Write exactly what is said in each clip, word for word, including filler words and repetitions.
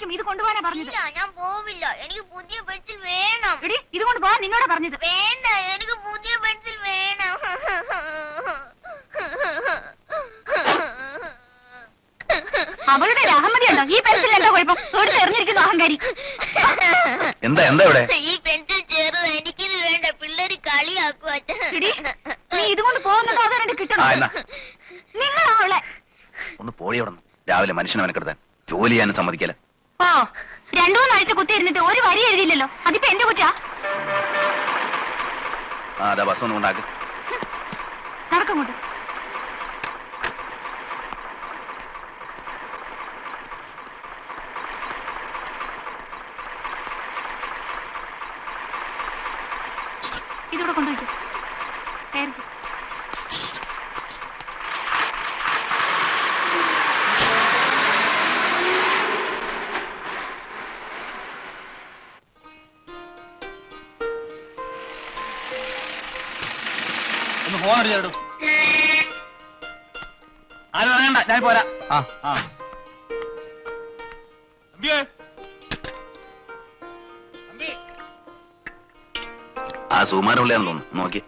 ആയിരിക്കും ഇത് കൊണ്ടുപോകാനാ പറഞ്ഞത്. ഞാൻ പോവില്ല, എനിക്ക് പുതിയ പെൻസിൽ വേണം. ഇത് കൊണ്ട് പോകാൻ നിന്നോടാ പറഞ്ഞത്. വേണ്ട, എനിക്ക് പുതിയ പെൻസിൽ വേണം. അവളുടെ അഹമ്മതി ഉണ്ടോ? ഈ പെൻസിൽ എന്താ കുഴപ്പം? എടുത്ത് എറിഞ്ഞിരിക്കുന്നു അഹങ്കാരി. എന്താ എന്താ ഇവിടെ? ഈ പെൻസിൽ ചെറുത്, എനിക്കിത് വേണ്ട. പിള്ളേര് കളിയാക്കുക. നീ ഇതുകൊണ്ട് പോകുന്നതോ അതോ രണ്ട് കിട്ടണം? നിങ്ങളാ അവളെ ഒന്ന് പോയി അവിടെ. രാവിലെ മനുഷ്യനെ മെനക്കെടുത്താൻ ജോലി ചെയ്യാനും സമ്മതിക്കല. ഓ, രണ്ടു മൂന്നാഴ്ച കുത്തി ഇരുന്നിട്ട് ഒരു വരി എഴുതിയില്ലല്ലോ. അതിപ്പോ എന്റെ കുറ്റാ. ആ അതാ ബസ് ഒന്നും കൊണ്ടാക്ക്. നടക്കങ്ങോട്ട്. ഇതൂടെ കൊണ്ടുപോയിക്കോ. കയറിക്കോ. ഒന്ന് ഫോൺ അടിച്ചേട്ടു. ആരും അറിയണ്ട, ഞാൻ പോരാ. ആ ആ ആ സുമാരുള്ളയാന്ന് തോന്നുന്നു. നോക്കി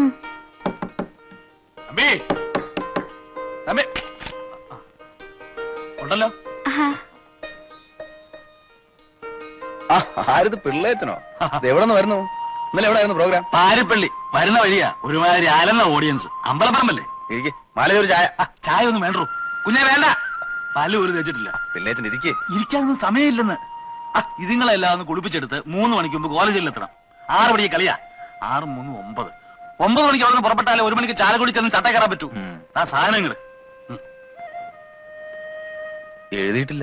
ഉണ്ടല്ലോ. ആരിത് പിള്ളേച്ചനോ? എവിടെ നിന്ന് വരുന്നു? ഇന്നലെ എവിടെ ആയിരുന്നു പ്രോഗ്രാം? പാരിപ്പള്ളി. വരുന്ന വഴിയാ. ഒരുമാതിരി അലന്ന ഓഡിയൻസ്. അമ്പലപ്പറമ്പല്ലേ? ഇരിക്കെ മാല ഒരു ചായ. ചായ ഒന്നും വേണ്ടോ കുഞ്ഞെ? വേണ്ട, പല്ല് ഒരു തേച്ചിട്ടില്ല. പിള്ളേച്ചൻ ഇരിക്കേ. ഇരിക്കാനൊന്നും സമയമില്ലെന്ന്. ഇതുങ്ങളെല്ലാം ഒന്ന് കുളിപ്പിച്ചെടുത്ത് മൂന്ന് മണിക്ക് മുമ്പ് കോളേജിൽ എത്തണം. ആറ് മണിക്ക് കളിയാ. ആറ് മൂന്ന് ഒമ്പത് ഒമ്പത് മണിക്ക് അവിടെ നിന്ന് പുറപ്പെട്ടാലേ ഒരു മണിക്ക് ചാലക്കുടി ചെന്ന് ചട്ട കയറാൻ പറ്റൂ. ആ സാധനങ്ങള് എഴുതിയിട്ടില്ല.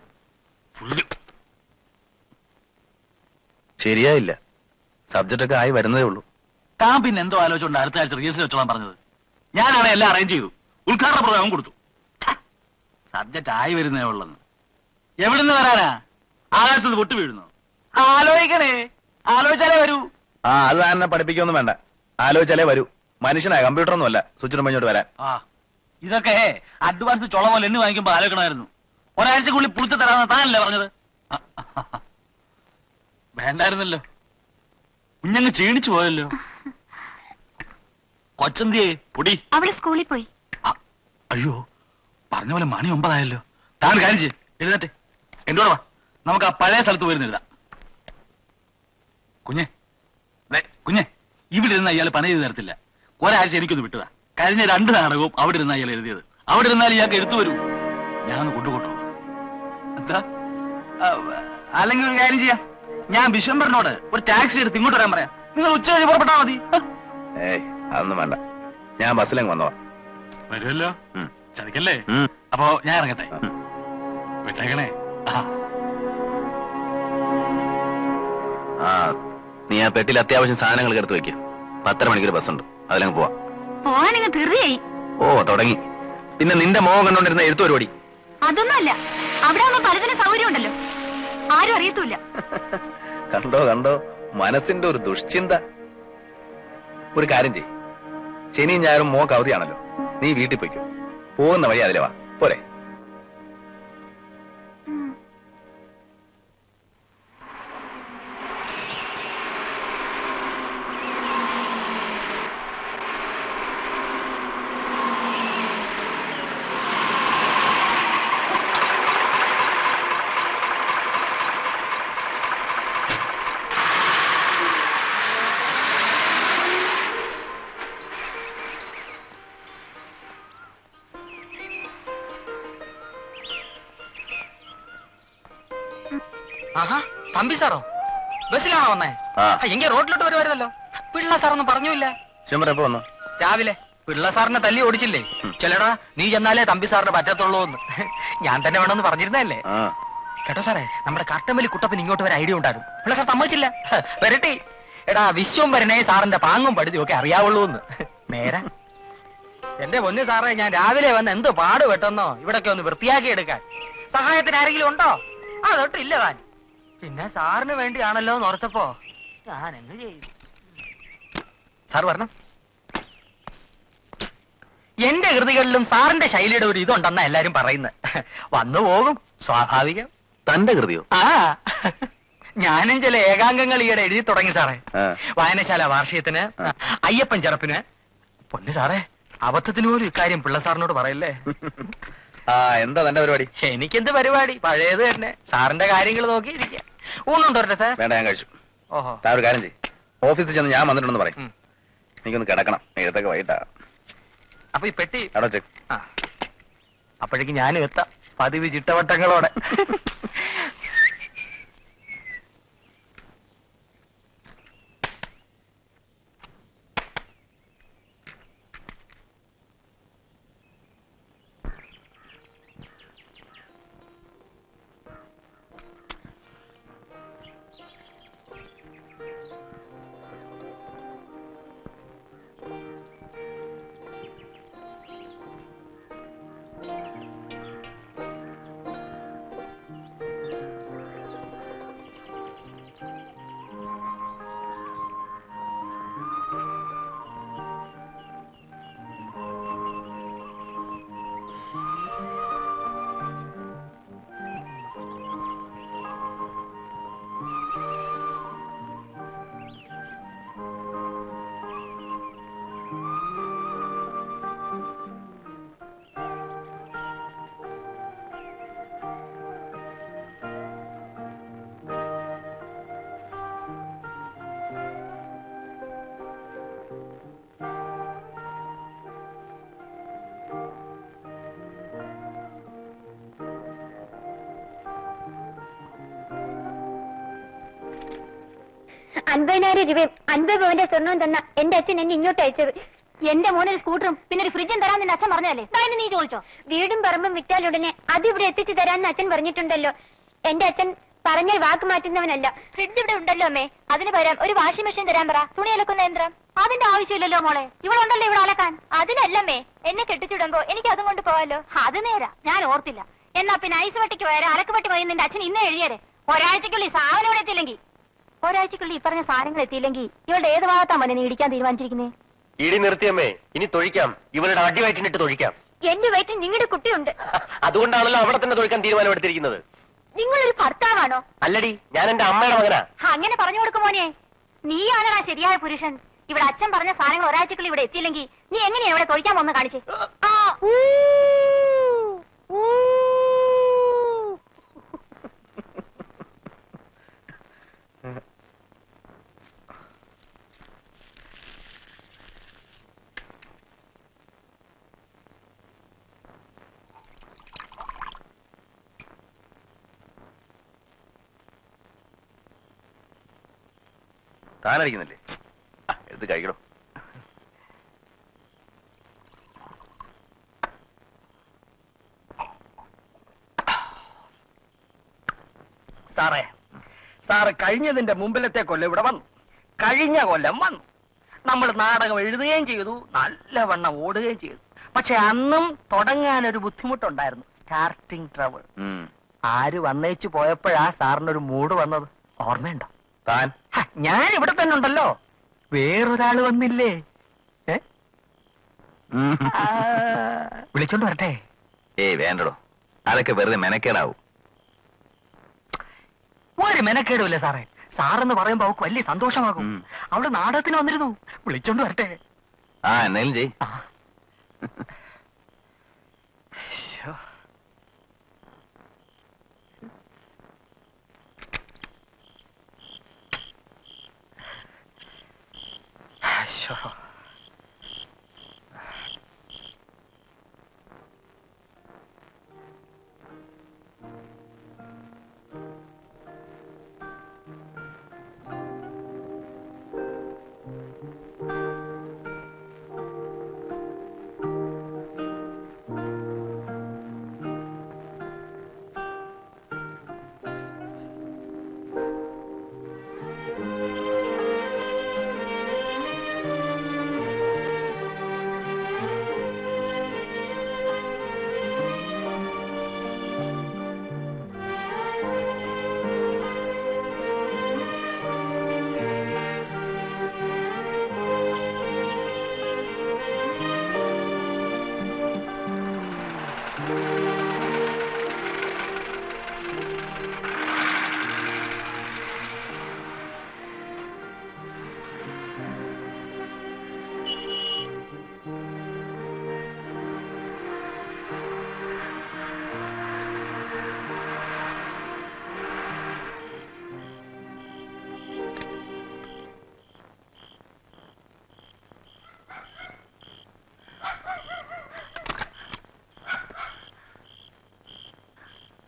ശരിയായില്ല. സബ്ജക്റ്റ് ഒക്കെ ആയി വരുന്നതേ ഉള്ളൂ. താൻ പിന്നെ എന്തോ ആലോചിച്ചുകൊണ്ട് അടുത്ത ആഴ്ച റിഹേഴ്സൽ വെച്ചോളാൻ പറഞ്ഞത്. ഞാനാണ് എല്ലാം അറേഞ്ച് ചെയ്തു. ഉദ്ഘാടന പ്രോഗ്രാം കൊടുത്തു. സബ്ജക്റ്റ് ആയി വരുന്നേ ഉള്ളെന്ന്. എവിടുന്ന് വരാനാ? ആകാശത്ത് പൊട്ടു വീഴുന്നു. ആലോചിക്കണേ, ആലോചിച്ചാലേ വരൂ. ആ അത് തന്നെ പഠിപ്പിക്കൊന്നും വേണ്ട. ആലോചിച്ചാലേ വരൂ. മനുഷ്യനാ, കമ്പ്യൂട്ടർ ഒന്നും അല്ല സ്വിച്ചിന് മുമ്പോട്ട് വരാൻ. ആ ഇതൊക്കെ അഡ്വാൻസ് ചുള പോലെ എന്നെ വാങ്ങിക്കുമ്പോ ആലോചിക്കണമായിരുന്നു. ഒരാഴ്ചക്കുള്ളിൽ പുളിച്ചു തരാമെന്ന് താനല്ലേ പറഞ്ഞത്? വേണ്ടായിരുന്നല്ലോ. കുഞ്ഞങ്ങ് ക്ഷീണിച്ചു പോയല്ലോ. കൊച്ചന്തിയെ പൊടി. അവള് സ്കൂളിൽ പോയി. അയ്യോ, പറഞ്ഞ പോലെ മണി ഒമ്പതായല്ലോ. താൻ കാര്യം ചെയ്യ്, എഴുതട്ടെ. എന്റെ കൂടെ വാ, നമുക്ക് ആ പഴയ സ്ഥലത്ത് പോയിരുന്ന് എഴുതാം. കുഞ്ഞെ കുഞ്ഞെ ഇവിടെ ഇരുന്ന് അയാൾ പണി ചെയ്ത് തരത്തില്ല. ഒരാഴ്ച എനിക്കൊന്ന് വിട്ടതാ. കഴിഞ്ഞ രണ്ട് നാടകവും അവിടെ ഇരുന്ന് അയാൾ എഴുതിയത്. അവിടെ ഇരുന്നാൽ ഇയാൾക്ക് എടുത്തു വരൂ. ഞാനൊന്ന് കൊണ്ടുപോട്ടോ. എന്താ? അല്ലെങ്കിൽ ഒരു കാര്യം ചെയ്യാം, ഞാൻ വിശ്വംബരനോട് ഒരു ടാക്സി എടുത്ത് ഇങ്ങോട്ട് വരാൻ പറയാം. നിങ്ങൾ ഉച്ച കഴിഞ്ഞ് പുറപ്പെട്ടാ മതി. ഏയ് അതൊന്നും വേണ്ട, ഞാൻ ബസ്സിലേക്ക് വന്നോളാം. വരുമല്ലോ, ചതിക്കല്ലേ? അപ്പോ ഞാൻ ഇറങ്ങട്ടെ. വിട്ടേക്കണേ. ആ നീ ആ പെട്ടിയിൽ അത്യാവശ്യം സാധനങ്ങൾ എടുത്ത് വെക്കും. പത്തര മണിക്കൊരു ബസ്സുണ്ട്, അതിലങ്ങ് പോവാം. പോവാനിങ്ങ് തീർച്ചയായി. ഓ തുടങ്ങി. പിന്നെ നിന്റെ മോഹം കണ്ടോണ്ടിരുന്ന എഴുത്തു പരിപാടി അതൊന്നുമല്ല. അവിടെ ആവുമ്പോ പലതിനും സൗകര്യം ഉണ്ടല്ലോ, ആരും അറിയത്തൂല്ല. കണ്ടോ കണ്ടോ മനസ്സിന്റെ ഒരു ദുഷ്ചിന്ത. ഒരു കാര്യം ചെയ്, ശനിയും ഞായറും മോക്ക് അവധിയാണല്ലോ, നീ വീട്ടിൽ പോയിക്കോ. പോകുന്ന വഴി അതിലെ വാ, പോരെ? ആഹാ, തമ്പി സാറോ ബസ്സിലാണോ വന്നേ? എങ്കിൽ റോഡിലോട്ട് വരുമായിരുന്നല്ലോ. പിള്ള സാറൊന്നും പറഞ്ഞില്ല. എപ്പോ വന്നു? രാവിലെ. പിള്ള സാറിനെ തല്ലി ഓടിച്ചില്ലേ? ചെല്ലടാ, നീ ചെന്നാലേ തമ്പി സാറിന് പറ്റത്തുള്ളൂ എന്ന് ഞാൻ തന്നെ വേണമെന്ന് പറഞ്ഞിരുന്നല്ലേ? കേട്ടോ സാറേ, നമ്മുടെ കട്ടമ്പലി കുട്ടപ്പൻ ഇങ്ങോട്ട് വരെ ഐഡിയ ഉണ്ടായിരുന്നു. പിള്ള സാർ സമ്മതിച്ചില്ല. വരട്ടെ. എടാ, വിശ്വംഭരനെ സാറിന്റെ പാങ്ങും പടുതിയും ഒക്കെ അറിയാവുള്ളൂ എന്ന്. നേരെ എന്റെ പൊന്നു സാറേ, ഞാൻ രാവിലെ വന്ന് എന്ത് പാടുപെട്ടെന്നോ ഇവിടൊക്കെ ഒന്ന് വൃത്തിയാക്കി എടുക്കാൻ. സഹായത്തിന് ആരെങ്കിലും ഉണ്ടോ? അതൊട്ടില്ല താൻ. പിന്നെ സാറിന് വേണ്ടിയാണല്ലോ എന്ന് ഓർത്തപ്പോ ഞാൻ എന്ത് ചെയ്യും? സാർ വരണം. എന്റെ കൃതികളിലും സാറിന്റെ ശൈലിയുടെ ഒരു ഇതുണ്ടെന്നാ എല്ലാരും പറയുന്നത്. വന്നു പോകും, സ്വാഭാവികം. തന്റെ കൃതിയോ? ആ ഞാനും ചില ഏകാംഗങ്ങൾ ഈയിടെ എഴുതി തുടങ്ങി സാറേ. വായനശാല വാർഷികത്തിന്, അയ്യപ്പൻ ചെറുപ്പിന്. പൊന്നു സാറേ, അബദ്ധത്തിന് പോലും ഇക്കാര്യം പിള്ള സാറിനോട് പറയല്ലേ. ആ എന്താ തന്റെ പരിപാടി? എനിക്കെന്ത് പരിപാടി, പഴയത് തന്നെ. സാറിന്റെ കാര്യങ്ങൾ നോക്കിയിരിക്കുക. ഊണുണ്ടോട്ടെ സാർ? വേണ്ട, ഞാൻ കഴിച്ചു. ഓഹോ, താ ഒരു കാര്യം ചെയ്യും, ഓഫീസിൽ ചെന്ന് ഞാൻ വന്നിട്ടുണ്ടെന്ന് പറയും. എനിക്കൊന്ന് കിടക്കണം, എഴുത്തൊക്കെ വൈകിട്ടാ. അപ്പൊ ഈ പെട്ടി അവിടെ ചെക്ക്. ആ അപ്പോഴേക്ക് ഞാനും എത്താം, പതിവ് ചിട്ടവട്ടങ്ങളോടെ. അൻപതിനായിരം രൂപയും അൻപത് പവന്റെ സ്വർണവും തന്ന എന്റെ അച്ഛൻ എന്നെ ഇങ്ങോട്ട് അയച്ചത്. എന്റെ മോനൊരു സ്കൂട്ടറും പിന്നെ ഒരു ഫ്രിഡ്ജും തരാൻ നിന്റെ അച്ഛൻ പറഞ്ഞല്ലേ? നീ ചോദിച്ചോ? വീടും പറമ്പും വിറ്റാലുടനെ അത് ഇവിടെ എത്തിച്ചു തരാന്ന് അച്ഛൻ പറഞ്ഞിട്ടുണ്ടല്ലോ. എന്റെ അച്ഛൻ പറഞ്ഞാൽ വാക്ക് മാറ്റുന്നവനല്ല. ഫ്രിഡ്ജ് ഇവിടെ ഉണ്ടല്ലോ അമ്മേ, അതിന് പകരം ഒരു വാഷിംഗ് മെഷീൻ തരാൻ പറ. തുണി അലക്കുന്ന യന്ത്രം അതിന്റെ ആവശ്യമില്ലല്ലോ മോളെ, ഇവളുണ്ടല്ലോ ഇവിടെ അലക്കാൻ. അതിനല്ലമ്മേ, എന്നെ കെട്ടിച്ചിടുമ്പോ എനിക്ക് അതും കൊണ്ട് പോവാലോ. അത് നേരാ, ഞാൻ ഓർത്തില്ല. എന്നാ പിന്നെ ഐസ് വട്ടിക്ക് വരെ അലക്കുപട്ടി പോയി നിന്റെ അച്ഛൻ ഇന്നേ എഴുതിയരെ. ഒരാഴ്ചക്കുള്ളിൽ സാധനം ഇവിടെ എത്തിയില്ലെങ്കിൽ ഒരാഴ്ചക്കുള്ളിൽ ഈ പറഞ്ഞ സാധനങ്ങൾ എത്തിയില്ലെങ്കിൽ ഇവളുടെ ഏത് ഭാഗത്താ മോനെ നീ ഇടിക്കാൻ തീരുമാനിച്ചിരിക്കുന്നേ? ഇടി നിർത്തിയമ്മേ, ഇനി തൊഴിക്കാം. ഇവളുടെ അടി വയറ്റിനിട്ട് തൊഴിക്കാം. എന്റെ വയറ്റിൽ നിങ്ങളുടെ കുട്ടിയുണ്ട്. അതുകൊണ്ടാണല്ലോ അവിടെ തന്നെ തൊഴിക്കാൻ തീരുമാനമെടുത്തിരിക്കുന്നത്. നിങ്ങളൊരു ഭർത്താവാണോ? അല്ലടി, ഞാൻ എന്റെ അമ്മയുടെ മകനാ. അങ്ങനെ പറഞ്ഞു കൊടുക്കും മോനെ. നീയാണടാ ശരിയായ പുരുഷൻ. ഇവിടെ അച്ഛൻ പറഞ്ഞ സാധനങ്ങൾ ഒരാഴ്ചക്കുള്ളിൽ ഇവിടെ എത്തിയില്ലെങ്കിൽ നീ എങ്ങനെയാ ഇവിടെ തൊഴിക്കാൻ പോന്ന് കാണിച്ചേ? താനടിക്കുന്നില്ലേ? എടുത്ത് കഴിക്കണോ? സാറേ, സാറ് കഴിഞ്ഞതിന്റെ മുമ്പിലത്തെ കൊല്ലം ഇവിടെ വന്നു. കഴിഞ്ഞ കൊല്ലം വന്നു. നമ്മൾ നാടകം എഴുതുകയും ചെയ്തു, നല്ലവണ്ണം ഓടുകയും ചെയ്തു. പക്ഷെ അന്നും തുടങ്ങാൻ ഒരു ബുദ്ധിമുട്ടുണ്ടായിരുന്നു, സ്റ്റാർട്ടിങ് ട്രബിൾ. ആര് വന്നേച്ചു പോയപ്പോഴാ സാറിനൊരു മൂഡ് വന്നത് ഓർമ്മയുണ്ടോ? താൻ? ഞാൻ ഇവിടെ തന്നെ ഉണ്ടല്ലോ, വേറൊരാള് വന്നില്ലേ? വിളിച്ചോണ്ട് വരട്ടെ? ഏയ് വേണ്ടടോ, അതൊക്കെ വെറുതെ മെനക്കേടാവും. ഒരു മെനക്കേടുമില്ല സാറേ. സാറെന്ന് പറയുമ്പോ അവൾക്ക് വലിയ സന്തോഷമാകും. അവള് നാടകത്തിന് വന്നിരുന്നു. വിളിച്ചോണ്ട് വരട്ടെ? ആ എന്നാലും ചെയ്. Sure.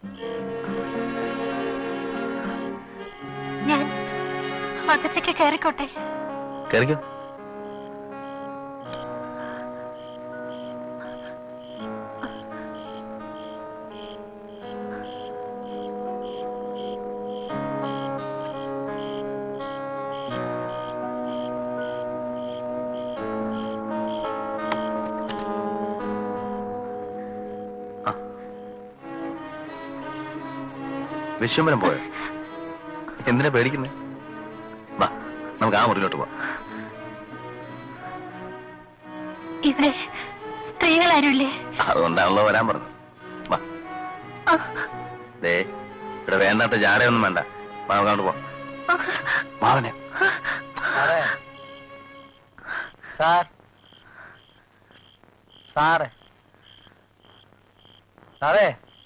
ഞാൻ അകത്തേക്ക് കയറിക്കോട്ടെ? കയറിക്കോ. വിശ്വംബരം പോയോ? എന്തിനാ പേടിക്കുന്നേ? വാ, നമുക്ക് ആ മുറിയിലോട്ട് പോവാം. ഇവിടെ സ്ത്രീകൾ ആരുമില്ലേ? അതുകൊണ്ടാണല്ലോ വരാൻ പറഞ്ഞത്. വാ. ദേ, ഇവിടെ വേണ്ടാത്ത ജാടയൊന്നും വേണ്ട. വാ, നമുക്ക് അങ്ങോട്ട് പോവാം. മാവനെ. സാർ സാറേ സാറേ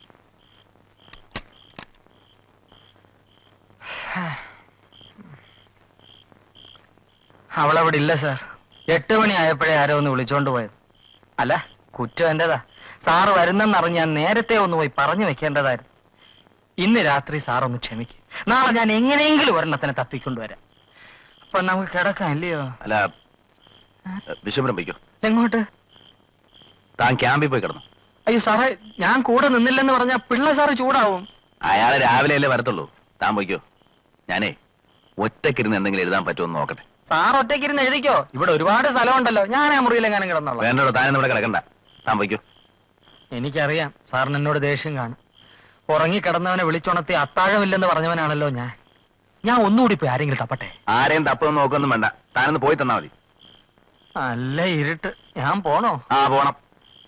അവളവിടെ ഇല്ല സാർ. എട്ട് മണി ആയപ്പോഴേ ആരോ ഒന്ന് വിളിച്ചോണ്ട് പോയത്. അല്ല, കുറ്റം എന്റേതാ. സാറ് വരുന്നെന്നറിഞ്ഞ് ഞാൻ നേരത്തെ ഒന്ന് പോയി പറഞ്ഞു വെക്കേണ്ടതായിരുന്നു. ഇന്ന് രാത്രി സാർ ഒന്ന് ക്ഷമിക്കും. നാളെ ഞാൻ എങ്ങനെയെങ്കിലും ഒരെണ്ണത്തിനെ തപ്പിക്കൊണ്ടുവരാം. അപ്പൊ നമുക്ക് കിടക്കാം, ഇല്ലയോ? അല്ല, വിശ്വംബരം പോയിക്കോ. എങ്ങോട്ട്? താൻ ക്യാമ്പിൽ പോയി കിടന്നു. അയ്യോ സാറേ, ഞാൻ കൂടെ നിന്നില്ലെന്ന് പറഞ്ഞാൽ പിള്ള സാറ് ചൂടാവും. അയാളെ രാവിലെ അല്ലേ വരത്തുള്ളൂ. താൻ പോയിക്കോ. ഞാനേ ഒറ്റക്കിരുന്ന് എന്തെങ്കിലും എഴുതാൻ പറ്റുമെന്ന് നോക്കട്ടെ. സാർ ഒറ്റയ്ക്കിരുന്ന് എഴുതിക്കോ. ഇവിടെ ഒരുപാട് സ്ഥലമുണ്ടല്ലോ. ഞാൻ ആ മുറിയിലെങ്ങാനും കിടന്നോളാം. വേണ്ടോ, താൻ ഇവിടെ കിടക്കണ്ട. താൻ പോയിക്കോ. എനിക്കറിയാം സാറിന് എന്നോട് ദേഷ്യം കാണും. ഉറങ്ങിക്കിടന്നവനെ വിളിച്ചുണർത്തി അത്താഴമില്ലെന്ന് പറഞ്ഞവനാണല്ലോ ഞാൻ. ഞാൻ ഒന്നുകൂടി പോയി ആരെങ്കിലും തപ്പട്ടെ. ആരെയും തപ്പൊന്നും നോക്കൊന്നും വേണ്ട. താനൊന്ന് പോയി തന്നാ മതി. നല്ല ഇരുട്ട്. ഞാൻ പോണോ? ആ, പോണം.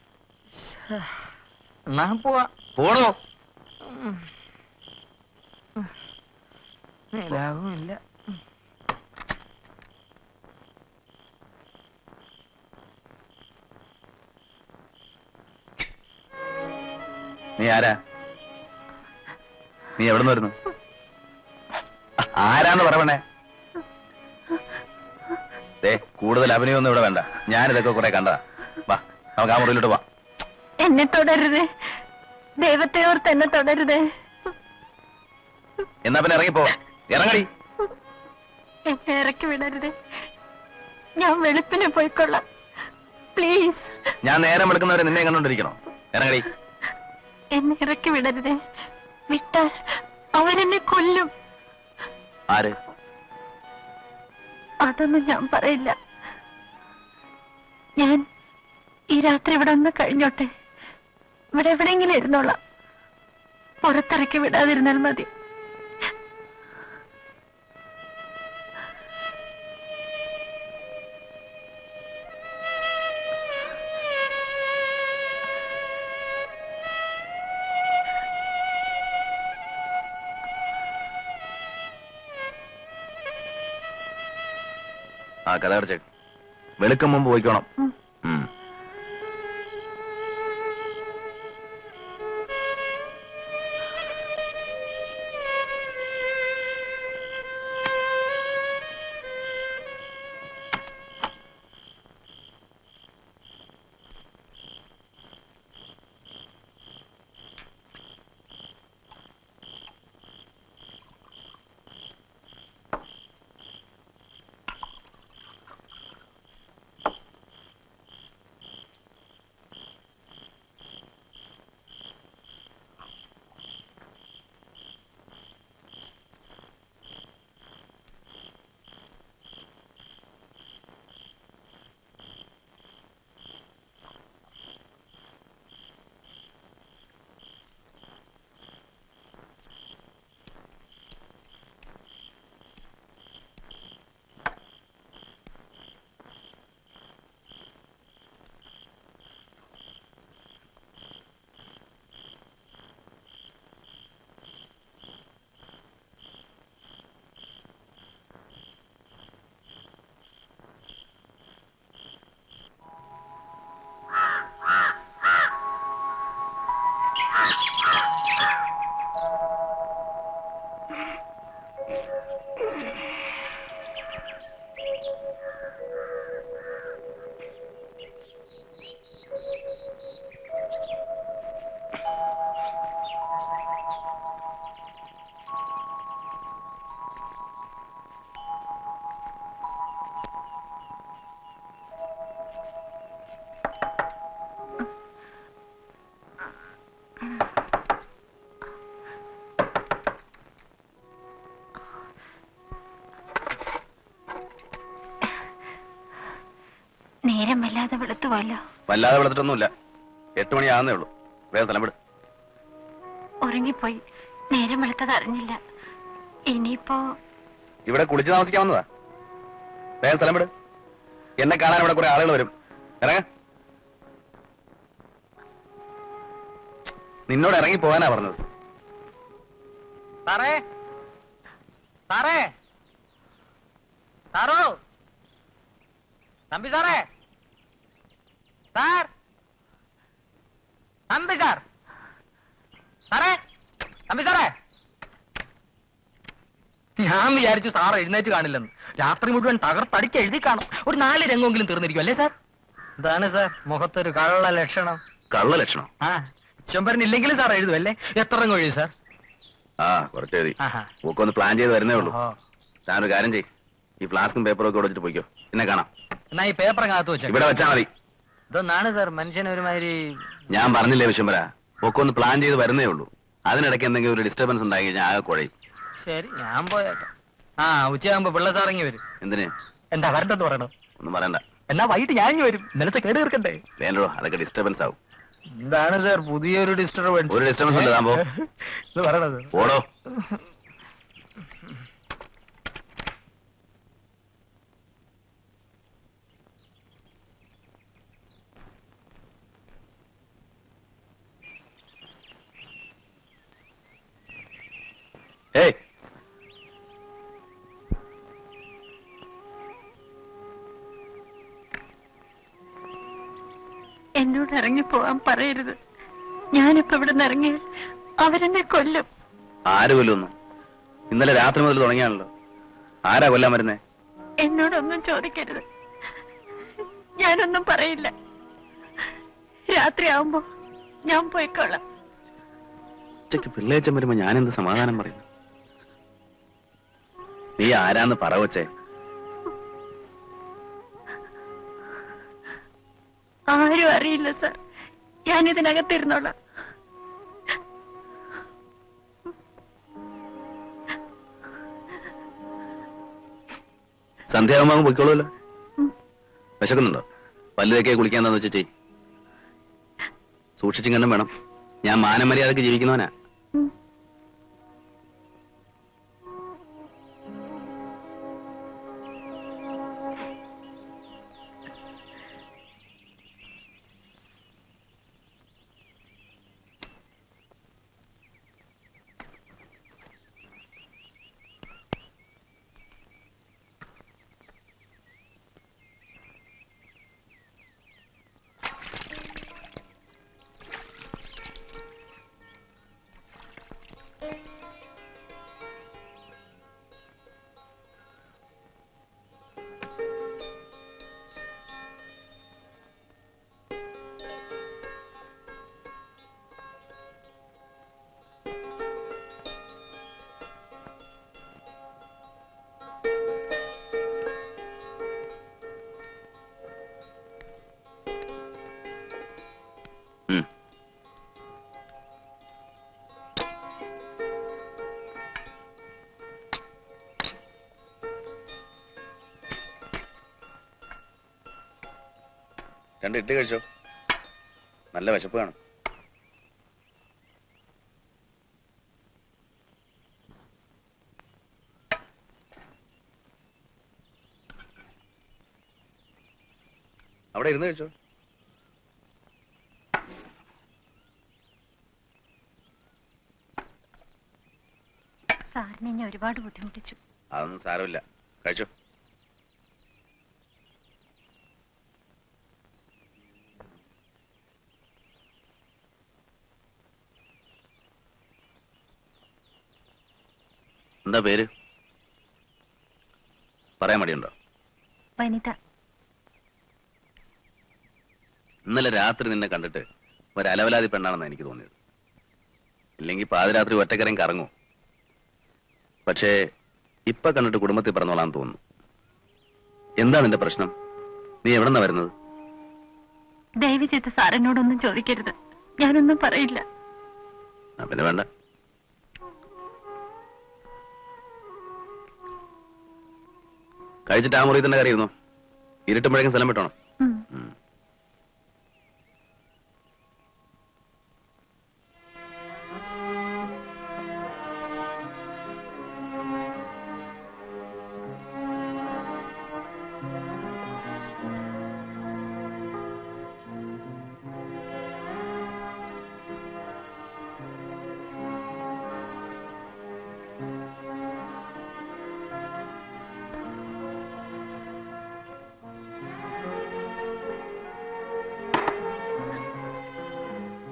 എന്നാ പോവാ. പോണോ? നിലാവുമില്ല. നീ ആരാ? നീ എവിടെ നിന്ന് വരുന്നു? ആരാന്ന് പറയണേ? ദേ, കൂടുതൽ അഭിനയൊന്നും ഇവിടെ വേണ്ട. ഞാനിതൊക്കെ കുറെ കണ്ടതാ. വാ, നമുക്ക് ആ മുറിയിലോട്ട് വാ. എന്നെ തുടരുത്. ദൈവത്തെ ഓർത്ത് എന്നെ തുടരുത്. എന്നാ പിന്നെ ഇറങ്ങിപ്പോ. ഇറങ്ങടി. എന്നെ ഇറക്കി വിടരുത്. ഞാൻ വെളുപ്പിനെ പോയിക്കൊള്ളാം. പ്ലീസ്. ഞാൻ നേരം എടുക്കുന്നവരെ നിന്നെ കണ്ടോണ്ടിരിക്കണോ? ഇറങ്ങടി. എന്നെ ഇറക്കി വിടരുത്. വിട്ടാൽ അവരെന്നെ കൊല്ലും. ആര്? അതൊന്നും ഞാൻ പറയില്ല. ഞാൻ ഈ രാത്രി ഇവിടെ ഒന്ന് കഴിഞ്ഞോട്ടെ. ഇവിടെ എവിടെയെങ്കിലും ഇരുന്നോളാം. പുറത്തിറക്കി വിടാതിരുന്നാൽ മതി. ആ, കഥ അടച്ചേക്ക്. വെളുക്കും മുമ്പ് പോയിക്കോണം. ഉം. വല്ലാതെ വെളുത്തുവല്ലോ. വല്ലാതെ വെളുത്തിട്ടൊന്നുമില്ല. എട്ട് മണിയാകുന്നേ ഉള്ളൂ. വേഗം സ്ഥലം വിട്. ഉറങ്ങിപ്പോയി. നേരം വെളുത്തത് അറിഞ്ഞില്ല. ഇനിയിപ്പോ ഇവിടെ കുളിച്ച് താമസിക്കാവുന്നതാ. വേഗം സ്ഥലം വിട്. എന്നെ കാണാൻ ഇവിടെ കുറെ ആളുകൾ വരും. ഇറങ്ങ. നിന്നോട് ഇറങ്ങി പോകാനാ പറഞ്ഞത്. സാറേ സാറേ സാറോ തമ്പി സാറേ സാർ തമ്പി സാർ സാറേ തമ്പി സാറേ ഞാൻ വിചാരിച്ചു സാർ എഴുന്നേറ്റ് കാണില്ലെന്ന്. രാത്രി മുഴുവൻ തകർത്തടിച്ച് എഴുതി കാണും. ഒരു നാല് രംഗമെങ്കിലും തീർന്നിരിക്കും അല്ലേ സാർ? ഇതാണ് സാർ മുഖത്തൊരു കള്ള ലക്ഷണം. കള്ള ലക്ഷണം? ആ ചെമ്പരനില്ലെങ്കിലും സാർ എഴുതുമല്ലേ? എത്ര രംഗം എഴുതി സാർ? ആ കുറച്ച് എഴുതി. ഒക്കെ ഒന്ന് പ്ലാൻ ചെയ്ത് വരുന്നേ ഉള്ളൂ. താനൊരു കാര്യം ചെയ്യ്. ഈ ഫ്ലാസ്കും പേപ്പറും ഒക്കെ വെച്ചിട്ട് പോയിക്കോ. എന്നെ കാണാം. എന്നാ ഈ പേപ്പർ കാത്തു വെച്ച ഇവിടെ വെച്ചാ മതി. ഇതൊന്നാണ് സാർ മനുഷ്യൻ ഒരുമാതിരി. ഞാൻ പറഞ്ഞില്ലേ വിശ്വംബര, ഒക്കെ ഒന്ന് പ്ലാൻ ചെയ്ത് വരുന്നേ ഉള്ളൂ. അതിനിടയ്ക്ക് എന്തെങ്കിലും ഒരു ഡിസ്റ്റർബൻസ് ഉണ്ടായി കഴിഞ്ഞാൽ ആകെ കുഴയും. ശരി ഞാൻ പോയേക്കാം. ആ ഉച്ചയാകുമ്പോ പിള്ള സാറിങ്ങി വരും. എന്തിന്? എന്താ വരണ്ടെന്ന് പറയണോ? ഒന്നും പറയണ്ട. എന്നാ വൈകിട്ട് ഞാൻ വരും. ഇന്നലത്തെ കേട് തീർക്കണ്ടേ? വേണ്ടോ, അതൊക്കെ ഡിസ്റ്റർബൻസ് ആവും. എന്താണ് സാർ പുതിയൊരു ഡിസ്റ്റർബൻസ്? ഒരു ഡിസ്റ്റർബൻസ് ഉണ്ട്. താൻ പോ. ഇത് പറയണത് പോടോ. ഏയ് എന്നോട് ഇറങ്ങി പോവാൻ പറയരുത്. ഞാനിപ്പോ ഇവിടെ നിന്ന് ഇറങ്ങിയാൽ അവരെന്നെ കൊല്ലും. ആര് കൊല്ലുന്നു? ഇന്നലെ രാത്രി മുതൽ തുടങ്ങിയാണല്ലോ. ആരാ കൊല്ലാൻ വരുന്നേ? എന്നോടൊന്നും ചോദിക്കരുത്. ഞാനൊന്നും പറയില്ല. രാത്രിയാവുമ്പോ ഞാൻ പോയിക്കോളാം. ഉച്ചയ്ക്ക് പിള്ളേച്ചൻ വരുമ്പോ ഞാൻ എന്ത് സമാധാനം പറയുന്നു? നീ ആരാന്ന് പറ വച്ചേ. ആരും അറിയില്ല സാർ. ഞാൻ ഇതിനകത്തിരുന്നോളാം. സന്ധ്യാവുമ്പോ പൊയ്ക്കോളൂല്ലോ. വിശക്കുന്നുണ്ടോ? പല്ലുതൊക്കെ കുളിക്കാന്താന്ന് വെച്ചാ ചെയ്. സൂക്ഷിച്ചിങ്ങന്നും വേണം. ഞാൻ മാനമര്യാദക്ക് ജീവിക്കുന്നവനാ. രണ്ട് ഇട്ട് കഴിച്ചോ. നല്ല വിശപ്പ് കാണും. അവിടെ ഇരുന്ന് കഴിച്ചോ. സാറിനെ ഞാൻ ഒരുപാട് ബുദ്ധിമുട്ടിച്ചു. അതൊന്നും സാരമില്ല. കഴിച്ചോ. എന്താ പേര്? പറയാൻ മടിയുണ്ടോ? വനിത. ഇന്നലെ രാത്രി നിന്നെ കണ്ടിട്ട് ഒരു അലവലാതി പെണ്ണാണെന്ന് എനിക്ക് തോന്നിയത്. ഇല്ലെങ്കിൽ പാതിരാത്രി ഒറ്റക്കരം കറങ്ങൂ. പക്ഷേ ഇപ്പൊ കണ്ടിട്ട് കുടുംബത്തിൽ പറഞ്ഞോളാന്ന് തോന്നുന്നു. എന്താ നിന്റെ പ്രശ്നം? നീ എവിടെന്നാ വരുന്നത്? ദയവ് ചെയ്ത് സാറിനോടൊന്നും ചോദിക്കരുത്. ഞാനൊന്നും പറയില്ല. പിന്നെ വേണ്ട. കഴിച്ചിട്ട് ആ മുറി തന്നെ കറിയിരുന്നോ? ഇരുട്ടുമ്പോഴേക്കും സ്ഥലം വിട്ടോണം.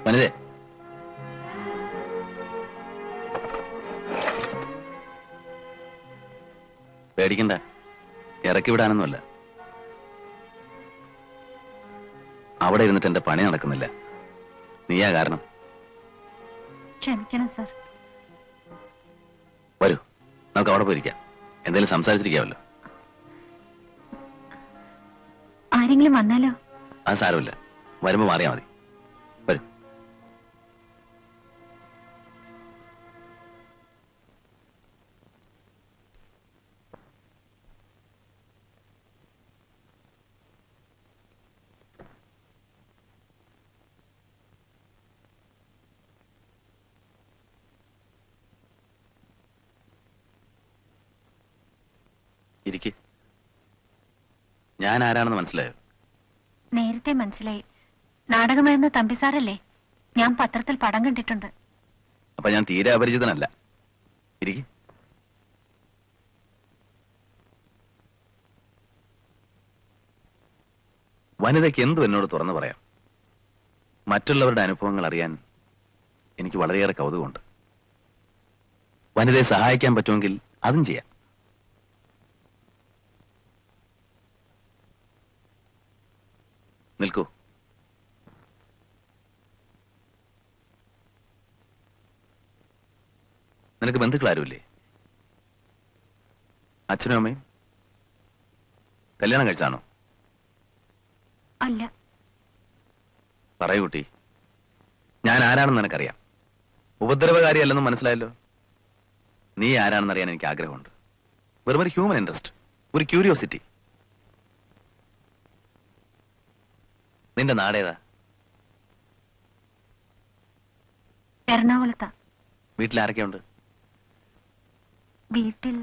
വനിതേ, പേടിക്കണ്ട, ഇറക്കി വിടാനൊന്നുമല്ല. അവിടെ ഇരുന്നിട്ട് എന്റെ പണി നടക്കുന്നില്ല. നീയാ കാരണം. ക്ഷമിക്കണം സർ. വരൂ, നമുക്ക് അവിടെ പോയിരിക്കാം. എന്തെങ്കിലും സംസാരിച്ചിരിക്കാമല്ലോ. ആരെങ്കിലും വന്നാലോ? അത് സാരമില്ല, വരുമ്പോ മാറിയാ മതി. വരൂ. ഇരിക്ക്. ഞാൻ ആരാണെന്ന് മനസ്സിലായോ? നേരത്തെ മനസ്സിലായി. നാടകമെഴുന്ന തമ്പി സാറല്ലേ? ഞാൻ പത്രത്തിൽ പടം കണ്ടിട്ടുണ്ട്. അപ്പൊ ഞാൻ തീരെ അപരിചിതനല്ല. ഇരിക്ക്. വനിതയ്ക്ക് എന്തും എന്നോട് തുറന്നു പറയാം. മറ്റുള്ളവരുടെ അനുഭവങ്ങൾ അറിയാൻ എനിക്ക് വളരെയേറെ കൗതുകമുണ്ട്. വനിതയെ സഹായിക്കാൻ പറ്റുമെങ്കിൽ അതും ചെയ്യാം. നിൽക്കൂ. നിനക്ക് ബന്ധുക്കളാരുമില്ലേ? അച്ഛനും അമ്മയും? കല്യാണം കഴിച്ചാണോ? അല്ല. പറയൂ കുട്ടി, ഞാൻ ആരാണെന്ന് നിനക്കറിയാം. ഉപദ്രവകാരിയല്ലെന്ന് മനസ്സിലായല്ലോ. നീ ആരാണെന്ന് അറിയാൻ എനിക്ക് ആഗ്രഹമുണ്ട്. വെറും ഒരു ഹ്യൂമൻ ഇൻട്രസ്റ്റ്, ഒരു ക്യൂരിയോസിറ്റി. നിന്റെ നാടേതാ? എറണാകുളത്താ. വീട്ടിൽ ആരൊക്കെയുണ്ട്? വീട്ടിൽ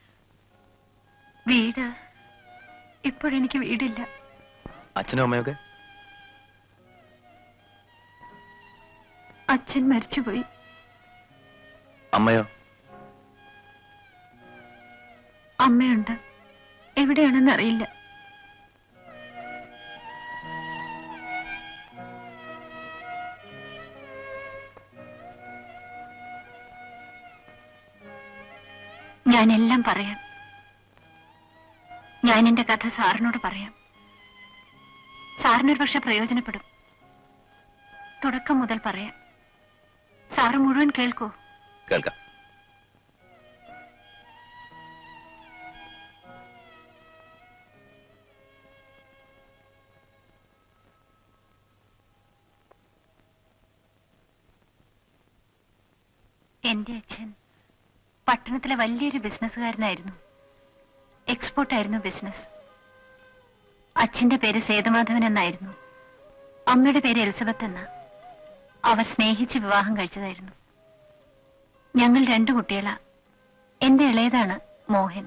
വീട് ഇപ്പോഴെനിക്ക് വീടില്ല. അച്ഛനും അമ്മയൊക്കെ? അച്ഛൻ മരിച്ചുപോയി. അമ്മയോ? അമ്മയുണ്ട്, എവിടെയാണെന്ന് അറിയില്ല. ഞാനെല്ലാം പറയാം. ഞാൻ എന്റെ കഥ സാറിനോട് പറയാം. സാറിനൊരു പക്ഷെ പ്രയോജനപ്പെടും. തുടക്കം മുതൽ പറയാം. സാറ് മുഴുവൻ കേൾക്കൂ. കേൾക്കാം. എന്റെ അച്ഛൻ പട്ടണത്തിലെ വലിയൊരു ബിസിനസ്സുകാരനായിരുന്നു. എക്സ്പോർട്ട് ആയിരുന്നു ബിസിനസ്. അച്ഛന്റെ പേര് സേതുമാധവൻ എന്നായിരുന്നു. അമ്മയുടെ പേര് എലിസബത്ത് എന്ന. അവർ സ്നേഹിച്ച് വിവാഹം കഴിച്ചതായിരുന്നു. ഞങ്ങൾ രണ്ടു കുട്ടികളാ. എന്റെ ഇളയതാണ് മോഹൻ.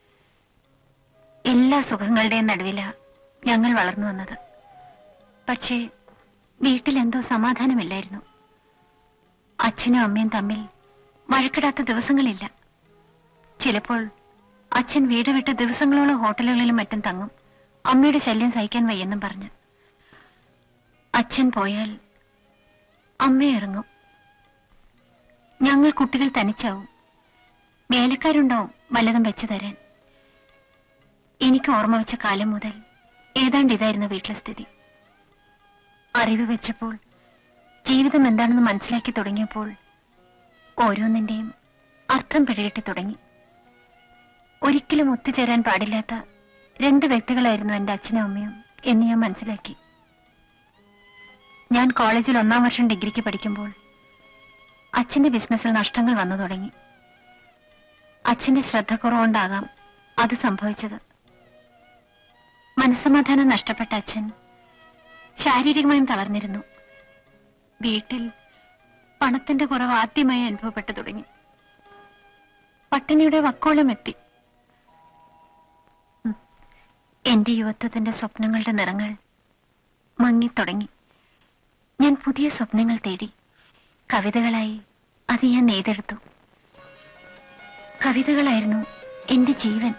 എല്ലാ സുഖങ്ങളുടെയും നടുവിലാ ഞങ്ങൾ വളർന്നു വന്നത്. പക്ഷേ വീട്ടിൽ എന്തോ സമാധാനമില്ലായിരുന്നു. അച്ഛനും അമ്മയും തമ്മിൽ വഴക്കിടാത്ത ദിവസങ്ങളില്ല. ചിലപ്പോൾ അച്ഛൻ വീട് വിട്ട് ദിവസങ്ങളോളം ഹോട്ടലുകളിലും മറ്റും തങ്ങും, അമ്മയുടെ ശല്യം സഹിക്കാൻ വയ്യെന്നും പറഞ്ഞ്. അച്ഛൻ പോയാൽ അമ്മ ഇറങ്ങും. ഞങ്ങൾ കുട്ടികൾ തനിച്ചാവും. വേലക്കാരുണ്ടാവും വല്ലതും വെച്ചു തരാൻ. എനിക്ക് ഓർമ്മ വെച്ച കാലം മുതൽ ഏതാണ്ട് ഇതായിരുന്നു വീട്ടിലെ സ്ഥിതി. അറിവ് വെച്ചപ്പോൾ, ജീവിതം എന്താണെന്ന് മനസ്സിലാക്കി തുടങ്ങിയപ്പോൾ ഓരോന്നിന്റെയും അർത്ഥം പിഴയിട്ട് തുടങ്ങി. ഒരിക്കലും ഒത്തുചേരാൻ പാടില്ലാത്ത രണ്ട് വ്യക്തികളായിരുന്നു എന്റെ അച്ഛനും അമ്മയും എന്ന് ഞാൻ മനസ്സിലാക്കി. ഞാൻ കോളേജിൽ ഒന്നാം വർഷം ഡിഗ്രിക്ക് പഠിക്കുമ്പോൾ അച്ഛന്റെ ബിസിനസ്സിൽ നഷ്ടങ്ങൾ വന്നു തുടങ്ങി. അച്ഛന്റെ ശ്രദ്ധ കുറവുകൊണ്ടാകാം അത് സംഭവിച്ചത്. മനസ്സമാധാനം നഷ്ടപ്പെട്ട അച്ഛൻ ശാരീരികമായും തളർന്നിരുന്നു. വീട്ടിൽ പണത്തിന്റെ കുറവ് ആദ്യമായി അനുഭവപ്പെട്ടു തുടങ്ങി. പട്ടിണിയുടെ വക്കോളം എത്തി. എന്റെ യുവത്വത്തിന്റെ സ്വപ്നങ്ങളുടെ നിറങ്ങൾ മങ്ങിത്തുടങ്ങി. ഞാൻ പുതിയ സ്വപ്നങ്ങൾ തേടി. കവിതകളായി അത് ഞാൻ നെയ്തെടുത്തു. കവിതകളായിരുന്നു എന്റെ ജീവൻ.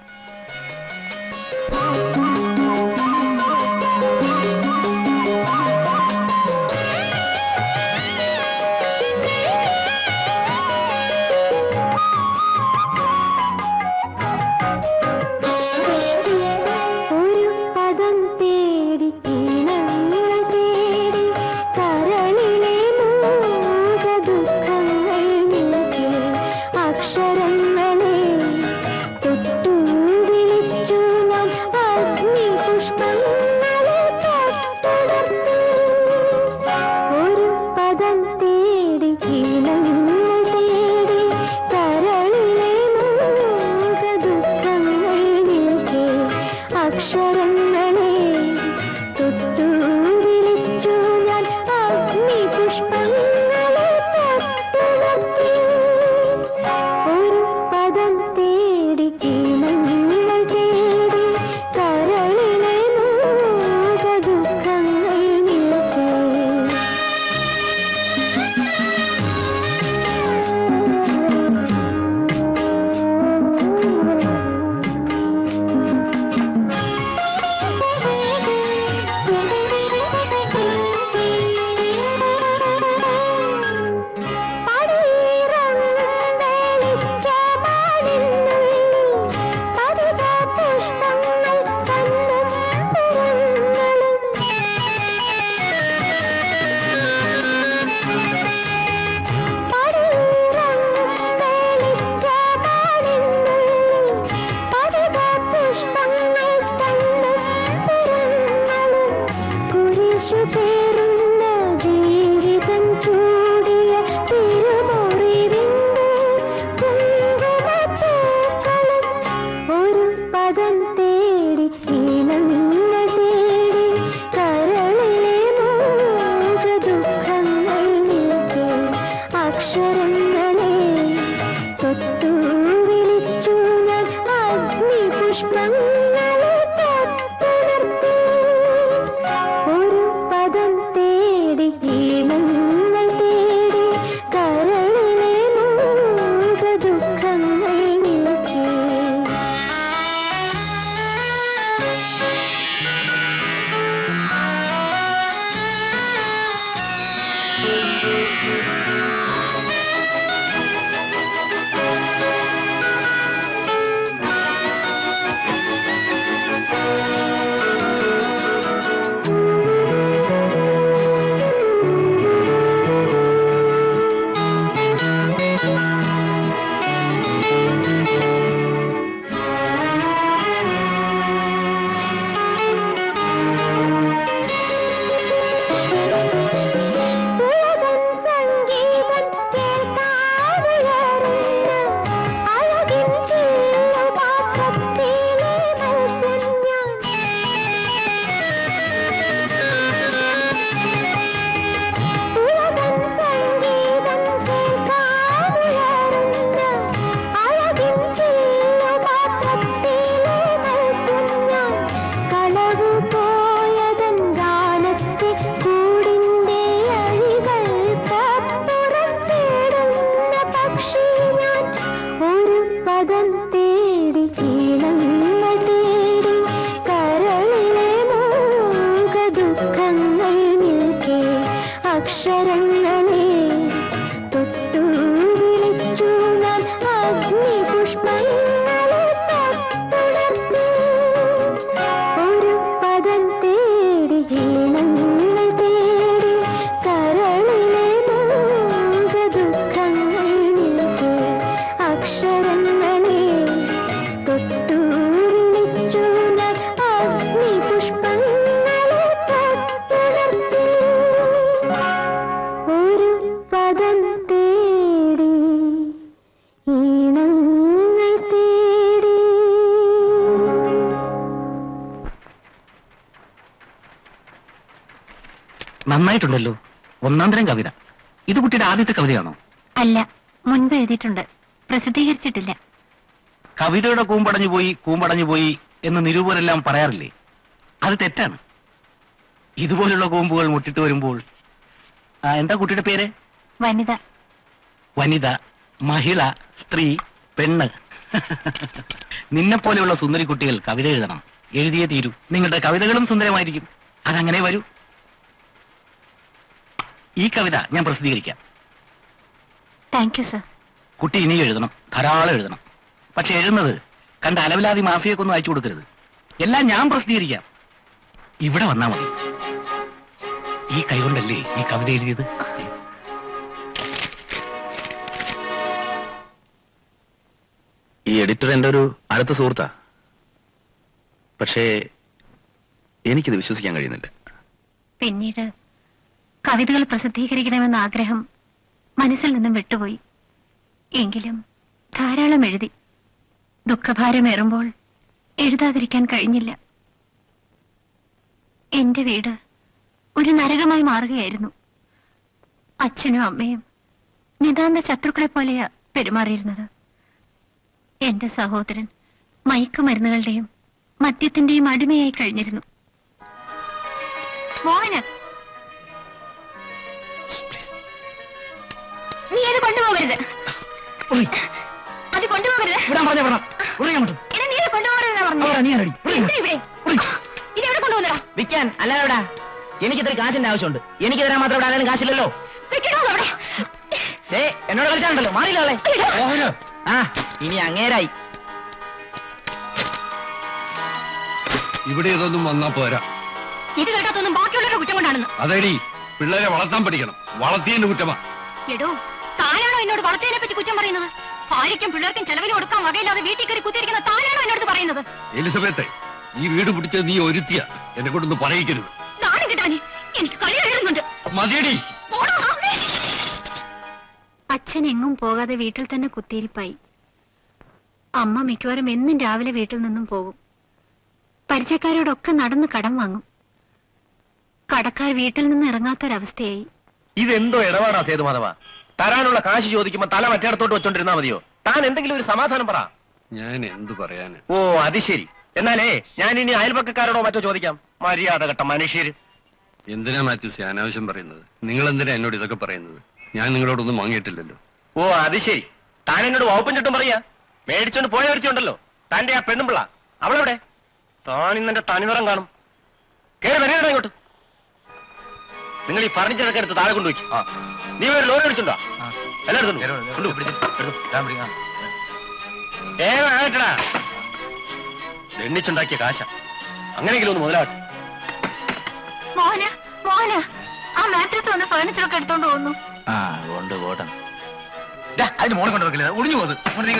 അക്ഷരങ്ങളെ തൊട്ടു വിളിച്ചു ഞാൻ അഗ്നി പുഷ്പങ്ങളെ തൊട്ടുണർത്തി ഒരു പദം തേടി ഈണങ്ങൾ തേടി കരളിലെ മൂക ദുഃഖങ്ങൾ നീക്കി അക്ഷരങ്ങളെ തൊട്ടു വിളിച്ചു ഞാൻ അഗ്നി പുഷ്പങ്ങളെ തൊട്ടുണർത്തി ഒരു പദം തേടി ഈണങ്ങൾ തേടി കരളിലെ മൂക ദുഃഖങ്ങൾ നീക്കി അക്ഷരങ്ങളെ തൊട്ടു വിളിച്ചു ഞാൻ അഗ്നി പുഷ്പങ്ങളെ തൊട്ടുണർത്തി ഒരു പദം തേടി ഈണങ്ങൾ തേടി. നന്നായിട്ടുണ്ടല്ലോ, ഒന്നാം തരം കവിത. ഇത് കുട്ടിയുടെ ആദ്യത്തെ കവിതയാണോ? അല്ല, മുൻപ് എഴുതിയിട്ടുണ്ട്, പ്രസിദ്ധീകരിച്ചിട്ടില്ല. കവിതയുടെ കൂമ്പടഞ്ഞു പോയി കൂമ്പടഞ്ഞു പോയി എന്ന് നിരൂപരെല്ലാം പറയാറില്ലേ? അത് തെറ്റാണ്. ഇതുപോലുള്ള കൂമ്പുകൾ മുട്ടിട്ട് വരുമ്പോൾ ആ, എന്താ കുട്ടിയുടെ പേര്? വനിത. വനിത, മഹിള, സ്ത്രീ, പെണ്ണ്. നിന്നെ പോലെയുള്ള സുന്ദരി കുട്ടികൾ കവിത എഴുതണം, എഴുതിയേ തീരൂ. നിങ്ങളുടെ കവിതകളും സുന്ദരമായിരിക്കും. അതങ്ങനെ വരൂ. ഈ കവിത ഞാൻ പ്രസിദ്ധീകരിക്കാം. Thank you sir. കുട്ടി ഇനി എഴുതണം, ധാരാളം എഴുതണം. പക്ഷെ എഴുതുന്നത് കണ്ട അലവിലാതി മാസികക്കൊന്നും അയച്ചു കൊടുക്കരുത്. എല്ലാം ഞാൻ പ്രസിദ്ധീകരിക്കാം. ഇവിടെ വന്നാ മതി. ഈ കൈകൊണ്ടല്ലേ ഈ കവിത എഴുതിയത്? ഈ എഡിറ്റർ എൻ്റെ ഒരു അടുത്ത സുഹൃത്താ. പക്ഷേ എനിക്കിത് വിശ്വസിക്കാൻ കഴിയുന്നില്ല. പിന്നീട് കവിതകൾ പ്രസിദ്ധീകരിക്കണമെന്ന ആഗ്രഹം മനസ്സിൽ നിന്നും വിട്ടുപോയി. എങ്കിലും ധാരാളം എഴുതി. ദുഃഖഭാരമേറുമ്പോൾ എഴുതാതിരിക്കാൻ കഴിഞ്ഞില്ല. എന്റെ വീട് ഒരു നരകമായി മാറുകയായിരുന്നു. അച്ഛനും അമ്മയും നിതാന്ത ശത്രുക്കളെ പോലെയാ പെരുമാറിയിരുന്നത്. എന്റെ സഹോദരൻ മയക്കുമരുന്നുകളുടെയും മദ്യത്തിന്റെയും അടിമയായി കഴിഞ്ഞിരുന്നു. മോഹന്, നീ അത് കൊണ്ടുപോകരുത്. അത് കൊണ്ടുപോകരുത്. നീ അത് കൊണ്ടുപോകരുതെന്നാ പറഞ്ഞത്. ഇതെവിടെ കൊണ്ടുപോകുന്നടാ? വിൽക്കാൻ അല്ല. എവിടാ? എനിക്ക് ഇത്ര കാശിന്റെ ആവശ്യമുണ്ട്. എനിക്ക് തരാൻ മാത്രം ഇവിടെ ആരും കാശില്ലല്ലോ. എന്നോട് കളിച്ചാണല്ലോ, മാറിയില്ലേ? ആ, ഇനി അങ്ങേരായി. ഇവിടെ ഇതൊന്നും വന്നാ പോരാ. ഇത് കേട്ടാത്തൊന്നും ബാക്കിയുള്ളവരുടെ കുറ്റം കൊണ്ടാണെന്ന്. അതേടി, പിള്ളേരെ വളർത്താൻ പഠിക്കണം. വളർത്തിയതിന്റെ കുറ്റമാ. എടോ, താനാണോ എന്നോട് വളർത്തിയതിനെ പറ്റി കുറ്റം പറയുന്നത്? ഭാര്യയ്ക്കും പിള്ളേർക്കും ചെലവിന് കൊടുക്കാൻ വകയില്ലാതെ വീട്ടിൽ കയറി കുത്തിയിരിക്കുന്ന താനാണോ എന്നോട് പറയുന്നത്? എലിസബത്തെ, ഈ വീട് പിടിച്ചത് നീ ഒരുത്തിയ. എന്നെ കൊണ്ടൊന്ന് പറയിക്കരുത്. നാണം കിട്ടവനെ, എനിക്ക് കളി കഴിയുന്നുണ്ട്. മതിയടി. അച്ഛൻ എങ്ങും പോകാതെ വീട്ടിൽ തന്നെ കുത്തിയിരിപ്പായി. അമ്മ മിക്കവാറും എന്നും രാവിലെ വീട്ടിൽ നിന്നും പോകും. പരിചയക്കാരോടൊക്കെ നടന്ന് കടം വാങ്ങും. കടക്കാർ വീട്ടിൽ നിന്ന് ഇറങ്ങാത്തൊരവസ്ഥയായി. ഇതെന്തോ ഇടപാടാ സേതുമാധവ? തരാനുള്ള കാശ് ചോദിക്കുമ്പോ തല മറ്റേടത്തോട്ട് വെച്ചോണ്ടിരുന്നാ മതിയോ? താൻ എന്തെങ്കിലും ഒരു സമാധാനം പറ. ഞാൻ എന്തു പറയാന്? ഓ അത് ശരി. എന്നാലേ ഞാൻ ഇനി അയൽപക്കക്കാരോടോ മറ്റോ ചോദിക്കാം. മര്യാദ കെട്ട മനുഷ്യര്. എന്തിനാ മാത്യൂസ് അനാവശ്യം പറയുന്നത്? നിങ്ങൾ എന്തിനാ എന്നോട് ഇതൊക്കെ പറയുന്നത്? ഞാൻ നിങ്ങളോടൊന്നും വാങ്ങിയിട്ടില്ലല്ലോ. ഓ അത് ശരി. താൻ എന്നോട് വകുപ്പും ചുട്ടും പറയാ. മേടിച്ചോണ്ട് പോയ വരുത്തിയുണ്ടല്ലോ താന്റെ ആ പെണ്ണുമ്പിള്ള, അവളെവിടെ? താൻ ഇന്നെന്റെ തനിനിറം കാണും. കേറി വരേണ്ട ഇങ്ങോട്ട്. നിങ്ങൾ ഈ ഫർണിച്ചറൊക്കെ എടുത്ത് താഴെ കൊണ്ടുപോയി. നീ ഒരു ലോറി എടുത്തുണ്ടോ? എല്ലാം ഏട്ടാ എണ്ണിച്ചുണ്ടാക്കിയ കാശ. അങ്ങനെയെങ്കിലും ഒന്ന് മുതലാട്ടെ. മോഹന മോഹന ആ മാട്രസ് വന്ന് ഫർണിച്ചറൊക്കെ എടുത്തോണ്ട് പോകുന്നു. ആ കൊണ്ട് പോട്ടെ. അതിന് മോളെ കൊണ്ടുവെക്കില്ല, ഒളിഞ്ഞു പോകുന്നത്.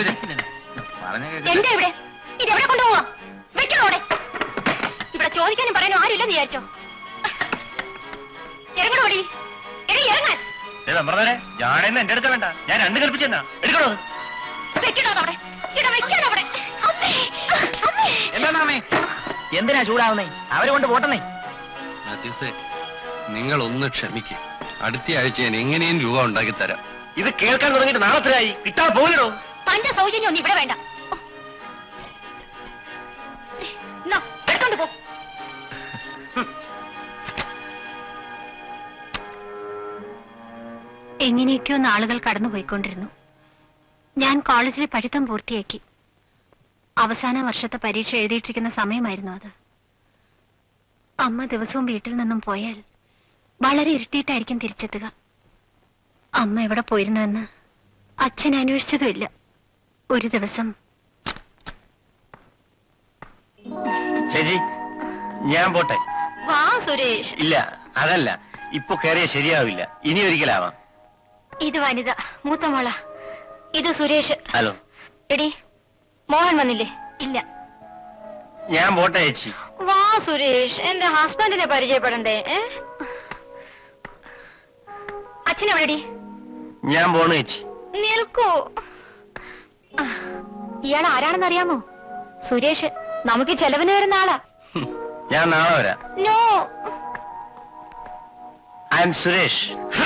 എന്റെ ഇവിടെ ഇതെവിടെ കൊണ്ടുപോവാ? വെക്കണോടെ ഇവിടെ ചോദിക്കാനും പറയാനും ആരുമില്ലെന്ന് വിചാരിച്ചോ? ഇറങ്ങണോ വിളി? എടി ഇറങ്ങാൻ. ഞാനെന്ന് എന്റെ അടുത്ത് വേണ്ട, ഞാൻ രണ്ട് കൽപ്പിച്ചെന്നാ. എടുക്കണോ? വെക്കണോ അവിടെ? ഇവിടെ വെക്കാനോ അവിടെ? എന്താണേ എന്തിനാ ചൂടാവുന്നേ? അവരെ കൊണ്ട് പോട്ടെന്നേ. മാത്യൂസേ, നിങ്ങൾ ഒന്ന് ക്ഷമിക്കും. അടുത്ത ആഴ്ച ഞാൻ എങ്ങനെയും രൂപ ഉണ്ടാക്കി തരാം. ഇത് കേൾക്കാൻ തുടങ്ങിയിട്ട് നാളത്തിലായി. കിട്ടാ പോലിടോ. തന്റെ സൗജന്യം ഒന്നും ഇവിടെ വേണ്ട. എടുത്തോണ്ട് പോ. എങ്ങനെയൊക്കെയോ നാളുകൾ കടന്നുപോയിക്കൊണ്ടിരുന്നു. ഞാൻ കോളേജിലെ പഠിത്തം പൂർത്തിയാക്കി. അവസാന വർഷത്തെ പരീക്ഷ എഴുതിയിട്ടിരിക്കുന്ന സമയമായിരുന്നു അത്. അമ്മ ദിവസവും വീട്ടിൽ നിന്നും പോയാൽ വളരെ ഇരുട്ടിയിട്ടായിരിക്കും തിരിച്ചെത്തുക. അമ്മ എവിടെ പോയിരുന്നുവെന്ന് അച്ഛൻ അന്വേഷിച്ചതുമില്ല. ഒരു ദിവസം ചേച്ചി ഞാൻ പോട്ടെ. വാ സുരേഷ്. ഇല്ല അതല്ല, ഇപ്പൊ കയറിയ ശരിയാവില്ല. ഇനി ഒരിക്കലാവാം. ഇത് വനിത, മൂത്ത മോള. ഇത് സുരേഷ്. ഹലോ. എടി മോഹൻ വന്നില്ലേ? ഇല്ല. ഞാൻ പോട്ടെ ചേച്ചി. വാ സുരേഷ്, എന്റെ ഹസ്ബൻഡിനെ പരിചയപ്പെടണ്ടേ? അച്ഛനെവിടെടി? ഞാൻ പോണു ചേച്ചി. നിൽക്കൂ. ഇയാൾ ആരാണെന്ന് അറിയാമോ? സുരേഷ്, നമുക്ക് ചെലവിന് വരുന്ന ആളാ. ഞാൻ നാളെ വരാം. No, I'm Suresh.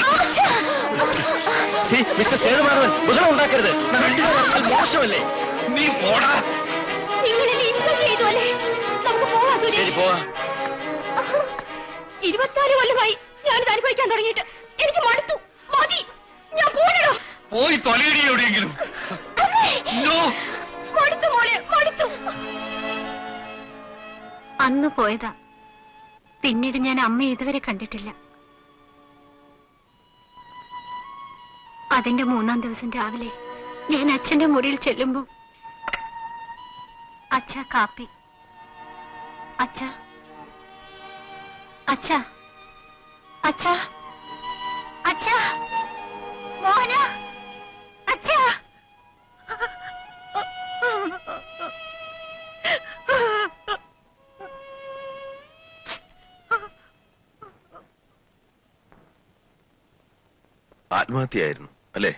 Mister Sethumadhavan, ബഹളം ഉണ്ടാക്കരുത്. മോശമല്ലേ? നീ പോടാ. നിങ്ങൾ എന്നെ ഇൻസൾട്ട് ചെയ്തു അല്ലേ? നമുക്ക് പോവാം ശരി സുരേഷ്. പോവാ. ഇരുപത്തിനാല് കൊല്ലമായി ഞാനിത് അനുഭവിക്കാൻ തുടങ്ങിയിട്ട്. എനിക്ക് മടുത്തു. മതി, ഞാൻ പോണോ. പോയി തൊലയിടി എവിടെയെങ്കിലും. മടുത്തു മോളെ, മടുത്തു. അന്ന് പോയതാ. പിന്നീട് ഞാൻ അമ്മയെ ഇതുവരെ കണ്ടിട്ടില്ല. അതിന്റെ മൂന്നാം ദിവസം രാവിലെ ഞാൻ അച്ഛന്റെ മുറിയിൽ ചെല്ലുമ്പോ അച്ഛ കാപ്പി. അച്ഛ അച്ഛ അച്ഛ അച്ഛ മോഹന അച്ഛ. ആത്മഹത്യയായിരുന്നു അല്ലേ?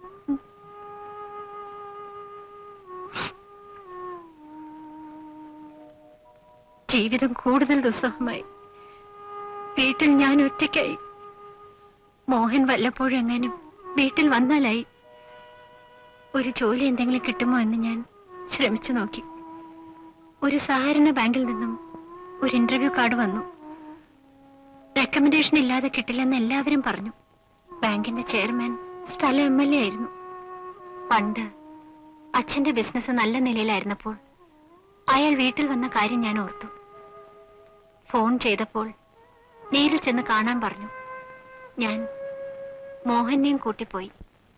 ജീവിതം കൂടുതൽ ദുസ്സഹമായി. വീട്ടിൽ ഞാൻ ഒറ്റയ്ക്കായി. മോഹൻ വല്ലപ്പോഴും എങ്ങാനും വീട്ടിൽ വന്നാലായി. ഒരു ജോലി എന്തെങ്കിലും കിട്ടുമോ എന്ന് ഞാൻ ശ്രമിച്ചു നോക്കി. ഒരു സഹകരണ ബാങ്കിൽ നിന്നും ഒരു ഇന്റർവ്യൂ കാർഡ് വന്നു. റെക്കമെൻഡേഷൻ ഇല്ലാതെ കിട്ടില്ലെന്ന് എല്ലാവരും പറഞ്ഞു. ബാങ്കിന്റെ ചെയർമാൻ സ്ഥല എം എൽ എ ആയിരുന്നു. പണ്ട് അച്ഛന്റെ ബിസിനസ് നല്ല നിലയിലായിരുന്നപ്പോൾ അയാൾ വീട്ടിൽ വന്ന കാര്യം ഞാൻ ഓർത്തു. ഫോൺ ചെയ്തപ്പോൾ നേരിൽ ചെന്ന് കാണാൻ പറഞ്ഞു. ഞാൻ മോഹനെയും കൂട്ടിപ്പോയി.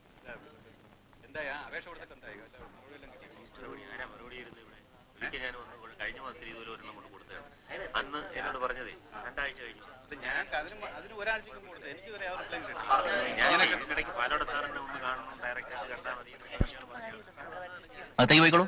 അന്ന് എന്നോട് പറഞ്ഞതേ രണ്ടാഴ്ച കഴിഞ്ഞു. അകത്തേക്ക് പോയിക്കോളൂ.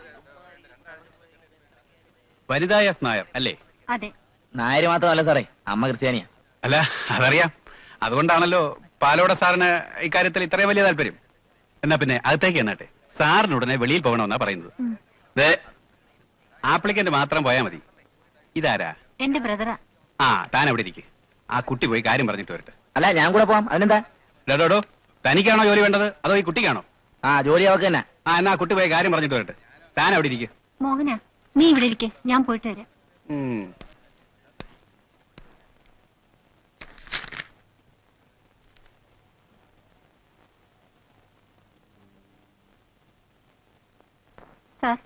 വനിതാ എസ് നായർ അല്ലേ? അതെ. നായര് മാത്രമല്ല സാറേ, അമ്മ ക്രിസ്ത്യാനിയാ. അല്ല, അതറിയാം. അതുകൊണ്ടാണല്ലോ പാലോട സാറിന് ഇക്കാര്യത്തിൽ ഇത്രയും വലിയ താല്പര്യം. എന്നാ പിന്നെ അകത്തേക്ക് എന്നാട്ടെ. സാറിന് ഉടനെ വെളിയിൽ പോകണമെന്നാ പറയുന്നത്. ആപ്ലിക്കന്റ് മാത്രം പോയാ മതി. ഇതാരാ? എന്റെ ബ്രദറാ. ആ, താൻ അവിടെ ഇരിക്കും. ആ കുട്ടി പോയി കാര്യം പറഞ്ഞിട്ട് വരട്ടെ. അല്ല, ഞാൻ കൂടെ പോവാം. അതിനെന്താ? ഡോഡോ, തനിക്കാണോ ജോലി വേണ്ടത് അതോ ഈ കുട്ടിക്കാണോ? ആ ജോലി അവക്ക് തന്നെ. ആ എന്നാ കുട്ടി പോയി കാര്യം പറഞ്ഞിട്ട് വരട്ടെ. താൻ അവിടെ ഇരിക്കും. മോഹന, നീ ഇവിടെ ഇരിക്കെ, ഞാൻ പോയിട്ട് വരാം. സാർ,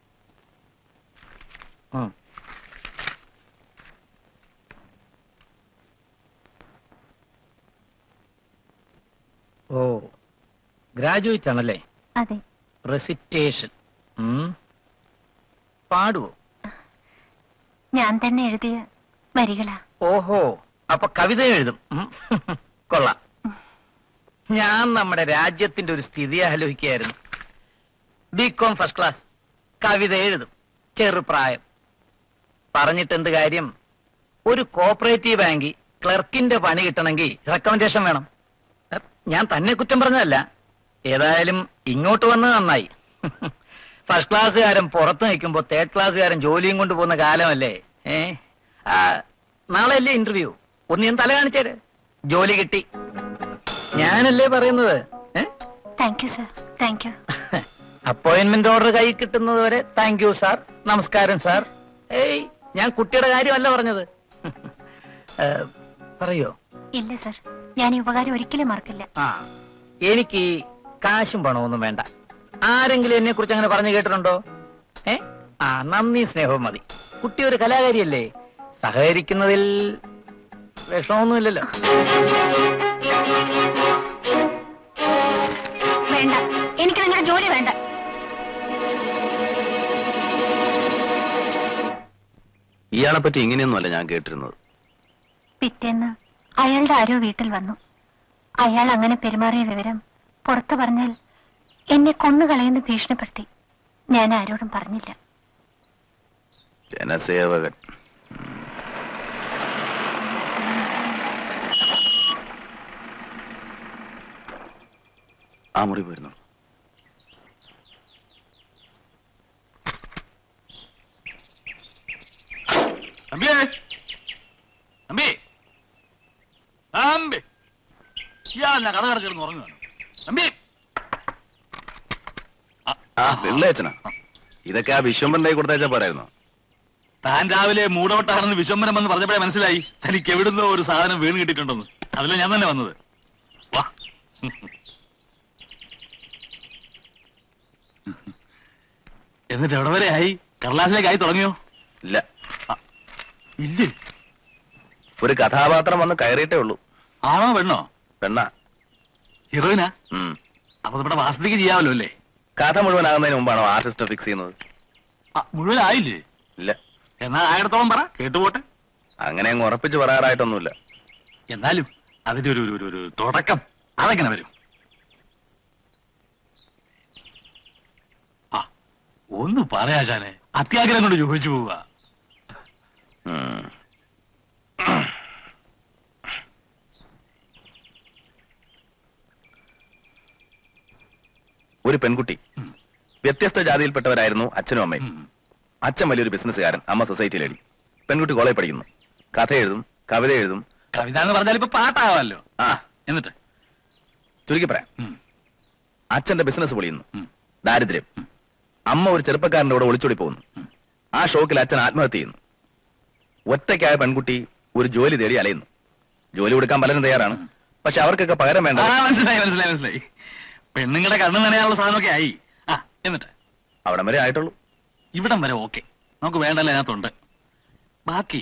ഓ ഗ്രാജുവേറ്റ് ആണല്ലേ? അതെ. റെസിറ്റേഷൻ പാടുവോ? ഞാൻ തന്നെ എഴുതിയ വരികളാ. ഓഹോ, അപ്പൊ കവിത എഴുതും. ഉം. കൊള്ളാം. ഞാൻ നമ്മുടെ രാജ്യത്തിന്റെ ഒരു സ്ഥിതി ആലോചിക്കുകയായിരുന്നു. ബികോം ഫസ്റ്റ് ക്ലാസ്, കവിത എഴുതും, ചെറുപ്രായം. പറഞ്ഞിട്ട് എന്ത് കാര്യം? ഒരു കോപ്പറേറ്റീവ് ബാങ്കിൽ ക്ലർക്കിന്റെ പണി കിട്ടണമെങ്കിൽ റെക്കമെൻഡേഷൻ വേണം. ഞാൻ തന്നെ കുറ്റം പറഞ്ഞതല്ല. ഏതായാലും ഇങ്ങോട്ട് വന്നത് നന്നായി. ഫസ്റ്റ് ക്ലാസ്സുകാരൻ പുറത്ത് നിൽക്കുമ്പോ തേർഡ് ക്ലാസ്സുകാരൻ ജോലിയും കൊണ്ട് പോകുന്ന കാലമല്ലേ. ഏ നാളെ അല്ലേ ഇന്റർവ്യൂ? ഒന്ന് ഞാൻ തല കാണിച്ചേര്. ജോലി കിട്ടി. ഞാനല്ലേ പറയുന്നത്. Thank you sir, thank you. Appointment order കൈ കിട്ടുന്നത് വരെ താങ്ക് യു സാർ, നമസ്കാരം സാർ. ഏയ് ഞാൻ കുട്ടിയുടെ കാര്യമല്ല പറഞ്ഞത്. പറയോ? ഇല്ല സാർ, ഞാൻ ഈ ഉപകാരം ഒരിക്കലും മറക്കില്ല. ആ എനിക്ക് കാശും പണമൊന്നും വേണ്ട. ആരെങ്കിലും എന്നെ കുറിച്ച് അങ്ങനെ പറഞ്ഞു കേട്ടിട്ടുണ്ടോ? ഏ ആ നന്ദി സ്നേഹവും മതി. കുട്ടി ഒരു കലാകാരിയല്ലേ, സഹകരിക്കുന്നതിൽ വിഷമൊന്നുമില്ലല്ലോ. വേണ്ട, എനിക്ക് നിങ്ങളുടെ ജോലി വേണ്ട. ഇയാളെ പറ്റി ഇങ്ങനെയൊന്നുമല്ല ഞാൻ കേട്ടിരുന്നത്. പിറ്റേന്ന് അയാളുടെ ആരോ വീട്ടിൽ വന്നു. അയാൾ അങ്ങനെ പെരുമാറിയ വിവരം പുറത്തു പറഞ്ഞാൽ എന്നെ കൊന്നുകളയെന്ന് ഭീഷണിപ്പെടുത്തി. ഞാൻ ആരോടും പറഞ്ഞില്ല. ജനസേവകൻ. ആ മുറി പോയിരുന്നു. അമ്പിയേ, അമ്പി, അമ്പി, ഇയാൾ കഥ കടച്ചിരുന്ന് ഉറങ്ങുകയാണ്. അമ്പി, ആ വെള്ളയച്ചനാ. ഇതൊക്കെ ആ വിശ്വംബരന്റെ കൊടുത്തയച്ചാ പോരായിരുന്നോ? താൻ രാവിലെ മൂടോട്ടാണെന്ന് വിശ്വംബരം എന്ന് പറഞ്ഞപ്പോഴേ മനസ്സിലായി തനിക്ക് എവിടുന്നോ ഒരു സാധനം വീണ് കിട്ടിയിട്ടുണ്ടെന്ന്. അതിലെ ഞാൻ തന്നെ വന്നത്. വാ. എന്നിട്ട് എവിടെ വരെ ആയി? കടലാസിലേക്ക് ആയി തുടങ്ങിയോ? ഇല്ല. ഇല്ലേ? ഒരു കഥാപാത്രം വന്ന് കയറിയിട്ടേ ഉള്ളൂ. ആണോ പെണ്ണോ? പെണ്ണാ. ഹീറോയിനാ? അപ്പൊ നമ്മുടെ വാസത്തിക്ക് ചെയ്യാമല്ലോ അല്ലേ? കഥ മുഴുവനാകുന്നതിന് മുമ്പാണോ ആർട്ടിസ്റ്റ് ഫിക്സ് ചെയ്യുന്നത്? മുഴുവനായില്ലേ? ഇല്ല. എന്നാ ആയിരത്തോളം പറ, കേട്ടുപോട്ടെ. അങ്ങനെ അങ്ങ് ഉറപ്പിച്ച് പറയാറായിട്ടൊന്നുമില്ല. എന്നാലും അതിന്റെ ഒരു ഒരു തുടക്കം അതെങ്ങനെ വരും? ആ ഒന്ന് പറയാശാനെ, അത്യാഗ്രഹം കൊണ്ട് ചോദിച്ചു പോവുക. ഒരു പെൺകുട്ടി. വ്യത്യസ്ത ജാതിയിൽപ്പെട്ടവരായിരുന്നു അച്ഛനും അമ്മയും. അച്ഛൻ വലിയൊരു ബിസിനസ്സുകാരൻ, അമ്മ സൊസൈറ്റി ലേഡി. പെൺകുട്ടി കോളേജ് പഠിക്കുന്നു. കഥ എഴുതും, കവിത എഴുതും. കവിത എന്ന് പറഞ്ഞാൽ ഇപ്പൊ പാട്ടാവാമല്ലോ. ആ എന്നിട്ട് ചുരുക്കി പറയാം, അച്ഛന്റെ ബിസിനസ് പൊളിയുന്നു, ദാരിദ്ര്യം. അമ്മ ഒരു ചെറുപ്പക്കാരന്റെ കൂടെ ഒളിച്ചോടി പോകുന്നു. ആ ഷോക്കിൽ അച്ഛൻ ആത്മഹത്യ ചെയ്യുന്നു. ഒറ്റയ്ക്കായ പെൺകുട്ടി ഒരു ജോലി തേടി അലയുന്നു. ജോലി കൊടുക്കാൻ പലരും തയ്യാറാണ്, പക്ഷെ അവർക്കൊക്കെ പകരം വേണ്ട. മനസ്സിലായി മനസ്സിലായി മനസ്സിലായി പെണ്ണുങ്ങളുടെ കണ്ണു നനയാനുള്ള സാധനമൊക്കെ ആയി. ആ എന്നിട്ട് അവിടം വരെ ആയിട്ടുള്ളൂ. ഇവിടം വരെ ഓക്കെ, നമുക്ക് വേണ്ടല്ലോ, അതിനകത്തുണ്ട്. ബാക്കി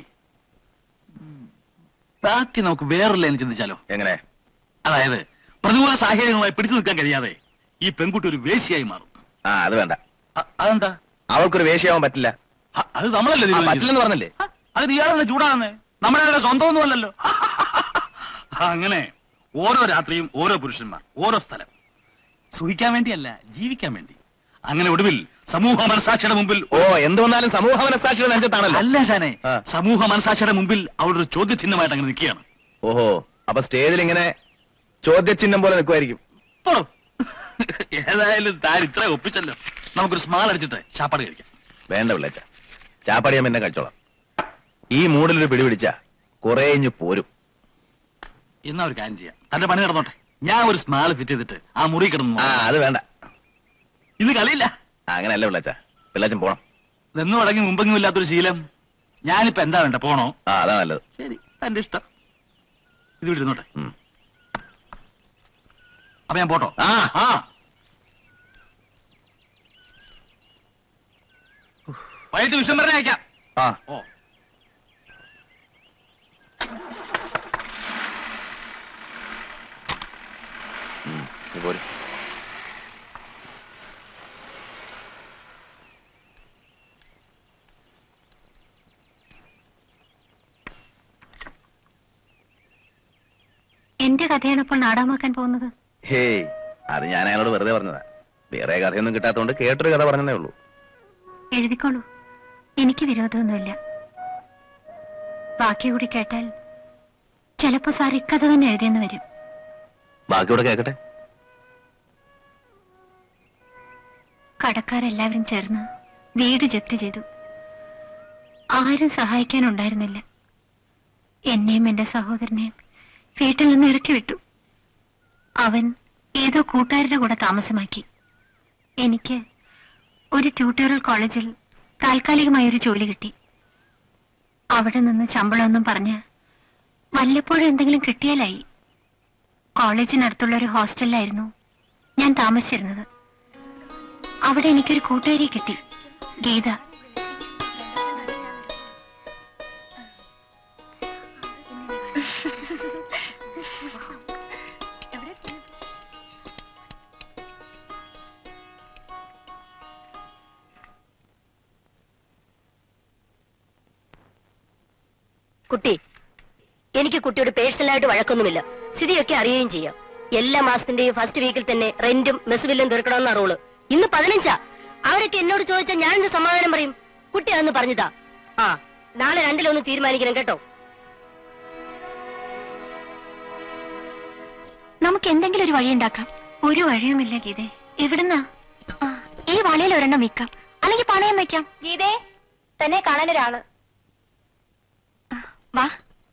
ബാക്കി നമുക്ക് വേറൊരു ലൈൻ ചിന്തിച്ചാലോ? എങ്ങനെ? അതായത് പ്രതികൂല സാഹചര്യങ്ങളുമായി പിടിച്ചു നിൽക്കാൻ കഴിയാതെ ഈ പെൺകുട്ടി ഒരു വേശ്യയായി മാറും. ആ അത് വേണ്ട. അതെന്താ? അവൾക്കൊരു വേശ്യയാവാൻ പറ്റില്ല. അത് നമ്മളല്ലേ പറ്റില്ലെന്ന് പറഞ്ഞില്ലേ? അത് ഇയാളെന്നെ ചൂടാകുന്നേ, നമ്മുടെ സ്വന്തമൊന്നും അല്ലല്ലോ. അങ്ങനെ ഓരോ രാത്രിയും ഓരോ പുരുഷന്മാർ, ഓരോ സ്ഥലം. സുഖിക്കാൻ വേണ്ടിയല്ല, ജീവിക്കാൻ വേണ്ടി. അങ്ങനെ ഒടുവിൽ സമൂഹ മനസാക്ഷിയുടെ മുമ്പിൽ, ഓ എന്ത് വന്നാലും സമൂഹ മനസാക്ഷിയുടെ നെഞ്ചത്താണല്ലോ. അല്ല ശാനെ, സമൂഹ മനസാക്ഷിയുടെ മുമ്പിൽ അവളൊരു ചോദ്യചിഹ്നമായിട്ട് അങ്ങനെ നിൽക്കുകയാണ്. ഓഹോ, അപ്പൊ സ്റ്റേജിൽ ഇങ്ങനെ ചോദ്യചിഹ്നം പോലെ നിൽക്കുമായിരിക്കും. ഏതായാലും താൻ ഇത്ര ഒപ്പിച്ചല്ലോ, നമുക്കൊരു സ്മാൾ അടിച്ചിട്ട് ചാപ്പാട് കഴിക്കാം. വേണ്ട പിള്ളേച്ച, ചാപ്പാട് ഞാൻ പിന്നെ കഴിച്ചോളാം. ഈ മൂടിലൊരു പിടി പിടിച്ച കുറെ ഇഞ്ഞു പോരും. എന്നാ ഒരു കാര്യം ചെയ്യാം, തന്റെ പണി നടന്നോട്ടെ, ഞാൻ ഒരു സ്മാൾ ഫിറ്റ് ചെയ്തിട്ട് ആ മുറി കിടന്നു ആ അത് വേണ്ട, ഇന്ന് കളിയില്ല. അങ്ങനെയല്ല പിള്ളാച്ച, പിള്ളാച്ചൻ പോണം. ഇതെന്നും അടങ്ങി മുമ്പെങ്കിലും ഇല്ലാത്തൊരു ശീലം. ഞാനിപ്പോ എന്താ വേണ്ട, പോണോ? ആ അതാ നല്ലത്. ശരി, എന്റെ ഇഷ്ടം. ഇത് വിട്ടിരുന്നോട്ടെ. ഉം. അപ്പൊ ഞാൻ പോട്ടോ? ആ ആ വൈകിട്ട് വിഷം പറഞ്ഞ അയക്കാം. ആ ഓ ഉം, നീ പോര്. എന്റെ കഥയാണ് ഇപ്പോൾ നാടകമാക്കാൻ പോകുന്നത്. ഹേയ്, അത് ഞാൻ അയാളോട് വെറുതെ പറഞ്ഞതാ. വേറെ കഥയൊന്നും കിട്ടാത്തതുകൊണ്ട് കേട്ടൊരു കഥ പറഞ്ഞതേ ഉള്ളൂ. എഴുതിക്കോളൂ, എനിക്ക് വിരോധമൊന്നുമില്ല. ബാക്കി കൂടി കേട്ടാൽ ചിലപ്പോ സാർ ഇക്കഥ തന്നെ എഴുതിയെന്ന് വരും. ബാക്കിയോടെ കേക്കട്ടെ. കടക്കാരെല്ലാവരും ചേർന്ന് വീട് ജപ്തി ചെയ്തു. ആരും സഹായിക്കാനുണ്ടായിരുന്നില്ല. എന്നെയും എന്റെ സഹോദരനെയും വീട്ടിൽ നിന്ന് ഇറക്കി വിട്ടു. അവൻ ഏതോ കൂട്ടുകാരുടെ കൂടെ താമസമാക്കി. എനിക്ക് ഒരു ട്യൂട്ടോറിയൽ കോളേജിൽ താൽക്കാലികമായ ഒരു ജോലി കിട്ടി. അവിടെ നിന്ന് ശമ്പളമൊന്നും പറഞ്ഞ് വല്ലപ്പോഴും എന്തെങ്കിലും കിട്ടിയാലായി. കോളേജിനടുത്തുള്ള ഒരു ഹോസ്റ്റലിലായിരുന്നു ഞാൻ താമസിച്ചിരുന്നത്. അവിടെ എനിക്കൊരു കൂട്ടുകാരിയെ കിട്ടി, ഗീത. കുട്ടി, എനിക്ക് കുട്ടിയോട് പേഴ്സണലായിട്ട് വഴക്കൊന്നുമില്ല. സ്ഥിതിയൊക്കെ അറിയുകയും ചെയ്യാം. എല്ലാ മാസത്തിന്റെയും ഫസ്റ്റ് വീക്കിൽ തന്നെ റെന്റും മെസ് ബില്ലും തീർക്കണമെന്ന റൂള്. ഇന്ന് പതിനഞ്ചാ. അവരൊക്കെ എന്നോട് ചോദിച്ചാൽ ഞാൻ എന്ത് സമാധാനം പറയും? കുട്ടി അതൊന്ന് പറഞ്ഞതാ. ആ, നാളെ രണ്ടിലൊന്ന് തീരുമാനിക്കണം കേട്ടോ. നമുക്ക് എന്തെങ്കിലും ഒരു വഴിയുണ്ടാക്കാം. ഒരു വഴിയുമില്ല ഗീതേ. എവിടുന്നാ? ഈ വളയിൽ ഒരെണ്ണം വിൽക്കാം, അല്ലെങ്കിൽ പണയം വെക്കാം. ഗീതേ, തന്നെ കാണാൻ ഒരാള്. വാ.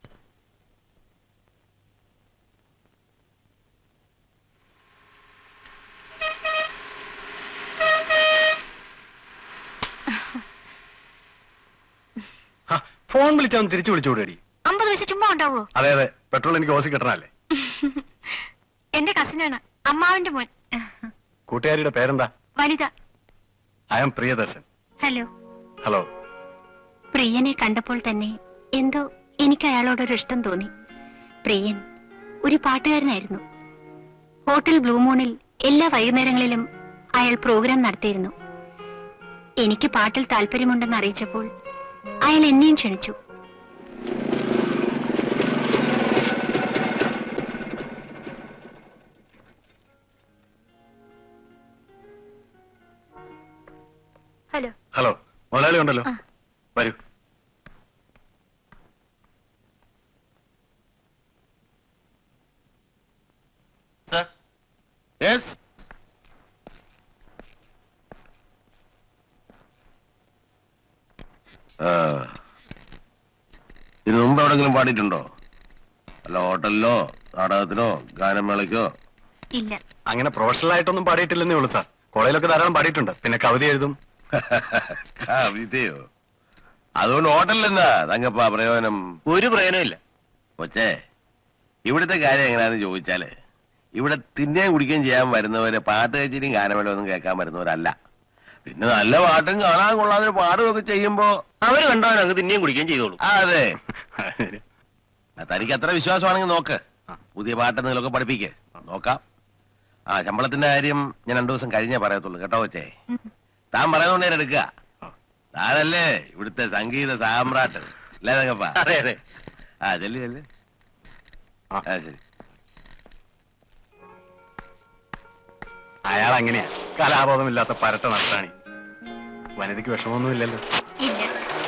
ഫോൺ വിളിച്ചാൽ തിരിച്ചു വിളിച്ചു വിടേടി. അമ്പത് പൈസ ചുമ്മാ ഉണ്ടാവോ? അതെ അതെ, പെട്രോൾ എനിക്ക് ഓസി കിട്ടണല്ലേ. എന്റെ കസിനാണ്, അമ്മാവന്റെ മോൻ. കൂട്ടുകാരിയുടെ പേരെന്താ? Vanitha. I'm Priyadarshan. Hello. Hello. പ്രിയനെ കണ്ടപ്പോൾ തന്നെ എന്തോ എനിക്ക് അയാളോടൊരു ഇഷ്ടം തോന്നി. പ്രിയൻ ഒരു പാട്ടുകാരനായിരുന്നു. ഹോട്ടൽ ബ്ലൂ മൂണിൽ എല്ലാ വൈകുന്നേരങ്ങളിലും അയാൾ പ്രോഗ്രാം നടത്തിയിരുന്നു. എനിക്ക് പാട്ടിൽ താല്പര്യമുണ്ടെന്ന് അറിയിച്ചപ്പോൾ അയാൾ എന്നെയും ക്ഷണിച്ചു. ഹലോ. ഹലോ, മുതലാളി ഉണ്ടല്ലോ, വരൂ. സർ. യെസ്. ഇതിനു മുമ്പ് എവിടെങ്കിലും പാടിയിട്ടുണ്ടോ? അല്ല ഹോട്ടലിലോ നാടകത്തിനോ ഗാനമേളയ്ക്കോ? ഇല്ല. അങ്ങനെ പ്രൊഫഷണൽ ആയിട്ടൊന്നും പാടിയിട്ടില്ലെന്നേ ഉള്ളൂ സാർ. കോളേജിലൊക്കെ ധാരാളം പാടിയിട്ടുണ്ട്. പിന്നെ കവിത എഴുതും. കവിതയോ? അതുകൊണ്ട് ഹോട്ടലിൽ എന്താ തങ്കപ്പ പ്രയോജനം? ഒരു പ്രയോജനമില്ല കൊച്ചേ. ഇവിടുത്തെ കാര്യം എങ്ങനെയാന്ന് ചോദിച്ചാല്, ഇവിടെ തിന്നുകയും കുടിക്കുകയും ചെയ്യാൻ വരുന്നവര് പാട്ട് കച്ചേരിയും ഗാനമേളയും ഒന്നും കേൾക്കാൻ വരുന്നവരല്ല. പിന്നെ നല്ല പാട്ടും കാണാൻ കൊള്ളാതെ പാടുകയൊക്കെ ചെയ്യുമ്പോ അവര് കണ്ടവനങ്ങ് തിന്നുകയും കുടിക്കുകയും ചെയ്തോളൂ. അതെ, തനിക്ക് അത്ര വിശ്വാസമാണെങ്കിൽ നോക്ക്, പുതിയ പാട്ടെന്തെങ്കിലുമൊക്കെ പഠിപ്പിക്ക്, നോക്കാം. ആ ശമ്പളത്തിന്റെ കാര്യം ഞാൻ രണ്ടു ദിവസം കഴിഞ്ഞേ പറയത്തുള്ളൂ കേട്ടോ കൊച്ചേ. താൻ പറയുന്നോണ്ട് ഞാൻ എടുക്കുക. താനല്ലേ ഇവിടുത്തെ സംഗീത സാമ്രാട്ട് അല്ലേ തങ്കപ്പ? അതെ അതെ. ആ ചെല്ലി ചെല്ലി. ആ ശരി. അയാൾ അങ്ങനെയാ, കലാബോധമില്ലാത്ത പരട്ട നഷ്ടാണി. വനിതയ്ക്ക് വിഷമമൊന്നുമില്ലല്ലോ. ഇല്ല.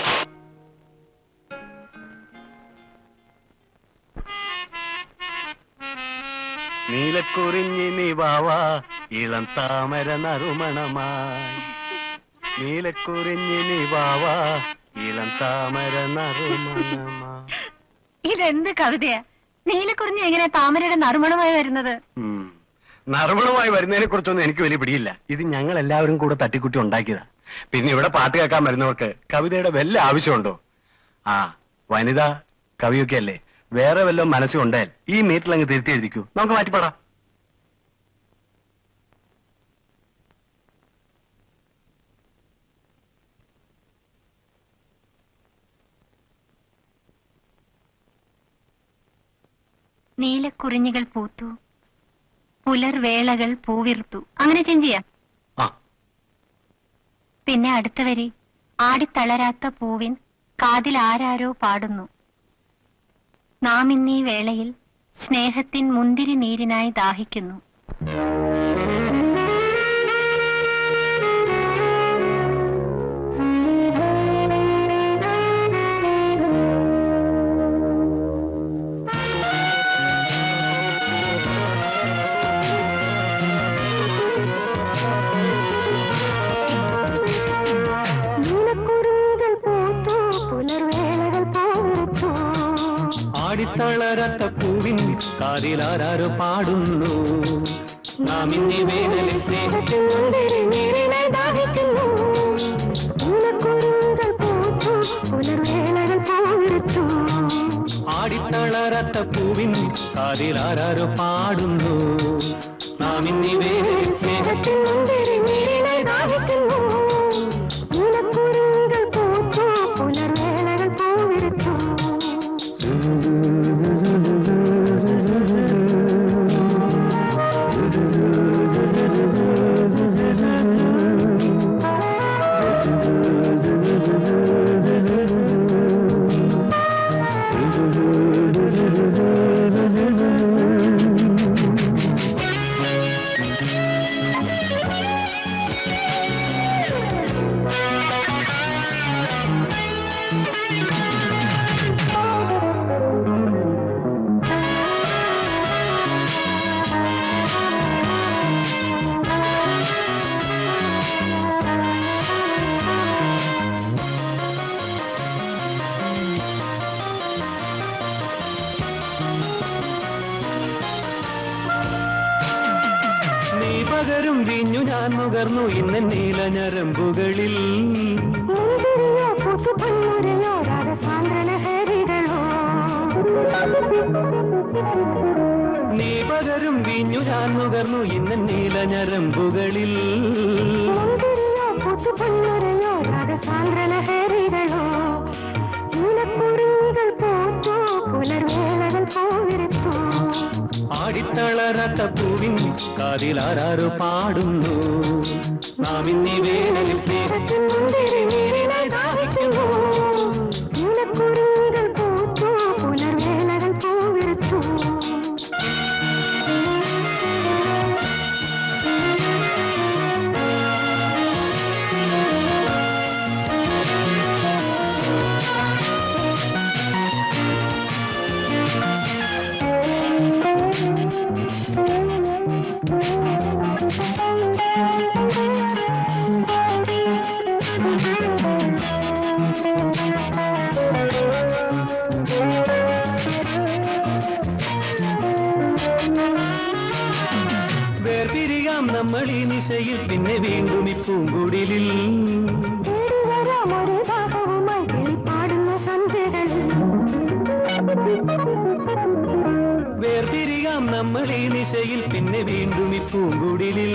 നീലക്കുറിഞ്ഞി നിവാവാ ഇളം താമര നറുമണമായി. നീലക്കുറിഞ്ഞി നിവാവാ ഇളം താമര നറുമണമായി. ഇതെന്ത് കവിതയാ? നീലക്കുറിഞ്ഞി എങ്ങനെ താമരയുടെ നറുമണമായി വരുന്നത്? നറുമണമായി വരുന്നതിനെ കുറിച്ചൊന്നും എനിക്ക് വലിയ പിടിയില്ല. ഇത് ഞങ്ങൾ എല്ലാവരും കൂടെ തട്ടിക്കുട്ടി ഉണ്ടാക്കിയതാ. പിന്നെ ഇവിടെ പാട്ട് കേൾക്കാൻ വരുന്നവർക്ക് കവിതയുടെ വല്ല ആവശ്യമുണ്ടോ? ആ വനിത കവിയൊക്കെ അല്ലേ, വേറെ വല്ല മനസ്സുണ്ടായാൽ ഈ മീറ്റിൽ അങ്ങ് തിരുത്തി എഴുതിക്കൂ, നമുക്ക് മാറ്റിപ്പാടാം. നീലക്കുറിഞ്ഞികൾ പൂത്തു, പുലർവേളകൾ പൂവിർത്തു, അങ്ങനെ ചേഞ്ച് ചെയ്യാം. പിന്നെ അടുത്ത വരി, ആടിത്തളരാത്ത പൂവിൻ കാതിൽ ആരാരോ പാടുന്നു, നാം ഇന്നീ വേളയിൽ സ്നേഹത്തിൻ മുന്തിരി നീരിനായി ദാഹിക്കുന്നു. ആടിത്തളരാത്ത പൂവിൻ കാതിലാരോ പാടുന്നു, നാം ഇന്നീ വേനലിൽ സ്നേഹത്തിൽ മുന്തിരി നീരിനായി ദാഹിക്കുന്നു. ആടിത്തളരാത്ത പൂവിൻ കാതിലാരോ പാടുന്നു, നാം ഇന്നീ വേനലിൽ സ്നേഹത്തിൽ മുന്തിരി നീരിനായി ദാഹിക്കുന്നു. പകരും വീഞ്ഞു ഞാൻ നുകർന്നു ഇന്ന് നീല ഞരമ്പുകളിൽ, നീ പകരും വീഞ്ഞു ഞാൻ നുകർന്നു ഇന്ന് നീല ഞരമ്പുകളിൽ, ആടിത്തളരാത്ത പൂവിൻ കാതിലാരോ പാടുന്നു, നാം ഇന്നീ വേനലിൽ സ്നേഹത്തിൽ മുന്തിരി നീരിനായി ദാഹിക്കുന്നു. പുലർവേളകൾ പൂവിർത്തു. വേർപിരിയാം നമ്മൾ ഈ നിശയിൽ പിന്നെ വീണ്ടും ഈ പൂങ്കുടിലിൽ, വേർപിരിയാം നമ്മൾ ഈ നിശയിൽ പിന്നെ വീണ്ടും ഈ പൂങ്കുടിലിൽ,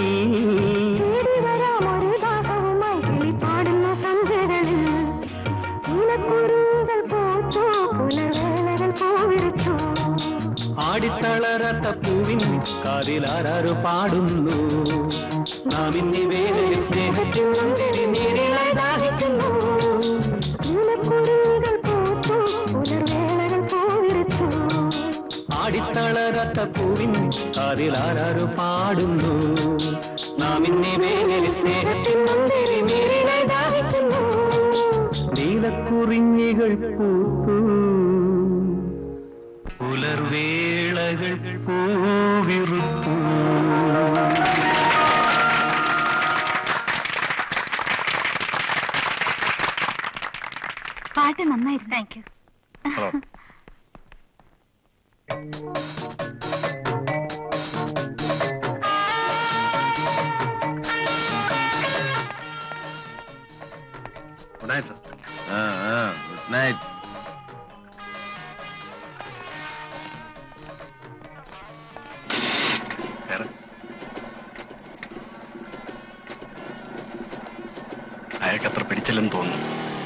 ആടിത്തളരാത്ത പൂവിൻ കാതിലാരോ പാടുന്നു, നാം ഇന്നീ വേനലിൽ സ്നേഹത്തിൽ മുന്തിരി നീരിനായി ദാഹിക്കുന്നു. ആടിത്തളരാത്ത പൂവിൻ കാതിലാരോ പാടുന്നു, നാം ഇന്നീ വേനലിൽ സ്നേഹത്തിൽ മുന്തിരി നീരിനായി ദാഹിക്കുന്നു. നീലക്കുറിഞ്ഞികൾ പൂത്തു, പുലർവേളകൾ പൂവിറുത്തു. പാട്ട് നന്നായിരുന്നു. Thank you. Good night sir. ആ ആ ഗുഡ് നൈറ്റ്. അയാൾക്ക് അത്ര പിടിച്ചില്ലെന്ന് തോന്നുന്നു.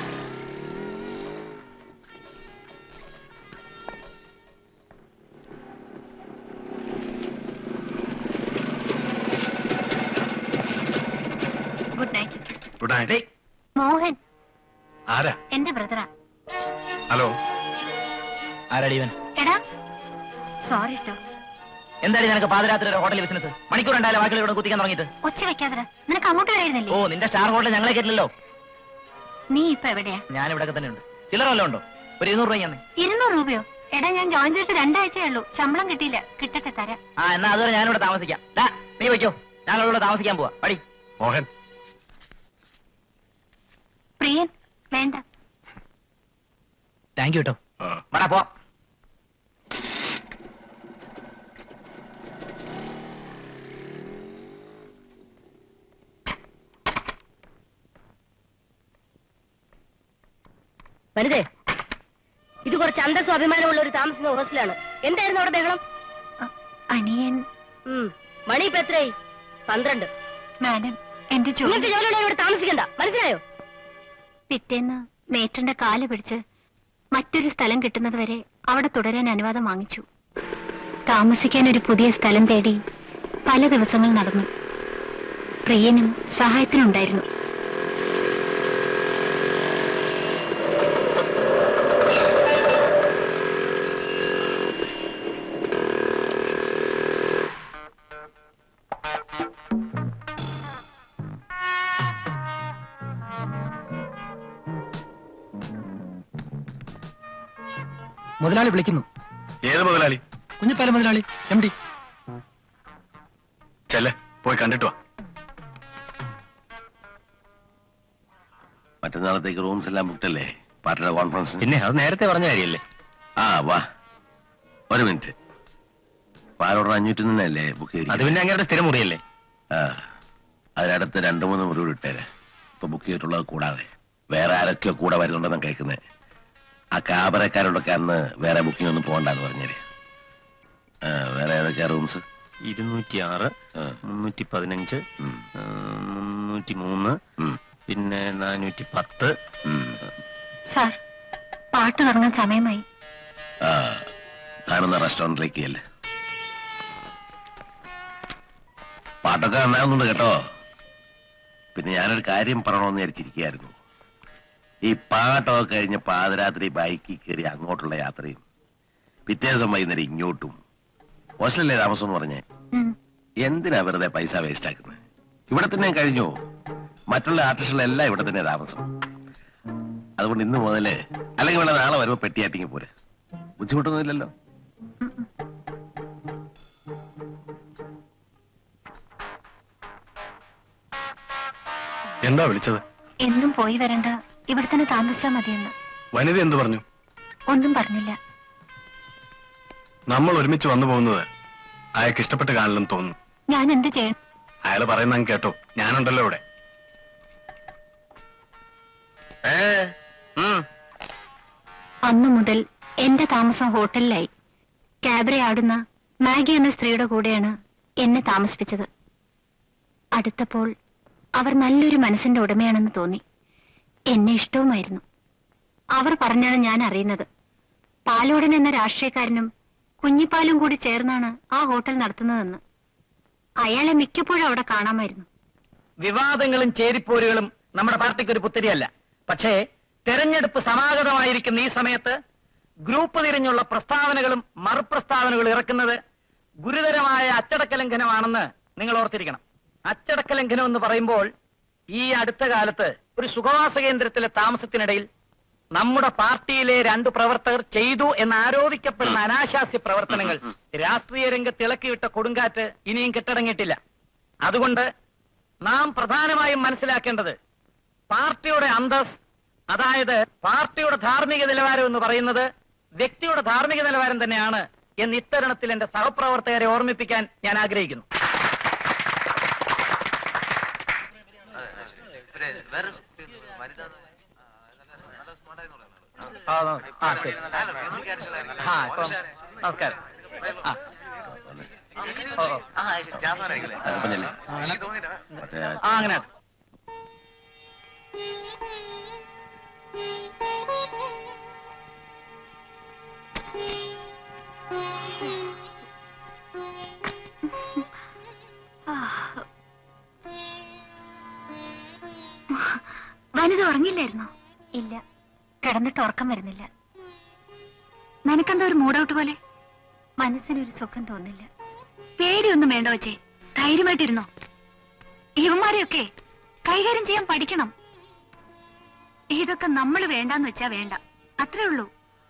Good night. Good night. Mohan ആരാ? എന്റെ ബ്രദറാ. ഹലോ. ആരാടിവൻ? എടാ സോറി കേട്ടോ. എന്തായാലും നിനക്ക് പാതിരാത്രി ഒരു ഹോട്ടൽ ബിസിനസ് മണിക്കൂർ ഉണ്ടായാലും ബാക്കിയുള്ള ഇവിടെ കുത്തിക്കാൻ തുടങ്ങിയിട്ട്. ഒച്ച വെക്കാതെ നിനക്ക് അങ്ങോട്ട് വരായിരുന്നല്ലേ? ഓ നിന്റെ സ്റ്റാർ ഹോട്ടൽ ഞങ്ങളെ കേട്ടില്ലല്ലോ. നീ ഇപ്പൊ എവിടെയാ? ഞാൻ ഇവിടെ തന്നെ ഉണ്ട്. ചില്ലറ വല്ലതും ഉണ്ടോ? ഒരു ഇരുന്നൂറ് രൂപ. ഇരുന്നൂറ് രൂപയോ? എടാ ഞാൻ ജോയിൻ ചെയ്തിട്ട് രണ്ടാഴ്ചയേ ഉള്ളൂ, ശമ്പളം കിട്ടിയില്ല. കിട്ടട്ടെ തരാം. ആ എന്നാ അതുവരെ ഞാനിവിടെ താമസിക്കാം. നീ വയ്ക്കോ, ഞങ്ങൾ ഇവിടെ താമസിക്കാൻ പോവാ. പടി മോഹൻ. പ്രിയൻ വേണ്ട. താങ്ക് യു കേട്ടോ. വേടാ പോ. വനിതേ, ഇത് കുറച്ച് അന്തസ്സും അഭിമാനമുള്ള ഒരു താമസിക്കുന്ന ഹോസ്റ്റലാണ്. എന്തായിരുന്നു അവിടെ ബഹളം? അനിയൻ. മണി ഇപ്പൊ എത്രയായി? പന്ത്രണ്ട്. മാഡം എന്റെ നിങ്ങൾക്ക് ജോലിയുള്ള ഇവിടെ താമസിക്കണ്ട, മനസ്സിലായോ? പിറ്റേന്ന് മേറ്റന്റെ കാല് പിടിച്ച് മറ്റൊരു സ്ഥലം കിട്ടുന്നത് വരെ അവിടെ തുടരാൻ അനുവാദം വാങ്ങിച്ചു. താമസിക്കാൻ ഒരു പുതിയ സ്ഥലം തേടി പല ദിവസങ്ങൾ നടന്നു. പ്രിയനും സഹായത്തിനുണ്ടായിരുന്നു. മുതലാളി വിളിക്കുന്നു. ഏത് മുതലാളി? കുഞ്ഞിപ്പാല മുതലാളി, എം ഡി. ചെല്ലേ, പോയി കണ്ടിട്ട് വാ. മറ്റന്നാളത്തേക്ക് റൂംസ് എല്ലാം ബുക്കല്ലേ പാർട്ടിയുടെ കോൺഫറൻസ്? പിന്നെ അത് നേരത്തെ പറഞ്ഞ കാര്യല്ലേ? ആ വാ, ഒരു മിനിറ്റ്. പാലോട് അഞ്ഞൂറ്റി നിന്നല്ലേ ബുക്ക് ചെയ്ത്? അത് പിന്നെ അങ്ങനെ സ്ഥിരം മുറിയല്ലേ? ആ, അതിനടുത്ത് രണ്ടു മൂന്ന് മുറി ഇട്ടേരെ. ഇപ്പൊ ബുക്ക് ചെയ്തിട്ടുള്ളത് കൂടാതെ വേറെ ആരൊക്കെയോ കൂടെ വരുന്നുണ്ടെന്ന് കേൾക്കുന്നത്. ആ കാബറക്കാരോടൊക്കെ അന്ന് വേറെ ബുക്കിംഗ് ഒന്നും പോകണ്ടെന്ന് പറഞ്ഞേര്. വേറെ ഏതൊക്കെയാ റൂംസ്? ഇരുന്നൂറ്റി ആറ്, മുന്നൂറ്റി പതിനഞ്ച്, മുന്നൂറ്റി മൂന്ന്, പിന്നെ നാനൂറ്റി പത്ത്. സാർ, പാട്ട് തുടങ്ങാൻ സമയമായി. ആ, താനൊന്ന് റെസ്റ്റോറന്റിലേക്ക് അല്ലേ? പാട്ടൊക്കെ നന്നാകുന്നുണ്ട് കേട്ടോ. പിന്നെ ഞാനൊരു കാര്യം പറയണമെന്ന് വിചാരിച്ചിരിക്കുകയായിരുന്നു. ഈ പാട്ടൊക്കെ കഴിഞ്ഞ് പാതിരാത്രി ബൈക്കിൽ കയറി അങ്ങോട്ടുള്ള യാത്രയും പിറ്റേ ദിവസം വൈകുന്നേരം ഇങ്ങോട്ടും ഹോസ്റ്റലിലെ താമസം എന്ന് പറഞ്ഞേ എന്തിനാ വെറുതെ പൈസ വേസ്റ്റ് ആക്കുന്നത്? ഇവിടെ തന്നെ കഴിഞ്ഞു. മറ്റുള്ള ആർട്ടിസ്റ്റുകളെല്ലാം ഇവിടെ തന്നെ താമസം. അതുകൊണ്ട് ഇന്ന് മുതല് അല്ലെങ്കിൽ വേണ്ട നാളെ വരുമ്പോ പെട്ടിയാട്ടിങ്ങി പോരെ. ബുദ്ധിമുട്ടൊന്നുമില്ലല്ലോ. എന്താ വിളിച്ചത്? എന്നും പോയി വരണ്ട, ഇവിടെ തന്നെ താമസിച്ചാ മതിയെന്ന്. വനിത എന്ത് പറഞ്ഞു? ഒന്നും പറഞ്ഞില്ല. നമ്മൾ ഒരുമിച്ച് വന്നു പോകുന്നത് അയാൾക്ക് ഇഷ്ടപ്പെട്ട് കാണില്ലെന്ന് തോന്നുന്നു. ഞാൻ എന്ത് ചെയ്യണം? അയാൾ പറയുന്ന കേട്ടോ, ഞാനുണ്ടല്ലോ ഇവിടെ. അന്നു മുതൽ എന്റെ താമസം ഹോട്ടലിലായി. ക്യാബറെ ആടുന്ന മാഗി എന്ന സ്ത്രീയുടെ കൂടെയാണ് എന്നെ താമസിപ്പിച്ചത്. അടുത്തപ്പോൾ അവർ നല്ലൊരു മനസ്സിന്റെ ഉടമയാണെന്ന് തോന്നി. എന്നെ ഇഷ്ടവുമായിരുന്നു. അവർ പറഞ്ഞാണ് ഞാൻ അറിയുന്നത്. പാലോടൻ എന്ന രാഷ്ട്രീയക്കാരനും കുഞ്ഞിപ്പാലും കൂടി ചേർന്നാണ് ആ ഹോട്ടൽ നടത്തുന്നതെന്ന്. അയാളെ മിക്കപ്പോഴും അവിടെ കാണാമായിരുന്നു. വിവാദങ്ങളും ചേരിപ്പോരുകളും നമ്മുടെ പാർട്ടിക്ക് ഒരു പുത്തരിയല്ല. പക്ഷേ തെരഞ്ഞെടുപ്പ് സമാഗതമായിരിക്കുന്ന ഈ സമയത്ത് ഗ്രൂപ്പ് തിരിഞ്ഞുള്ള പ്രസ്താവനകളും മറുപ്രസ്താവനകളും ഇറക്കുന്നത് ഗുരുതരമായ അച്ചടക്ക ലംഘനമാണെന്ന് നിങ്ങൾ ഓർത്തിരിക്കണം. അച്ചടക്ക ലംഘനം എന്ന് പറയുമ്പോൾ ഈ അടുത്ത കാലത്ത് ഒരു സുഖവാസ കേന്ദ്രത്തിലെ താമസത്തിനിടയിൽ നമ്മുടെ പാർട്ടിയിലെ രണ്ടു പ്രവർത്തകർ ചെയ്തു എന്നാരോപിക്കപ്പെടുന്ന അനാശാസ്യ പ്രവർത്തനങ്ങൾ രാഷ്ട്രീയ രംഗത്ത് ഇളക്കിവിട്ട കൊടുങ്കാറ്റ് ഇനിയും കെട്ടടങ്ങിയിട്ടില്ല. അതുകൊണ്ട് നാം പ്രധാനമായും മനസ്സിലാക്കേണ്ടത് പാർട്ടിയുടെ അന്തസ്, അതായത് പാർട്ടിയുടെ ധാർമ്മിക നിലവാരം എന്ന് പറയുന്നത് വ്യക്തിയുടെ ധാർമ്മിക നിലവാരം തന്നെയാണ് എന്ന് ഇത്തരണത്തിൽ എന്റെ സഹപ്രവർത്തകരെ ഓർമ്മിപ്പിക്കാൻ ഞാൻ ആഗ്രഹിക്കുന്നു. നമസ്കാരം. അങ്ങനെ വനിത ഉറങ്ങില്ലായിരുന്നോ? ഇല്ല, കിടന്നിട്ട് ഉറക്കം വരുന്നില്ല. നിനക്കെന്താ ഒരു മൂഡൌട്ട് പോലെ? മനസ്സിനൊരു സുഖം തോന്നില്ല. പേടിയൊന്നും വേണ്ട വെച്ചേ, ധൈര്യമായിട്ടിരുന്നോ. ഇവന്മാരെയൊക്കെ കൈകാര്യം ചെയ്യാൻ പഠിക്കണം. ഇതൊക്കെ നമ്മൾ വേണ്ടാന്ന് വെച്ചാ വേണ്ട, അത്രേ ഉള്ളൂ.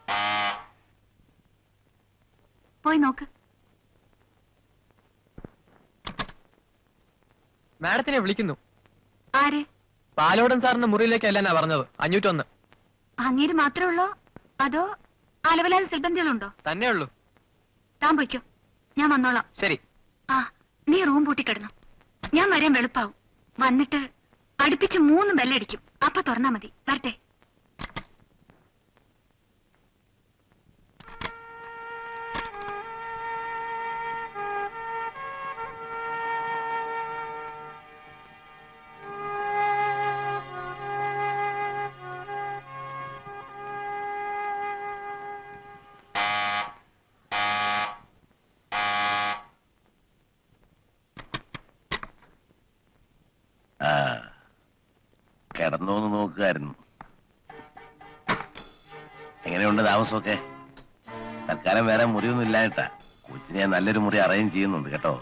പോയി നോക്ക്. മാഡത്തിനെ വിളിക്കുന്നു. ആരെ? പാലോടൻ സാറിന്റെ മുറിയിലേക്ക് അല്ലെന്നാ പറഞ്ഞത്. അഞ്ഞൂറ്റൊന്ന്. അങ്ങേര് മാത്രമേ ഉള്ളോ അതോ അലവലാതെ സിൽബന്ധികളുണ്ടോ? തന്നെ ഉള്ളൂ. താൻ പൊയ്ക്കോ, ഞാൻ വന്നോളാം. ശരി. ആ, നീ റൂം പൂട്ടിക്കിടന്നു. ഞാൻ വരാൻ വെളുപ്പാവും. വന്നിട്ട് അടുപ്പിച്ച് മൂന്ന് ബെല്ലടിക്കും. അപ്പൊ തുറന്നാ മതി. വരട്ടെ. കിടന്നോന്ന് നോക്കുമായിരുന്നു. എങ്ങനെയുണ്ട് താമസമൊക്കെ? തൽക്കാലം വേറെ മുറിയൊന്നും ഇല്ലായിട്ടാ. കൊച്ചിനെ ഞാൻ നല്ലൊരു മുറി അറേഞ്ച് ചെയ്യുന്നുണ്ട് കേട്ടോ.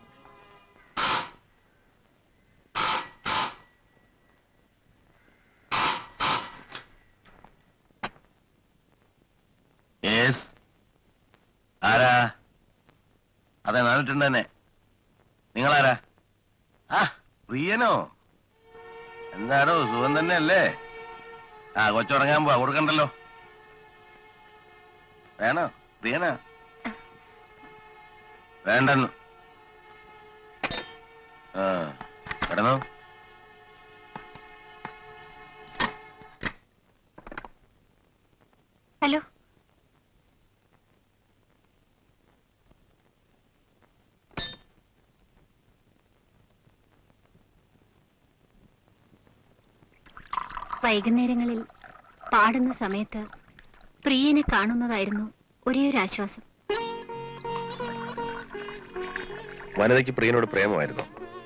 യെസ്, ആരാ? അതെ, നാണിട്ടുണ്ട് തന്നെ. നിങ്ങളാരാ? ആ, പ്രിയനോ? എന്താണോ, സുഖം തന്നെ അല്ലേ? ആ, കൊച്ചുറങ്ങാൻ പോവാ, കൊടുക്കണ്ടല്ലോ. വേണോ? പ്രിയനാ? വേണ്ടെന്ന്. ആ, കിടന്നോ. ഹലോ. വൈകുന്നേരങ്ങളിൽ പാടുന്ന സമയത്ത് പ്രിയനെ കാണുന്നതായിരുന്നു ഒരേ ഒരു ആശ്വാസം. വനിതയ്ക്ക് പ്രിയനോട് പ്രേമമായിരുന്നു?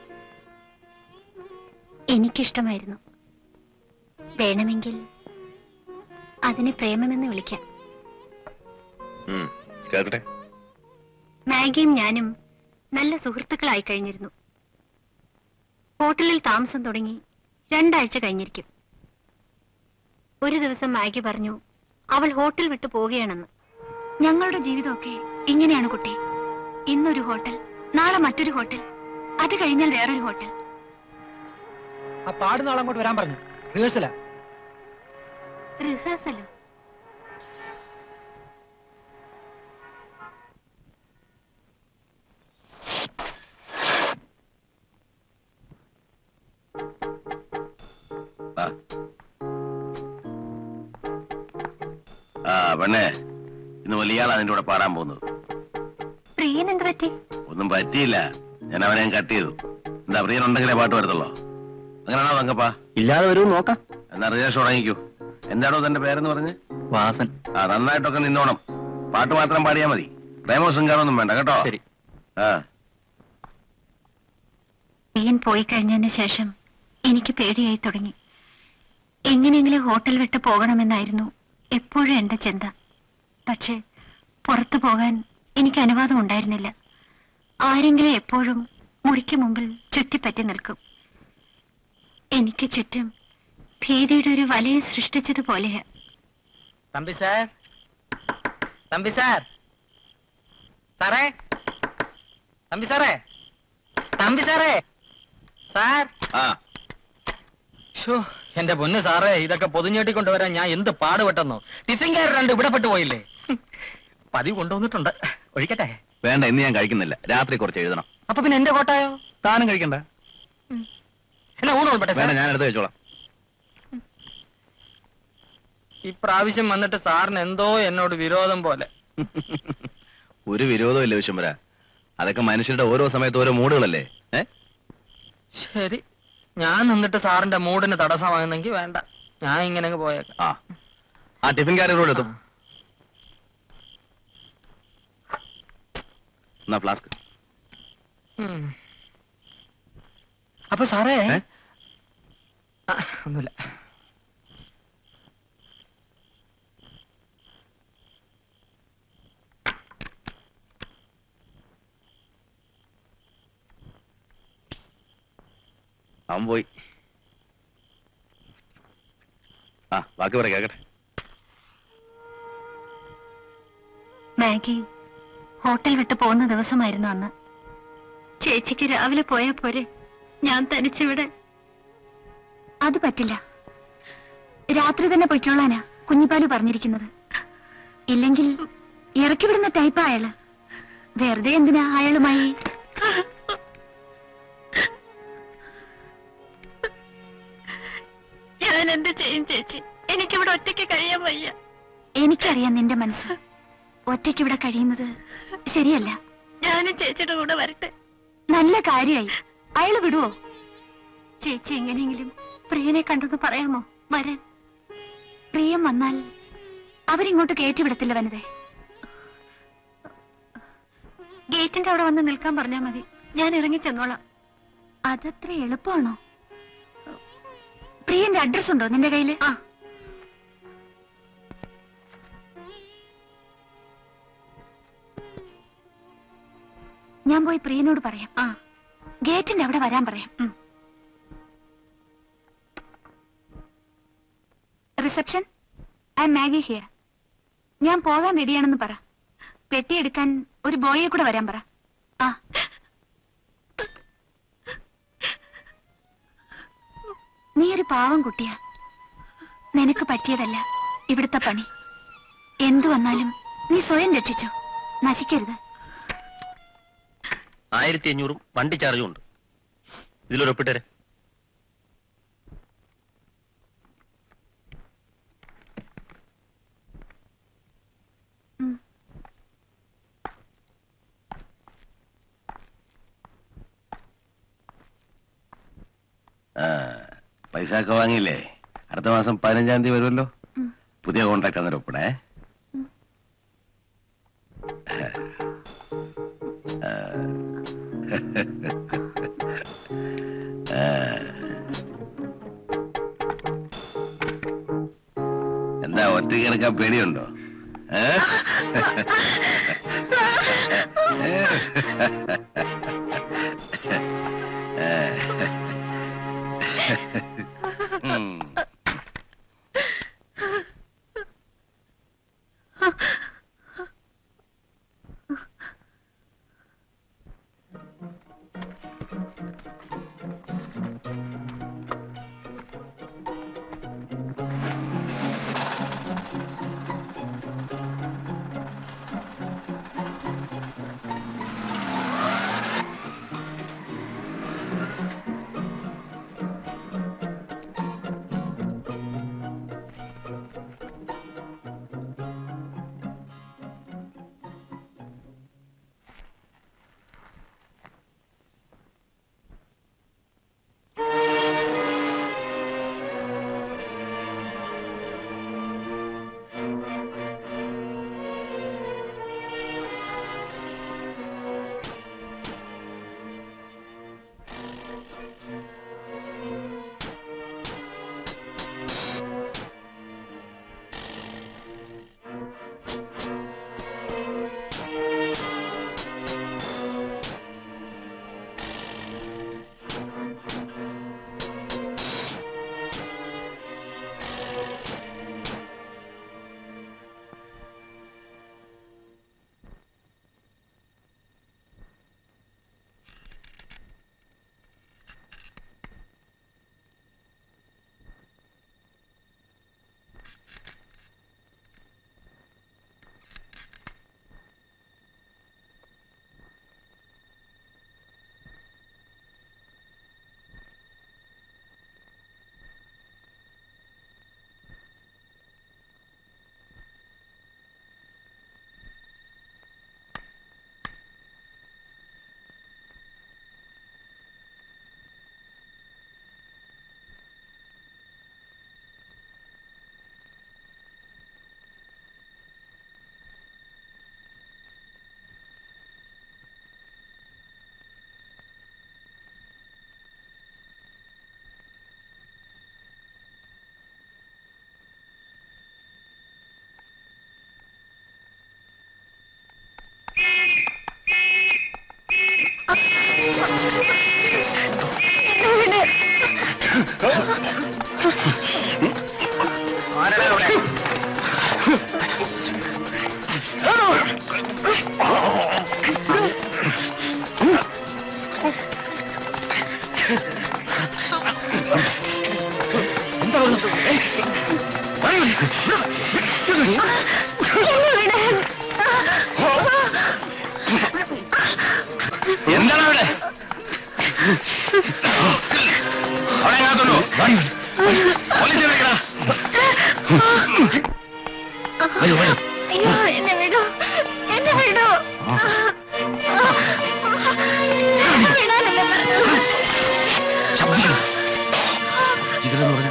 എനിക്കിഷ്ടമായിരുന്നു. വേണമെങ്കിൽ അതിനെ പ്രേമമെന്ന് വിളിക്കാം. കേൾക്കട്ടെ. മാഗിയും ഞാനും നല്ല സുഹൃത്തുക്കളായി കഴിഞ്ഞിരുന്നു. ഹോട്ടലിൽ താമസം തുടങ്ങി രണ്ടാഴ്ച കഴിഞ്ഞിരിക്കും. ഒരു ദിവസം മാഗി പറഞ്ഞു അവൾ ഹോട്ടൽ വിട്ടു പോവുകയാണെന്ന്. ഞങ്ങളുടെ ജീവിതമൊക്കെ ഇങ്ങനെയാണ് കുട്ടി. ഇന്നൊരു ഹോട്ടൽ, നാളെ മറ്റൊരു ഹോട്ടൽ, അത് കഴിഞ്ഞാൽ വേറൊരു ഹോട്ടൽ. ആ പാടുന്ന ആൾ അങ്ങോട്ട് വരാൻ പറഞ്ഞു. റിഹേഴ്സലാ. റിഹേഴ്സലോ? ആ പെണ്ണേ, ഇന്ന് വലിയാളാ നിന്റെ കൂടെ പാടാൻ പോകുന്നത്. പ്രിയൻ എന്ത് പറ്റി? ഒന്നും പറ്റിയില്ല, ഞാൻ അവനെ കട്ട് ചെയ്തു. എന്താ, പ്രിയൻ ഉണ്ടെങ്കിലേ പാട്ട് വരത്തുള്ളോ? അങ്ങനെയാണോ തങ്കപ്പാ? ഇല്ലാതെ വരും, നോക്കാം. എന്നാ റിഹേഴ്സൽ തുടങ്ങിക്കൂ. എന്താണോ തന്റെ പേരെന്ന് പറഞ്ഞ്? വാസൻ. ആ, നന്നായിട്ടൊക്കെ നിന്നോണം. പാട്ട് മാത്രം പാടിയാ മതി. പ്രേമോ ശൃംഗാരമൊന്നും വേണ്ട കേട്ടോ. ശരി. ആ, പ്രിയൻ പോയി കഴിഞ്ഞതിന് ശേഷം എനിക്ക് പേടിയായി തുടങ്ങി. എങ്ങനെയെങ്കിലും ഹോട്ടൽ വിട്ട് പോകണമെന്നായിരുന്നു എപ്പോഴും എന്റെ ചിന്ത. പക്ഷെ പുറത്തു പോകാൻ എനിക്ക് അനുവാദം ഉണ്ടായിരുന്നില്ല. ആരെങ്കിലും എപ്പോഴും മുറിക്ക് മുമ്പിൽ ചുറ്റിപ്പറ്റി നിൽക്കും. എനിക്ക് ചുറ്റും ഭീതിയുടെ ഒരു വലയം സൃഷ്ടിച്ചതുപോലെയാ. തമ്പി സാർ, തമ്പി സാർ, സാറേ, തമ്പി സാറേ, തമ്പി സാറേ, സാർ. എന്റെ പൊന്ന് സാറേ, ഇതൊക്കെ പൊതിഞ്ഞേട്ടി കൊണ്ടുവരാൻ ഞാൻ എന്ത് പാടുപെട്ടെന്നോ. ടിഫിൻകാർ രണ്ട് ഇവിടെ പെട്ടു പോയില്ലേ. പതിവ് കൊണ്ടുവന്നിട്ടുണ്ട്. ഒഴിക്കട്ടെ? വേണ്ട, ഇന്ന് ഞാൻ കഴിക്കുന്നില്ല. രാത്രി കുറച്ച് എഴുതണം. അപ്പൊ പിന്നെ എന്റെ കോട്ടായോ? താനും കഴിക്കണ്ട. എന്നാ ഊണ് ഉൾപ്പെട്ടെ? വേണ്ട, ഞാൻ എടുത്ത് കഴിച്ചോളാം. ഇപ്രാവശ്യം വന്നിട്ട് സാറിന് എന്തോ എന്നോട് വിരോധം പോലെ. ഒരു വിരോധവും ഇല്ല വിശ്വംബര. അതൊക്കെ മനുഷ്യരുടെ ഓരോ സമയത്ത് ഓരോ മൂടുകളല്ലേ. ഏ ശരി, ഞാൻ നിന്നിട്ട് സാറിന്റെ മൂഡിന് തടസ്സമാകുന്നെങ്കിൽ വേണ്ട, ഞാൻ ഇങ്ങനെ പോയേക്കാം. ആ ആ ടിഫിൻ കാര്യം എത്തും. എന്നാ ഫ്ലാസ്ക്. അപ്പൊ സാറേ, ഒന്നുമില്ല. അവൻ പോയി. ആ ബാക്കി പറ, കേക്കട്ടെ. മാഗി ഹോട്ടൽ വിട്ട് പോകുന്ന ദിവസമായിരുന്നു അന്ന്. ചേച്ചിക്ക് രാവിലെ പോയാ പോരെ, ഞാൻ തനിച്ചിവിടെ. അത് പറ്റില്ല, രാത്രി തന്നെ പൊയ്ക്കോളാനാ കുഞ്ഞിപ്പാലു പറഞ്ഞിരിക്കുന്നത്. ഇല്ലെങ്കിൽ ഇറക്കി വിടുന്ന ടൈപ്പാ അയാള്. വെറുതെ എന്തിനാ അയാളുമായി? ഞാൻ എന്ത് ചെയ്യും ചേച്ചി? എനിക്കിവിടെ ഒറ്റയ്ക്ക് കഴിയാൻ വയ്യ. എനിക്കറിയാം നിന്റെ മനസ്സ്. ഒറ്റയ്ക്ക് ഇവിടെ കഴിയുന്നത് ശരിയല്ല. ഞാനും ചേച്ചിയുടെ കൂടെ വരട്ടെ. നല്ല കാര്യമായി. അയാള് വിടുവോ? ചേച്ചി എങ്ങനെയെങ്കിലും പ്രിയനെ കണ്ടെന്ന് പറയാമോ? വരാൻ പ്രിയം വന്നാൽ അവരിങ്ങോട്ട് കയറ്റിവിടത്തില്ല വനിതേ. ഗേറ്റിന്റെ അവിടെ വന്ന് നിൽക്കാൻ പറഞ്ഞാൽ മതി, ഞാൻ ഇറങ്ങി ചെന്നോളാം. അതത്ര എളുപ്പമാണോ? പ്രിയന്റെ അഡ്രസ് ഉണ്ടോ നിന്റെ കയ്യില്? ആ, ഞാൻ പോയി പ്രിയനോട് പറയാം. ആ, ഗേറ്റിന്റെ അവിടെ വരാൻ പറയാം. Reception, I'm Maggie here. ഞാൻ പോകാൻ റെഡിയാണെന്ന് പറ. പെട്ടിയെടുക്കാൻ ഒരു ബോയെ കൂടെ വരാൻ പറ. ആ, നീ ഒരു പാവം കുട്ടിയാ. നിനക്ക് പറ്റിയതല്ല ഇവിടുത്തെ പണി. എന്തു വന്നാലും നീ സ്വയം രക്ഷിച്ചോ, നശിക്കരുത്. ആയിരത്തി അഞ്ഞൂറും വണ്ടി ചാർജും ഉണ്ട്. ഇതിലൊരു ഒപ്പിട്ടേ. പൈസ ഒക്കെ വാങ്ങിയില്ലേ? അടുത്ത മാസം പതിനഞ്ചാം തീയതി വരുമല്ലോ. പുതിയ കോൺട്രാക്ട് അന്നേരം ഒപ്പിടേ. എന്താ ഒറ്റയ്ക്ക് കിടക്കാൻ പേടിയുണ്ടോ? എന്താണ് അവിടെ? അവിടെ എങ്ങാത്തുണ്ടോ? പോലീസിനെ വിളിക്കടാ. അയ്യോ എന്നെ വിടൂ, എന്നെ വിടൂ. വിടാനല്ലേ പറഞ്ഞത്? ജിഗറെന്ന് പറഞ്ഞു.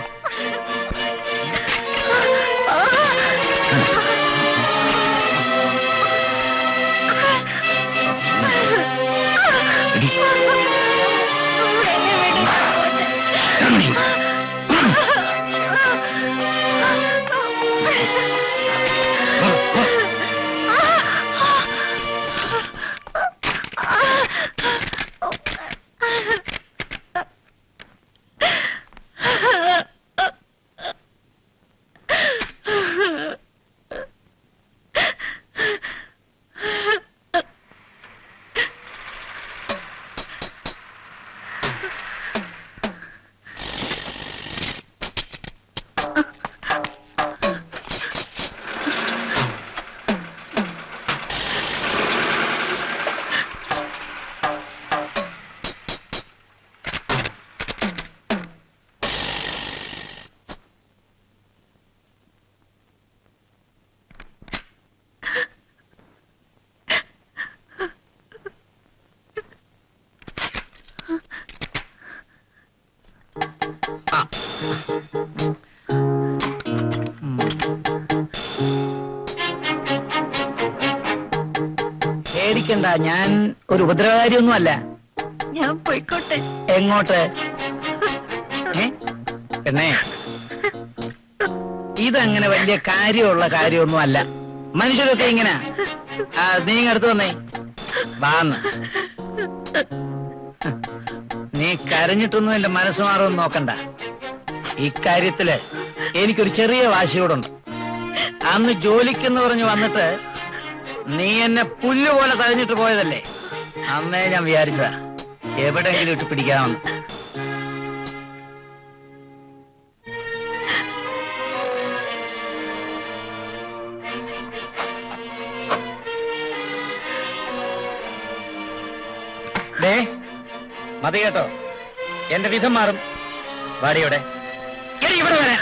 പേടിക്കണ്ട, ഞാൻ ഒരു ഉപദ്രവകാരിയൊന്നും അല്ല. ഞാൻ പോയിക്കോട്ടെ. എങ്ങോട്ട്? ഏ പെണ്ണേ, ഇതങ്ങനെ വലിയ കാര്യമുള്ള കാര്യമൊന്നും അല്ല. മനുഷ്യരൊക്കെ ഇങ്ങനെ. നീ അടുത്ത് വന്നേ, വാന്ന്. നീ കരഞ്ഞിട്ടൊന്നും എന്റെ മനസ്സ് മാറുമെന്ന് നോക്കണ്ട. ഇക്കാര്യത്തില് എനിക്കൊരു ചെറിയ വാശിയോടുണ്ട്. അന്ന് ജോലിക്കെന്ന് പറഞ്ഞു വന്നിട്ട് നീ എന്നെ പുല്ലുപോലെ തഴഞ്ഞിട്ട് പോയതല്ലേ? അന്നേ ഞാൻ വിചാരിച്ച എവിടെയെങ്കിലും ഇട്ട് പിടിക്കാമെന്ന്. ദേ മതി കേട്ടോ, എന്റെ വിധം മാറും. വാടിയോടെ ഇവിടെ വരാൻ.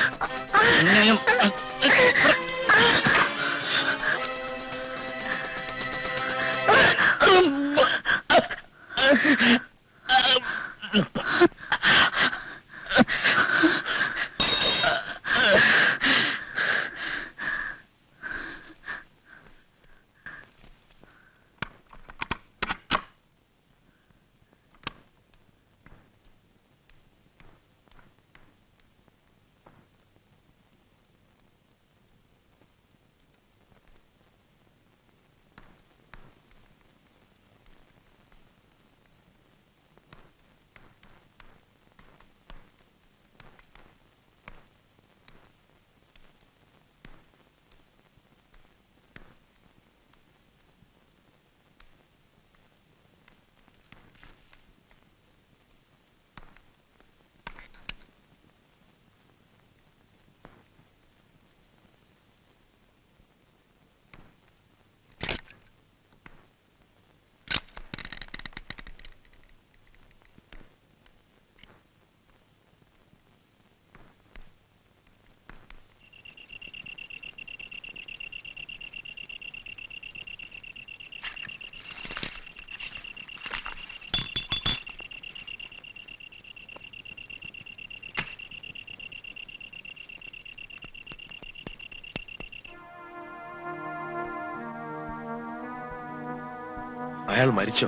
അയാൾ മരിച്ചോ?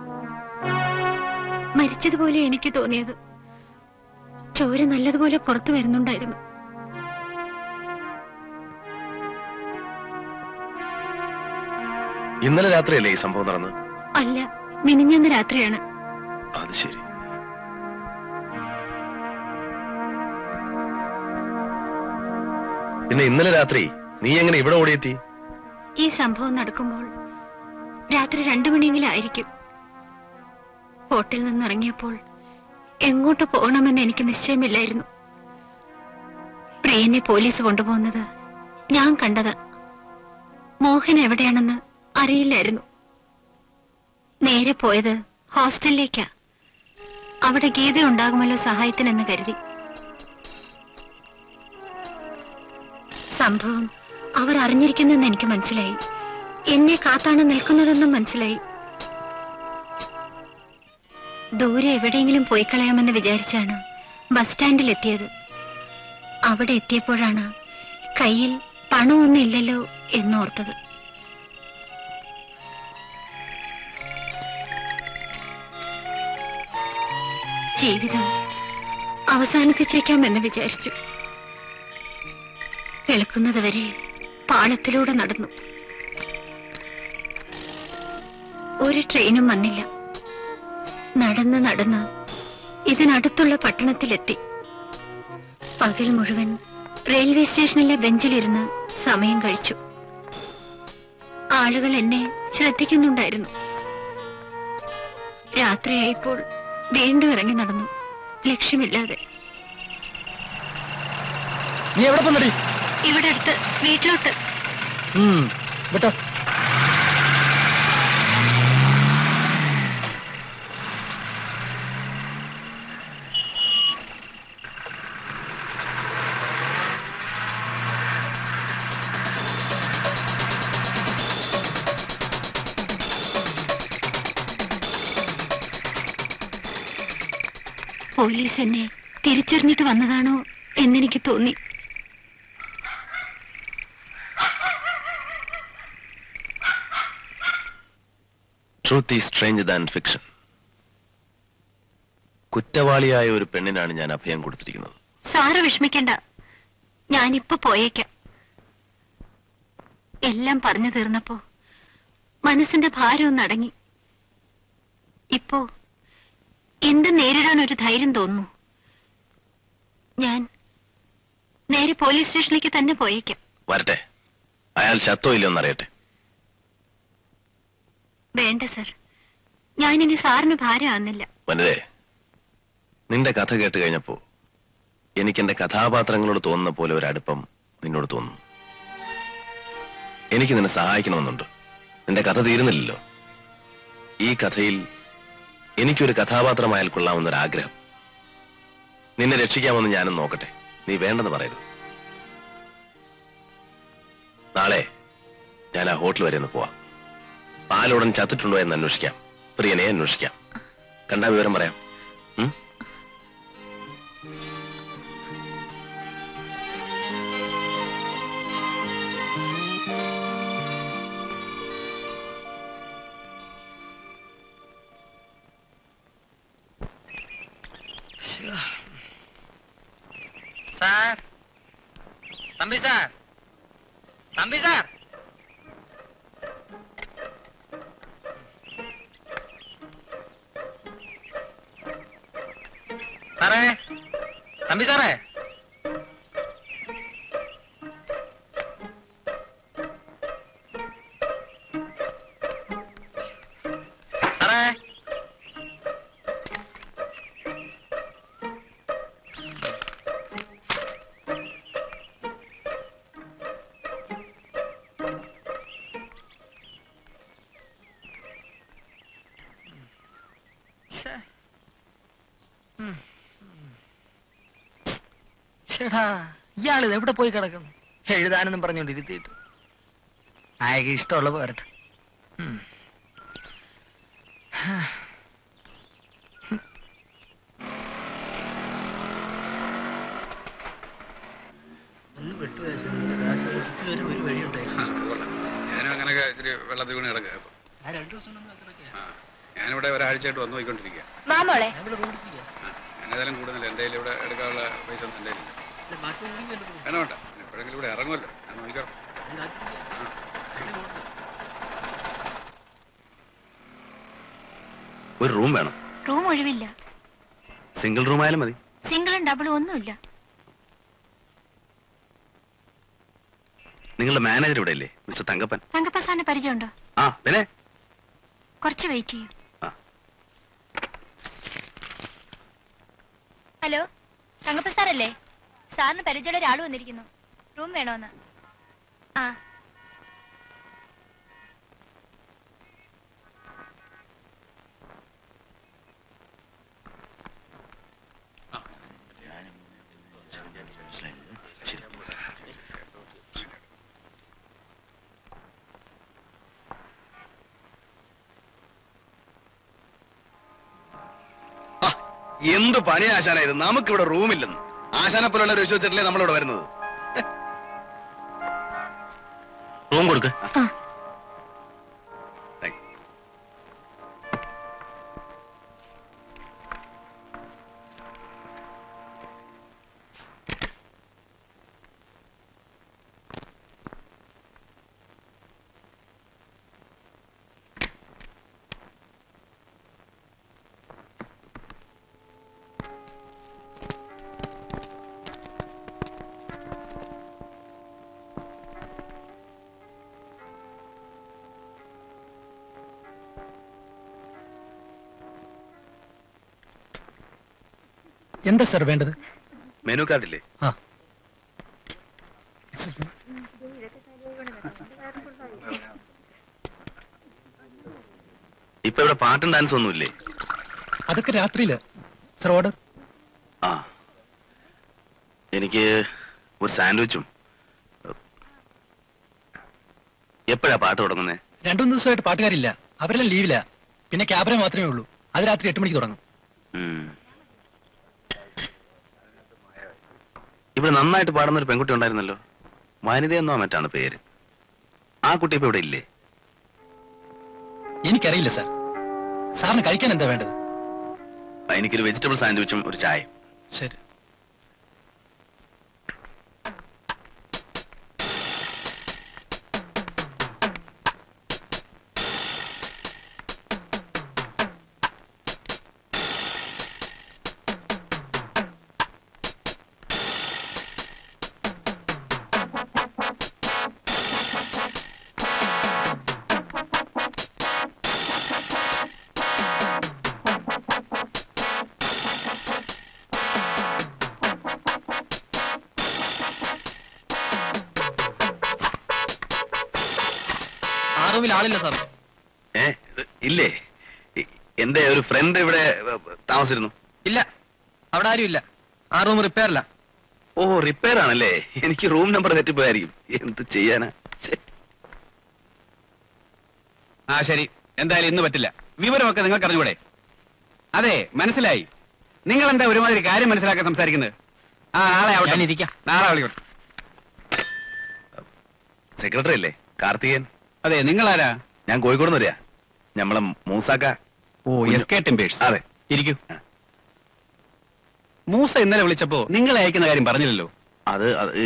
മരിച്ചതുപോലെ എനിക്ക് തോന്നിയത്. ചോര നല്ലതുപോലെ പുറത്തു വരുന്നുണ്ടായിരുന്നു. ഇന്നലെ രാത്രിയല്ലേ ഈ സംഭവം നടന്നത്? അല്ല, മിനിഞ്ഞന്ന് രാത്രിയാണ്. അത് ശരി. പിന്നെ ഇന്നലെ രാത്രി നീ എങ്ങനെ ഇവിടെ ഓടിയെത്തി? ഈ സംഭവം നടക്കുമ്പോൾ രാത്രി രണ്ടു മണിയെങ്കിലും ആയിരിക്കും. ഹോട്ടലിൽ നിന്ന് ഇറങ്ങിയപ്പോൾ എങ്ങോട്ട് പോകണമെന്ന് എനിക്ക് നിശ്ചയമില്ലായിരുന്നു. പ്രിയനെ പോലീസ് കൊണ്ടുപോകുന്നത് ഞാൻ കണ്ടത്. മോഹൻ എവിടെയാണെന്ന് അറിയില്ലായിരുന്നു. നേരെ പോയത് ഹോസ്റ്റലിലേക്കാ. അവിടെ ഗീത ഉണ്ടാകുമല്ലോ സഹായത്തിനെന്ന് കരുതി. സംഭവം അവർ അറിഞ്ഞിരിക്കുന്നെന്ന് എനിക്ക് മനസ്സിലായി. എന്നെ കാത്താണ് നിൽക്കുന്നതെന്നും മനസ്സിലായി. ദൂരെ എവിടെയെങ്കിലും പോയി കളയാമെന്ന് വിചാരിച്ചാണ് ബസ് സ്റ്റാൻഡിൽ എത്തിയത്. അവിടെ എത്തിയപ്പോഴാണ് കയ്യിൽ പണമൊന്നും ഇല്ലല്ലോ എന്നോർത്തത്. ജീവിതം അവസാനിപ്പിച്ചേക്കാമെന്ന് വിചാരിച്ചു. വെളുക്കുന്നത് വരെ പാളത്തിലൂടെ നടന്നു. ഒരു ട്രെയിനും വന്നില്ല. നടന്ന് നടന്ന് ഇതിനടുത്തുള്ള പട്ടണത്തിലെത്തി. പകൽ മുഴുവൻ റെയിൽവേ സ്റ്റേഷനിലെ ബെഞ്ചിലിരുന്ന് സമയം കഴിച്ചു. ആളുകൾ എന്നെ ശ്രദ്ധിക്കുന്നുണ്ടായിരുന്നു. രാത്രിയായപ്പോൾ വീണ്ടും ഇറങ്ങി നടന്നു, ലക്ഷ്യമില്ലാതെ. നീ എവിടെ പോന്നടി? ഇവിടെ അടുത്ത് വീട്ടിലോട്ട്. വിട്ടോ. പോലീസ് എന്നെ തിരിച്ചറിഞ്ഞിട്ട് വന്നതാണോ എന്നെനിക്ക് തോന്നി. Truth is stranger than fiction. കുറ്റവാളിയായ ഒരു പെണ്ണിനാണ് ഞാൻ അഭയം കൊടുത്തിരിക്കുന്നത്. സാറ് വിഷമിക്കണ്ട, ഞാനിപ്പോ പോയേക്കാം. എല്ലാം പറഞ്ഞു തീർന്നപ്പോ മനസ്സിന്റെ ഭാരം ഒന്ന് അടങ്ങി. ഇപ്പോ എന്ത് നേരിടാൻ ഒരു ധൈര്യം തോന്നുന്നു. ഞാൻ നേരെ പോലീസ് സ്റ്റേഷനിലേക്ക് തന്നെ പോയേക്കാം. വരട്ടെ, അയാൾ ചത്തോ ഇല്ലയോന്ന് അറിയട്ടെ. വേണ്ട സർ, ഞാനിനി സാറിന് ഭാരമാകുന്നില്ല. വനിതേ, നിന്റെ കഥ കേട്ട് കഴിഞ്ഞപ്പോ എനിക്ക് എന്റെ കഥാപാത്രങ്ങളോട് തോന്നുന്ന പോലെ ഒരു അടുപ്പം നിന്നോട് തോന്നുന്നു. എനിക്ക് നിന്നെ സഹായിക്കണമെന്നുണ്ട്. നിന്റെ കഥ തീരുന്നില്ലല്ലോ. ഈ കഥയിൽ എനിക്കൊരു കഥാപാത്രമായാൽ കൊള്ളാമെന്നൊരാഗ്രഹം. നിന്നെ രക്ഷിക്കാമെന്ന് ഞാനും നോക്കട്ടെ. നീ വേണ്ടെന്ന് പറയരുത്. നാളെ ഞാൻ ആ ഹോട്ടൽ വരെ ഒന്ന് പോവാം. പാലുടൻ ചത്തിട്ടുണ്ടോ എന്ന് അന്വേഷിക്കാം. പ്രിയനെ അന്വേഷിക്കാം. കണ്ടാ വിവരം പറയാം. Sir, Thampi sir, Thampi sir. സാറേ, തമ്പി സാറേ. സാറേ, ചേടാ, ഇയാളിത് എവിടെ പോയി കിടക്കുന്നു? എഴുതാനെന്നും പറഞ്ഞോണ്ട് ഇരുത്തിയിട്ട്. അയക്ക് ഇഷ്ടമുള്ള പോരട്ടെ. ഒരു വഴിയുണ്ടായി. ഞാനും അങ്ങനെയൊക്കെ ഇച്ചിരി വെള്ളത്തിൽ വീണ് കിടക്കുക. ഞാനിവിടെ ഒരാഴ്ചയായിട്ട് വന്നു പോയിക്കൊണ്ടിരിക്കുക. ഞാനേതായാലും കൂടുതൽ എൻ്റെ കയ്യിൽ ഇവിടെ എടുക്കാനുള്ള പൈസ ഒന്നും എൻ്റെ കയ്യിലില്ല. വേണം വേണ്ട, എപ്പോഴെങ്കിലും ഇവിടെ ഇറങ്ങുമല്ലോ, ഞാൻ നോക്കാം. ഒരു റൂം വേണം. റൂം ഒഴിവില്ല. സിംഗിൾ റൂം ആയാലും മതി. സിംഗിളും ഡബിളും ഒന്നുമില്ല. നിങ്ങളുടെ മാനേജർ ഇവിടെ ഇല്ലേ, മിസ്റ്റർ തങ്കപ്പൻ? തങ്കപ്പൻ സാറിന് പരിചയമുണ്ടോ? ആ പിന്നെ കുറച്ച് വെയിറ്റ് ചെയ്യും. ഹലോ, തങ്കപ്പൻ സാറല്ലേ? സാറിന് പരിചയമുള്ള ഒരാൾ വന്നിരിക്കുന്നു. റൂം വേണോന്ന്? ആ എന്ത് പണി ആശാനായത്? നമുക്കിവിടെ റൂമില്ലെന്ന്. ആശാനെ പോലുള്ള ഒരു വിശ്വസിച്ചിട്ടല്ലേ നമ്മളിവിടെ വരുന്നത്. റൂം കൊടുക്ക. എന്താ സാർ വേണ്ടത്? മെനു കാർഡില്ലേ? ആ ഇപ്പൊ ഇവിടെ പാട്ടും ഡാൻസ് ഒന്നുമില്ലേ? അതൊക്കെ രാത്രിയില്. Sir order. ആ എനിക്ക് ഒരു സാൻഡ്വിച്ചും. എപ്പോഴാ പാട്ട് തുടങ്ങുന്നേ? രണ്ടു മൂന്ന് ദിവസമായിട്ട് പാട്ടുകാരില്ല, അവരെല്ലാം ലീവില്ല. പിന്നെ ക്യാബറ മാത്രമേ ഉള്ളൂ. അത് രാത്രി എട്ട് മണിക്ക് തുടങ്ങും. ഇവിടെ നന്നായിട്ട് പാടുന്ന ഒരു പെൺകുട്ടി ഉണ്ടായിരുന്നല്ലോ, വനിതയെന്നോ മറ്റാണ് പേര്. ആ കുട്ടി ഇപ്പൊ ഇവിടെ ഇല്ലേ? എനിക്കറിയില്ല സാർ. സാറിന് കഴിക്കാൻ എന്താ വേണ്ടത്? എനിക്കൊരു വെജിറ്റബിൾ സാൻഡ്വിച്ചും ഒരു ചായ. ശരി. ആളില്ല സാർ. ഏ ഇല്ലേ? എന്റെ ഒരു ഫ്രണ്ട് ഇവിടെ താമസിച്ചിരുന്നു. ഇല്ല, അവിടെ ആരും ഇല്ല. ആ റൂം റിപ്പയർ അല്ല. ഓ റിപ്പയർ ആണല്ലേ? എനിക്ക് റൂം നമ്പർ തെറ്റിപ്പോയായിരിക്കും. എന്ത് ചെയ്യാനാ? ആ ശരി, എന്തായാലും ഇന്ന് പറ്റില്ല. വിവരമൊക്കെ നിങ്ങൾക്ക് അറിഞ്ഞൂടെ? അതെ, മനസ്സിലായി. നിങ്ങൾ എന്താ ഒരുമാതിരി കാര്യം മനസ്സിലാക്കാൻ സംസാരിക്കുന്നത്? ആ നാളെ അവിടെ ഇരിക്കാം. നാളെ വിളിക്കട്ടെ. സെക്രട്ടറി അല്ലേ കാർത്തികൻ? അതെ, നിങ്ങളാരാ? ഞാൻ കോഴിക്കോട് നിന്ന് വരിക. നമ്മളെ മൂസാക്ക. O S K Timbers. അതെ, ഇരിക്കൂ. മൂസ ഇന്നലെ വിളിച്ചപ്പോ നിങ്ങളെ അയക്കുന്ന കാര്യം പറഞ്ഞില്ലല്ലോ. അത്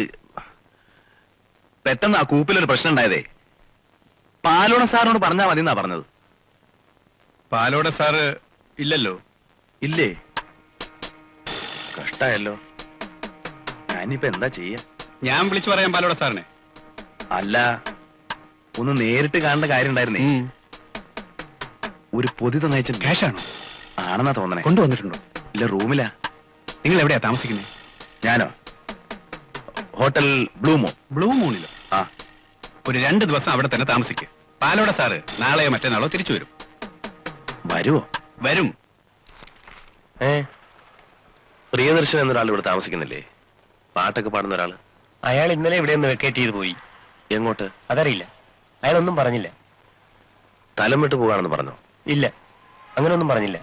പെട്ടെന്ന് ആ കൂപ്പിലൊരു പ്രശ്നം ഉണ്ടായതേ. പാലോട സാറിനോട് പറഞ്ഞാൽ മതി എന്നാ പറഞ്ഞത്. പാലോട സാറ് ഇല്ലല്ലോ. ഇല്ലേ? കഷ്ടായല്ലോ. ഞാനിപ്പോ എന്താ ചെയ്യാ? ഞാൻ വിളിച്ചു പറയാം പാലോട സാറിനെ. അല്ല, ഒന്ന് നേരിട്ട് കാണേണ്ട കാര്യം ഉണ്ടായിരുന്നേ. ഒരു പൊതി തന്നയച്ച ക്യാഷാണോ? ആണെന്നാ തോന്നണേ. കൊണ്ടുവന്നിട്ടുണ്ടോ? ഇല്ല, റൂമിലാ. നിങ്ങൾ എവിടെയാ താമസിക്കുന്നത്? ഞാനോ? Hotel Blue Moon. ബ്ലൂ മൂണിലോ? ആ. ഒരു രണ്ട് ദിവസം അവിടെ തന്നെ താമസിക്കുക. പാലോട സാറ് നാളെയോ മറ്റന്നാളോ തിരിച്ചു വരും. വരുവോ? വരും. ഏ പ്രിയദർശൻ എന്നൊരാൾ ഇവിടെ താമസിക്കുന്നില്ലേ? പാട്ടൊക്കെ പാടുന്ന ഒരാള്. അയാൾ ഇന്നലെ ഇവിടെ നിന്ന് വെക്കേറ്റ് ചെയ്ത് പോയി. എങ്ങോട്ട്? അതറിയില്ല. അയാളൊന്നും പറഞ്ഞില്ല. സ്ഥലം വിട്ടു പോകാണെന്ന് പറഞ്ഞോ? ഇല്ല, അങ്ങനെയൊന്നും പറഞ്ഞില്ല.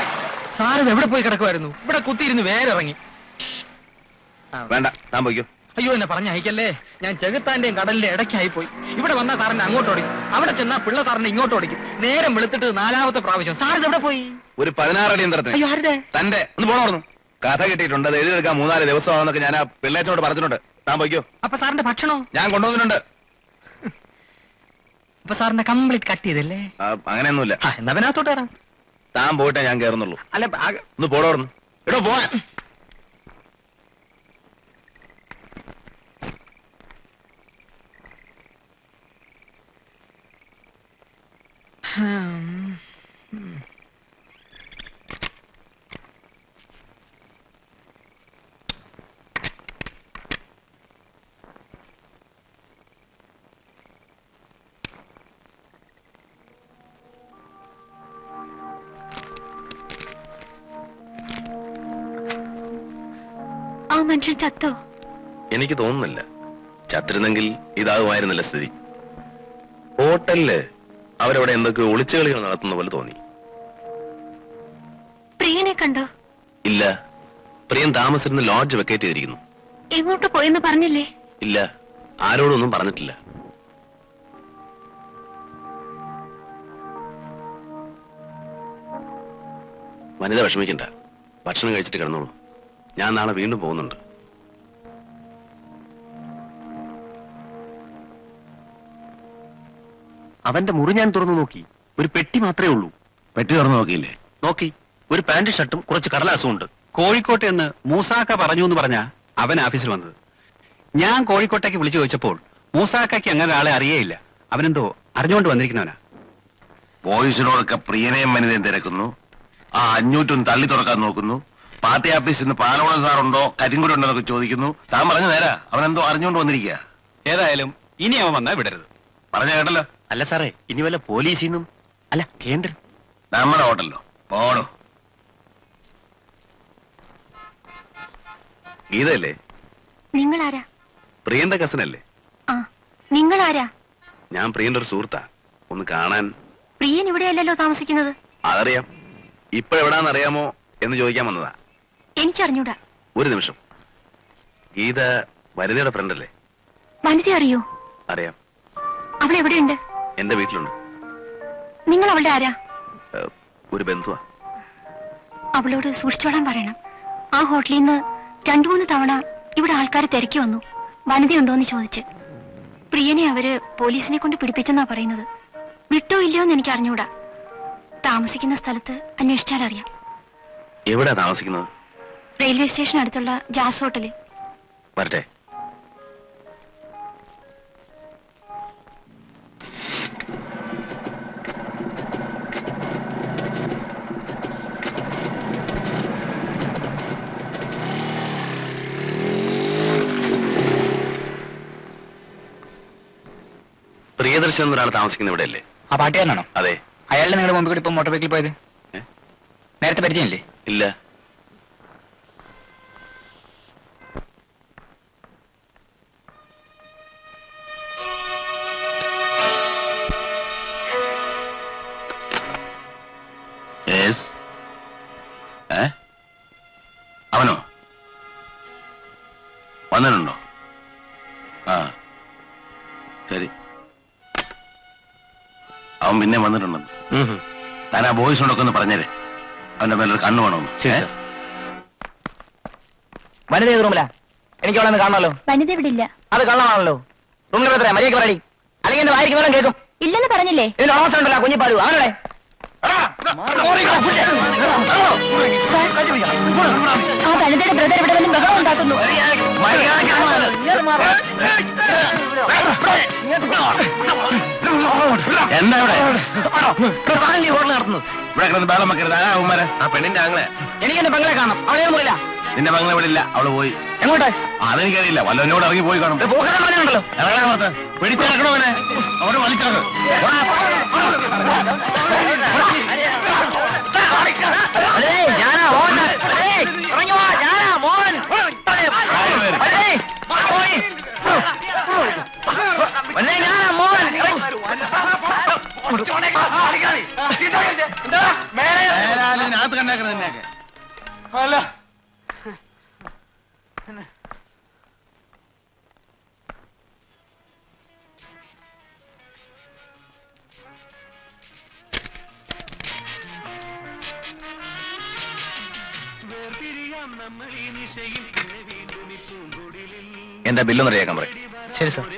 സാറിത് എവിടെ പോയി കിടക്കുമായിരുന്നു? ഇവിടെ കുത്തിയിരുന്ന് വേറെ ഇറങ്ങി. വേണ്ട, താൻ പോയിക്കോ. അയ്യോ എന്നെ പറഞ്ഞ അയക്കല്ലേ, ഞാൻ ചെകുത്താന്റെയും കടലിന്റെ ഇടയ്ക്കായി പോയി. ഇവിടെ വന്നാൽ സാറിനെ അങ്ങോട്ട് ഓടിക്കും, അവിടെ ചെന്നാൽ പിള്ള സാറിനെ ഇങ്ങോട്ട് ഓടിക്കും. നേരം വെളുത്തിട്ട് നാലാമത്തെ പ്രാവശ്യം സാർ എവിടെ പോയി? ഒരു പതിനാറടി യന്ത്രത്തിന് തന്റെ ഒന്ന് പോണോർന്നു കഥ കിട്ടിയിട്ടുണ്ട്. അത് എഴുതിയെടുക്കാൻ മൂന്നാല് ദിവസമാണെന്നൊക്കെ ഞാൻ ആ പിള്ളേച്ചനോട് പറഞ്ഞിട്ടുണ്ട്. താൻ പോയിക്കോ. അപ്പൊ സാറിന്റെ ഭക്ഷണോ? ഞാൻ കൊണ്ടുവന്നിട്ടുണ്ട്. അപ്പൊ സാറിന്റെ കംപ്ലീറ്റ് കട്ട് ചെയ്തല്ലേ? അങ്ങനെയൊന്നുമില്ല. എന്നാ പിന്നകത്തോട്ട് വരാം. താൻ പോയിട്ടേ ഞാൻ കയറുന്നുള്ളൂ. അല്ല ഒന്ന് പോടോർന്നു. എടോ പോവാൻ. ആ മനുഷ്യൻ ചത്തോ? എനിക്ക് തോന്നുന്നില്ല. ചത്തിരുന്നെങ്കിൽ ഇതാകുമായിരുന്നില്ല സ്ഥിതി. ഹോട്ടലില് അവരവിടെ എന്തൊക്കെ ഒളിച്ചുകളികൾ നടത്തുന്ന പോലെ തോന്നി. പ്രിയനെ കണ്ടോ? ഇല്ല. പ്രിയൻ താമസിച്ചിരുന്ന ലോഡ്ജ് വെക്കേറ്റ് ചെയ്തിരിക്കുന്നു. എങ്ങോട്ട് പോയെന്ന് പറഞ്ഞില്ലേ? ഇല്ല, ആരോടൊന്നും പറഞ്ഞിട്ടില്ല. വനിത വിഷമിക്കണ്ട, ഭക്ഷണം കഴിച്ചിട്ട് കിടന്നോളൂ. ഞാൻ നാളെ വീണ്ടും പോകുന്നുണ്ട്. അവന്റെ മുറി ഞാൻ തുറന്നു നോക്കി. ഒരു പെട്ടി മാത്രമേ ഉള്ളൂ. പെട്ടി തുറന്നു നോക്കിയില്ലേ? നോക്കി. ഒരു പാന്റ് ഷർട്ടും കുറച്ച് കടലാസും ഉണ്ട്. കോഴിക്കോട്ടെ എന്ന് മൂസാക്ക പറഞ്ഞു എന്ന് പറഞ്ഞാ അവൻ ഓഫീസിൽ വന്നത്. ഞാൻ കോഴിക്കോട്ടേക്ക് വിളിച്ചു ചോദിച്ചപ്പോൾ മൂസാക്കയ്ക്ക് അങ്ങനെ ആളെ അറിയേയില്ല. അവനെന്തോ അറിഞ്ഞുകൊണ്ട് വന്നിരിക്കുന്നവനാ. ബോയ്സിനോടൊക്കെ പ്രിയനെയും വനിതയും തിരക്കുന്നു. ആ അഞ്ഞൂറ്റും തള്ളി തുറക്കാൻ നോക്കുന്നു. പാർട്ടി ഓഫീസിൽ നിന്ന് പാലോളം സാറുണ്ടോ കരിങ്കുടി ഉണ്ടോ എന്നൊക്കെ ചോദിക്കുന്നു. താൻ പറഞ്ഞു നേരാ, അവനെന്തോ അറിഞ്ഞുകൊണ്ട് വന്നിരിക്കുക. ഏതായാലും ഇനി അവൻ വന്നാൽ വിടരുത്. പറഞ്ഞ കേട്ടല്ലോ. അല്ല സാറേ, ഇനി വല്ല പോലീസിൽ നിന്നും അല്ല കേന്ദ്രം നമ്മുടെ ഹോട്ടലിലോ പോടോ. ഗീതയല്ലേ? നിങ്ങളാരാ? പ്രിയന്റെ കസിനല്ലേ? ആ, നിങ്ങളാരാ? ഞാൻ പ്രിയന്റെ ഒരു സുഹൃത്താ. ഒന്ന് കാണാൻ. പ്രിയൻ ഇവിടെയല്ലല്ലോ താമസിക്കുന്നത്. അതറിയാം. ഇപ്പോഴെവിടാന്നറിയാമോ എന്ന് ചോദിക്കാൻ വന്നതാ. എനിക്കറിഞ്ഞൂടാ. ഒരു നിമിഷം. ഗീത വനിതയുടെ ഫ്രണ്ടല്ലേ? വനിത അറിയോ? അറിയാം. അവൾ എവിടെയുണ്ട്? എന്റെ വീട്ടിലുണ്ട്. നിങ്ങൾ അവളുടെ ആരാ? ഒരു ബന്ധുവാ. അവളോട് സൂക്ഷിച്ചോളാൻ പറയണം. ആ ഹോട്ടലിൽ നിന്ന് രണ്ടു മൂന്ന് തവണ ഇവിടെ ആൾക്കാർ തിരക്കി വന്നു, വനിതയുണ്ടോന്ന് ചോദിച്ച്. പ്രിയനെ അവര് പോലീസിനെ കൊണ്ട് പിടിപ്പിച്ചെന്നാ പറയുന്നത്. വിട്ടോ ഇല്ലയോ എന്ന് എനിക്ക് അറിഞ്ഞൂടാ. താമസിക്കുന്ന സ്ഥലത്ത് അന്വേഷിച്ചാൽ അറിയാം. എവിടാ താമസിക്കുന്നത്? റെയിൽവേ സ്റ്റേഷൻ അടുത്തുള്ള ജാസ് ഹോട്ടലിൽ. വരട്ടെ. പ്രിയദർശൻ എന്നൊരാൾ താമസിക്കുന്ന ഇവിടെ അല്ലേ? ആ പാട്ടുകാരനാണോ? അതെ. അയാളുടെ നിങ്ങളുടെ മുമ്പിൽ കൂടി ഇപ്പൊ മോട്ടോർ ബൈക്കിൽ പോയത് നേരത്തെ പരിചയമില്ലേ? ഇല്ല. അവനോ വന്നിട്ടുണ്ടോ? ആ ശരി. അവൻ പിന്നെ വന്നിട്ടുണ്ടെന്ന് താൻ ആ ബോയ്സിനോടൊക്കെ ഒന്ന് പറഞ്ഞേരെ. അവന്റെ മേലൊരു കണ്ണു വേണമെന്ന്. വനിത ഏത് റൂമിലാ? എനിക്ക് അവിടെ നിന്ന് കാണണമല്ലോ. വനിത ഇവിടെ ഇല്ല. അത് കള്ളമാണല്ലോ. റൂമിൽ എത്ര മര്യാദയ്ക്ക് പറയടി, അല്ലെങ്കിൽ എന്റെ വായിരിക്കുന്നവരും കേൾക്കും. ഇല്ലെന്ന് പറഞ്ഞില്ലേ? ഇതിന് അവസ്ഥ ഉണ്ടല്ലോ കുഞ്ഞിപ്പാലു. അവനോടെ ആ വനിതയുടെ ബ്രദർ ഇവിടെ വന്ന് ബഹളം ഉണ്ടാക്കുന്നു. എന്താ ഇവിടെ ഹോട്ടൽ നടത്തുന്നു? ഇവിടെ കിടന്ന് ബഹളം വെക്കരുത്. ആരാ അവന്മാരെ? ആ പെണ്ണിന്റെ ആങ്ങളെ. എനിക്ക് എന്റെ പെങ്ങളെ കാണണം. അവളെ മുറിയില്ല. നിന്റെ പെങ്ങളെ ഇവിടെ ഇല്ല, അവള് പോയി. എങ്ങോട്ട്? അതെനിക്കറിയില്ല. വല്ലവനോട് ഇറങ്ങി പോയി കാണും. പോകാനുണ്ടല്ലോ. ഇറങ്ങാൻ പിടിച്ചിറക്കണോ അവനെ? അവിടെ വലിച്ചിറക്കും. ഞാനാ മോഹൻ. ഇറങ്ങി വാ, ഞാനാ മോഹൻ. ഞാനാ മോഹൻ. മേലാലിനകത്ത് കണ്ടേക്കണത് തന്നെയൊക്കെ. അല്ല എന്റെ ബില്ലൊന്ന് റെഡിയാക്കാൻ പറയും. ശരി സാർ.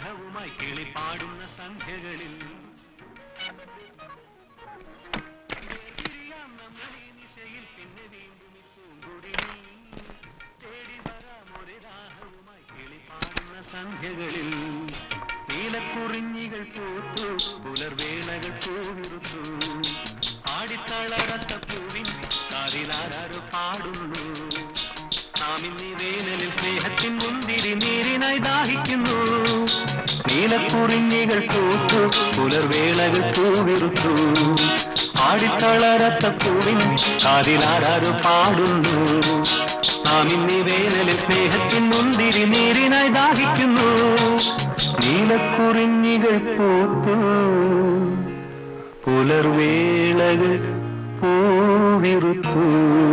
സന്ധ്യകളിൽ നീലക്കുറിഞ്ഞികൾ പൂത്തു പുലർവേളകൾ പൂവിറുത്തു ആടിത്തളരത്ത പൂവിൻ കാതിലാരോ പാടുന്നു നാം ഇന്നീ വേനലിൽ സ്നേഹത്തിൻ മുന്തിരി നീരിനായി ദാഹിക്കുന്നു നീലക്കുറിഞ്ഞികൾ പൂത്തു പുലർവേളകൾ പൂവിറുത്തു ആടിത്തളരത്ത പൂവിൻ കാതിലാരോ പാടുന്നു നാം ഇന്നീ വേനലിൽ സ്നേഹത്തിൻ മുന്തിരി നീരിനായി ദാഹിക്കുന്നു നീലക്കുറിഞ്ഞികൾ പൂത്തു പുലർവേളകൾ പൂവിറുത്തു.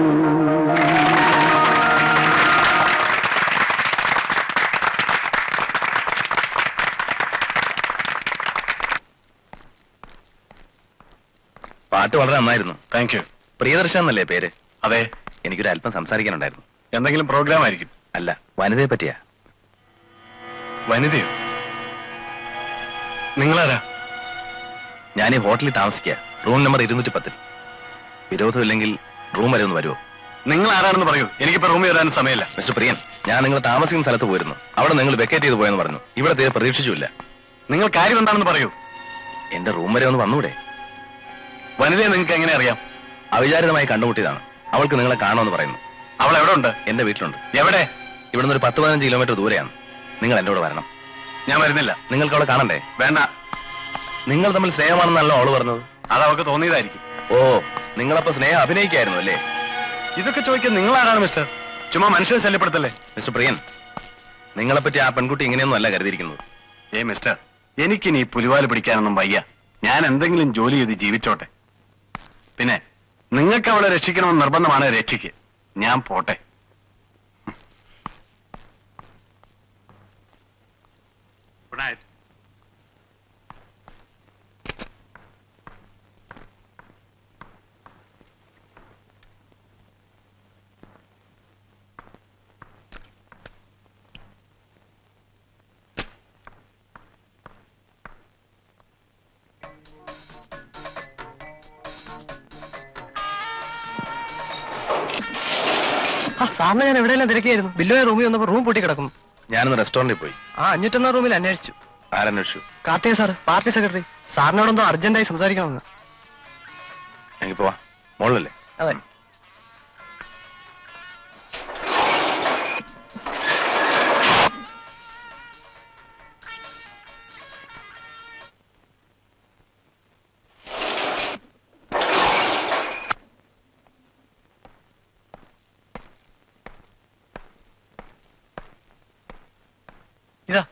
പാട്ട് വളരെ നന്നായിരുന്നു. Thank U. പ്രിയദർശൻ എന്നല്ലേ പേര്? അതെ. എനിക്കൊരു അല്പം സംസാരിക്കാനുണ്ടായിരുന്നു. എന്തെങ്കിലും പ്രോഗ്രാം ആയിരിക്കും? അല്ല, വനിതയെ പറ്റിയാ. വനിതയോ? നിങ്ങളാരാ? ഞാൻ ഈ ഹോട്ടലിൽ താമസിക്കുക, റൂം നമ്പർ ഇരുന്നൂറ്റി പത്തിൽ. വിരോധമില്ലെങ്കിൽ റൂം വരെ ഒന്ന് വരുമോ? നിങ്ങൾ ആരാണെന്ന് പറയൂ, എനിക്കിപ്പോ റൂമിൽ വരാൻ സമയമില്ല. മിസ്റ്റർ പ്രിയൻ, ഞാൻ നിങ്ങൾ താമസിക്കുന്ന സ്ഥലത്ത് പോയിരുന്നു. അവിടെ നിങ്ങൾ വെക്കേറ്റ് ചെയ്ത് പോയെന്ന് പറഞ്ഞു. ഇവിടെ തീരെ പ്രതീക്ഷിച്ചില്ല. നിങ്ങൾ കാര്യം എന്താണെന്ന് പറയൂ. എന്റെ റൂം വരെ ഒന്ന് വന്നൂടെ? വനിതയെ നിങ്ങൾക്ക് എങ്ങനെ അറിയാം? അവിചാരിതമായി കണ്ടുമുട്ടിയതാണ്. അവൾക്ക് നിങ്ങളെ കാണുമെന്ന് പറയുന്നു. അവൾ എവിടെ ഉണ്ട്? എന്റെ വീട്ടിലുണ്ട്. എവിടെ? ഇവിടുന്ന് ഒരു പത്ത് പതിനഞ്ച് കിലോമീറ്റർ ദൂരെയാണ്. നിങ്ങൾ എന്റെ കൂടെ വരണം. ഞാൻ വരുന്നില്ല. നിങ്ങൾക്ക് അവളെ കാണണ്ടേ? വേണ്ട. നിങ്ങൾ തമ്മിൽ സ്നേഹമാണെന്നല്ലോ അവള് പറഞ്ഞത്. അത് അവൾക്ക് തോന്നിയതായിരിക്കും. ഓ, നിങ്ങളപ്പോ സ്നേഹം അഭിനയിക്കായിരുന്നു അല്ലേ? ഇതൊക്കെ ചോദിക്കാൻ നിങ്ങൾ ആരാണ് മിസ്റ്റർ? ചുമ്മാ മനുഷ്യനെ ശല്യപ്പെടുത്തല്ലേ. മിസ്റ്റർ പ്രിയൻ, നിങ്ങളെപ്പറ്റി ആ പെൺകുട്ടി ഇങ്ങനെയൊന്നും അല്ല കരുതിയിരിക്കുന്നത്. ഏ മിസ്റ്റർ, എനിക്കിനി പുലിവാല് പിടിക്കാനൊന്നും വയ്യ. ഞാൻ എന്തെങ്കിലും ജോലി ചെയ്ത് ജീവിച്ചോട്ടെ. പിന്നെ നിങ്ങൾക്ക് അവളെ രക്ഷിക്കണമെന്ന് നിർബന്ധമാണ്, രക്ഷിക്ക്. ഞാൻ പോട്ടെ. Good night. സാറിന് ഞാൻ എവിടെയെല്ലാം തിരക്കിയായിരുന്നു. ബില്ലുമായി റൂമിൽ വന്നപ്പോ റൂം പൂട്ടി കിടക്കും. ഞാനൊന്ന് റെസ്റ്റോറന്റിൽ പോയി. ആ അഞ്ഞൂറ്റൊന്നാം റൂമിൽ അന്വേഷിച്ചു. ആരന്വേഷിച്ചു? Karthika sir, party secretary. സാറിനോടൊന്നും അർജന്റായി സംസാരിക്കണമെന്ന്. എനിക്ക് പോവാ. മോളല്ലേ? അതെ. ഇതാ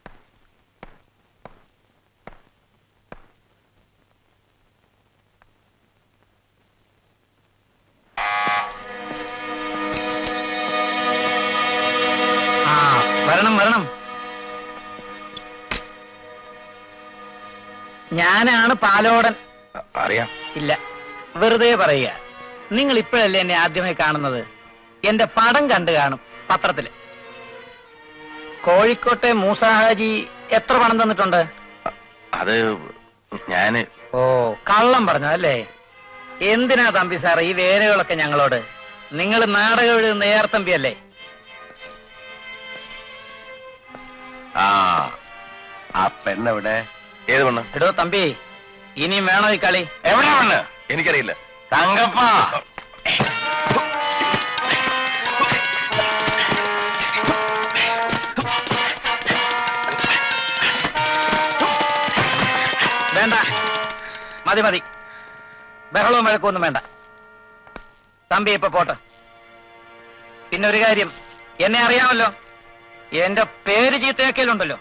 വരണം വരണം. ഞാനാണ് പാലോടൻ. അറിയാം. ഇല്ല, വെറുതെ പറയുക. നിങ്ങൾ ഇപ്പോഴല്ലേ എന്നെ ആദ്യമായി കാണുന്നത്. എന്റെ പടം കണ്ടു കാണും പത്രത്തില്. കോഴിക്കോട്ടെ മൂസാഹാജി എത്ര പണം തന്നിട്ടുണ്ട്? അത് ഞാന്. ഓ, കള്ളം പറഞ്ഞതല്ലേ? എന്തിനാ തമ്പി സാർ ഈ വേലകളൊക്കെ ഞങ്ങളോട്? നിങ്ങൾ നാടകം എഴുതുന്ന ഏർത്തമ്പിയല്ലേ? ആ ആ പെണ്ണെവിടെ? ഏത് പെണ്ണ്? എടോ തമ്പി, ഇനിയും വേണോ ഈ കളി? എവിടെയാ പെണ്ണ്? എനിക്കറിയില്ല. തങ്കപ്പ, വേണ്ട, മതി മതി. ബഹളവും വഴക്കൊന്നും വേണ്ട. തമ്പി ഇപ്പൊ പോട്ടെ. പിന്നെ ഒരു കാര്യം, എന്നെ അറിയാമല്ലോ. എന്റെ പേര് ചീത്തയാക്കലുണ്ടല്ലോ.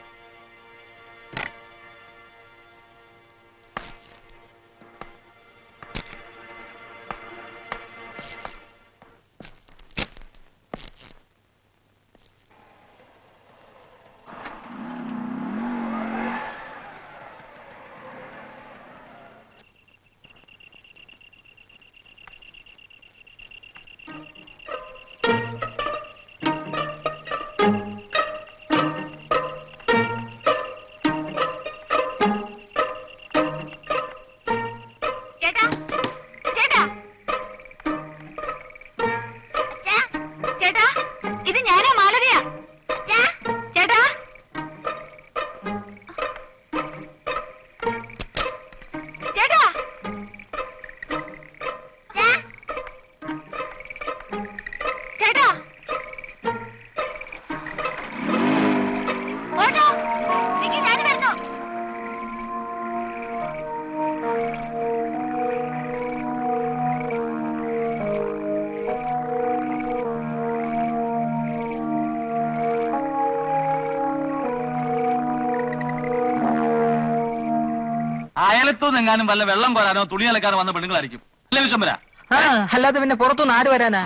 അയലത്തുനിന്ന് എങ്ങാനും വല്ല വെള്ളം കോരാനോ തുണി അലക്കാനോ വന്ന പെണ്ണുങ്ങളായിരിക്കും അല്ലേ വിശ്വംബര? അല്ലാതെ പിന്നെ പുറത്തുനിന്ന് ആര് വരാനാ?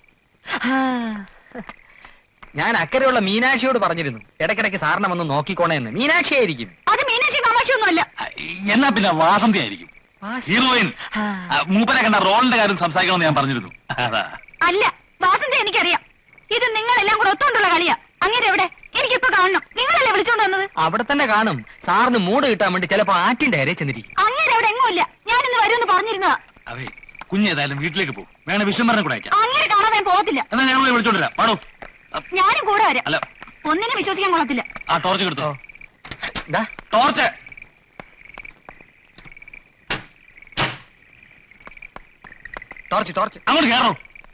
ഞാൻ അക്കരെയുള്ള മീനാക്ഷിയോട് പറഞ്ഞിരുന്നു ഇടയ്ക്കിടയ്ക്ക് സാറിനെ വന്ന് നോക്കിക്കോണേന്ന്. മീനാക്ഷി ആയിരിക്കും. അത് മീനാക്ഷി കാമാക്ഷി ഒന്നും അല്ല. എന്നാ പിന്നെ വാസന്തി ആയിരിക്കും. ഹീറോയിൻ. മൂപ്പരെ കണ്ട റോളിന്റെ കാര്യം സംസാരിക്കണമെന്ന് ഞാൻ പറഞ്ഞിരുന്നു. അല്ല, വാസന്തി എനിക്കറിയാം. ഇത് നിങ്ങളെല്ലാം കൂടെ ഒത്തുകൊണ്ടുള്ള കളിയാ. അങ്ങനെ എവിടെ? എനിക്കിപ്പോ കാണണം. നിങ്ങളല്ലേ വിളിച്ചോണ്ട് വന്നത്? അവിടെ തന്നെ കാണും. സാറിന് മൂട് കിട്ടാൻ വേണ്ടി ചിലപ്പോ ആറ്റിന്റെ അരയെ ചെന്നിരിക്കും. അങ്ങനെ അവിടെ എങ്ങുമില്ല. ഞാൻ ഇന്ന് വരുമെന്ന് പറഞ്ഞിരുന്നതാ. അതെ, കുഞ്ഞേതായാലും വീട്ടിലേക്ക് പോകും. വേണേ വിശ്വംബരനെ കൂടെ അയക്കാം. അങ്ങനെ കാണാൻ ഞാൻ പോകത്തില്ല. എന്നാ ഞങ്ങൾ വിളിച്ചോണ്ടിരാ. പാടോ. ഞാനും കൂടെ വരാം. അല്ല, ഒന്നിനും വിശ്വസിക്കാൻ കൊള്ളത്തില്ല. ആ ടോർച്ച് എടുത്തോ. ടോർച്ച് ടോർച്ച് ടോർച്ച് അങ്ങോട്ട് കയറോ.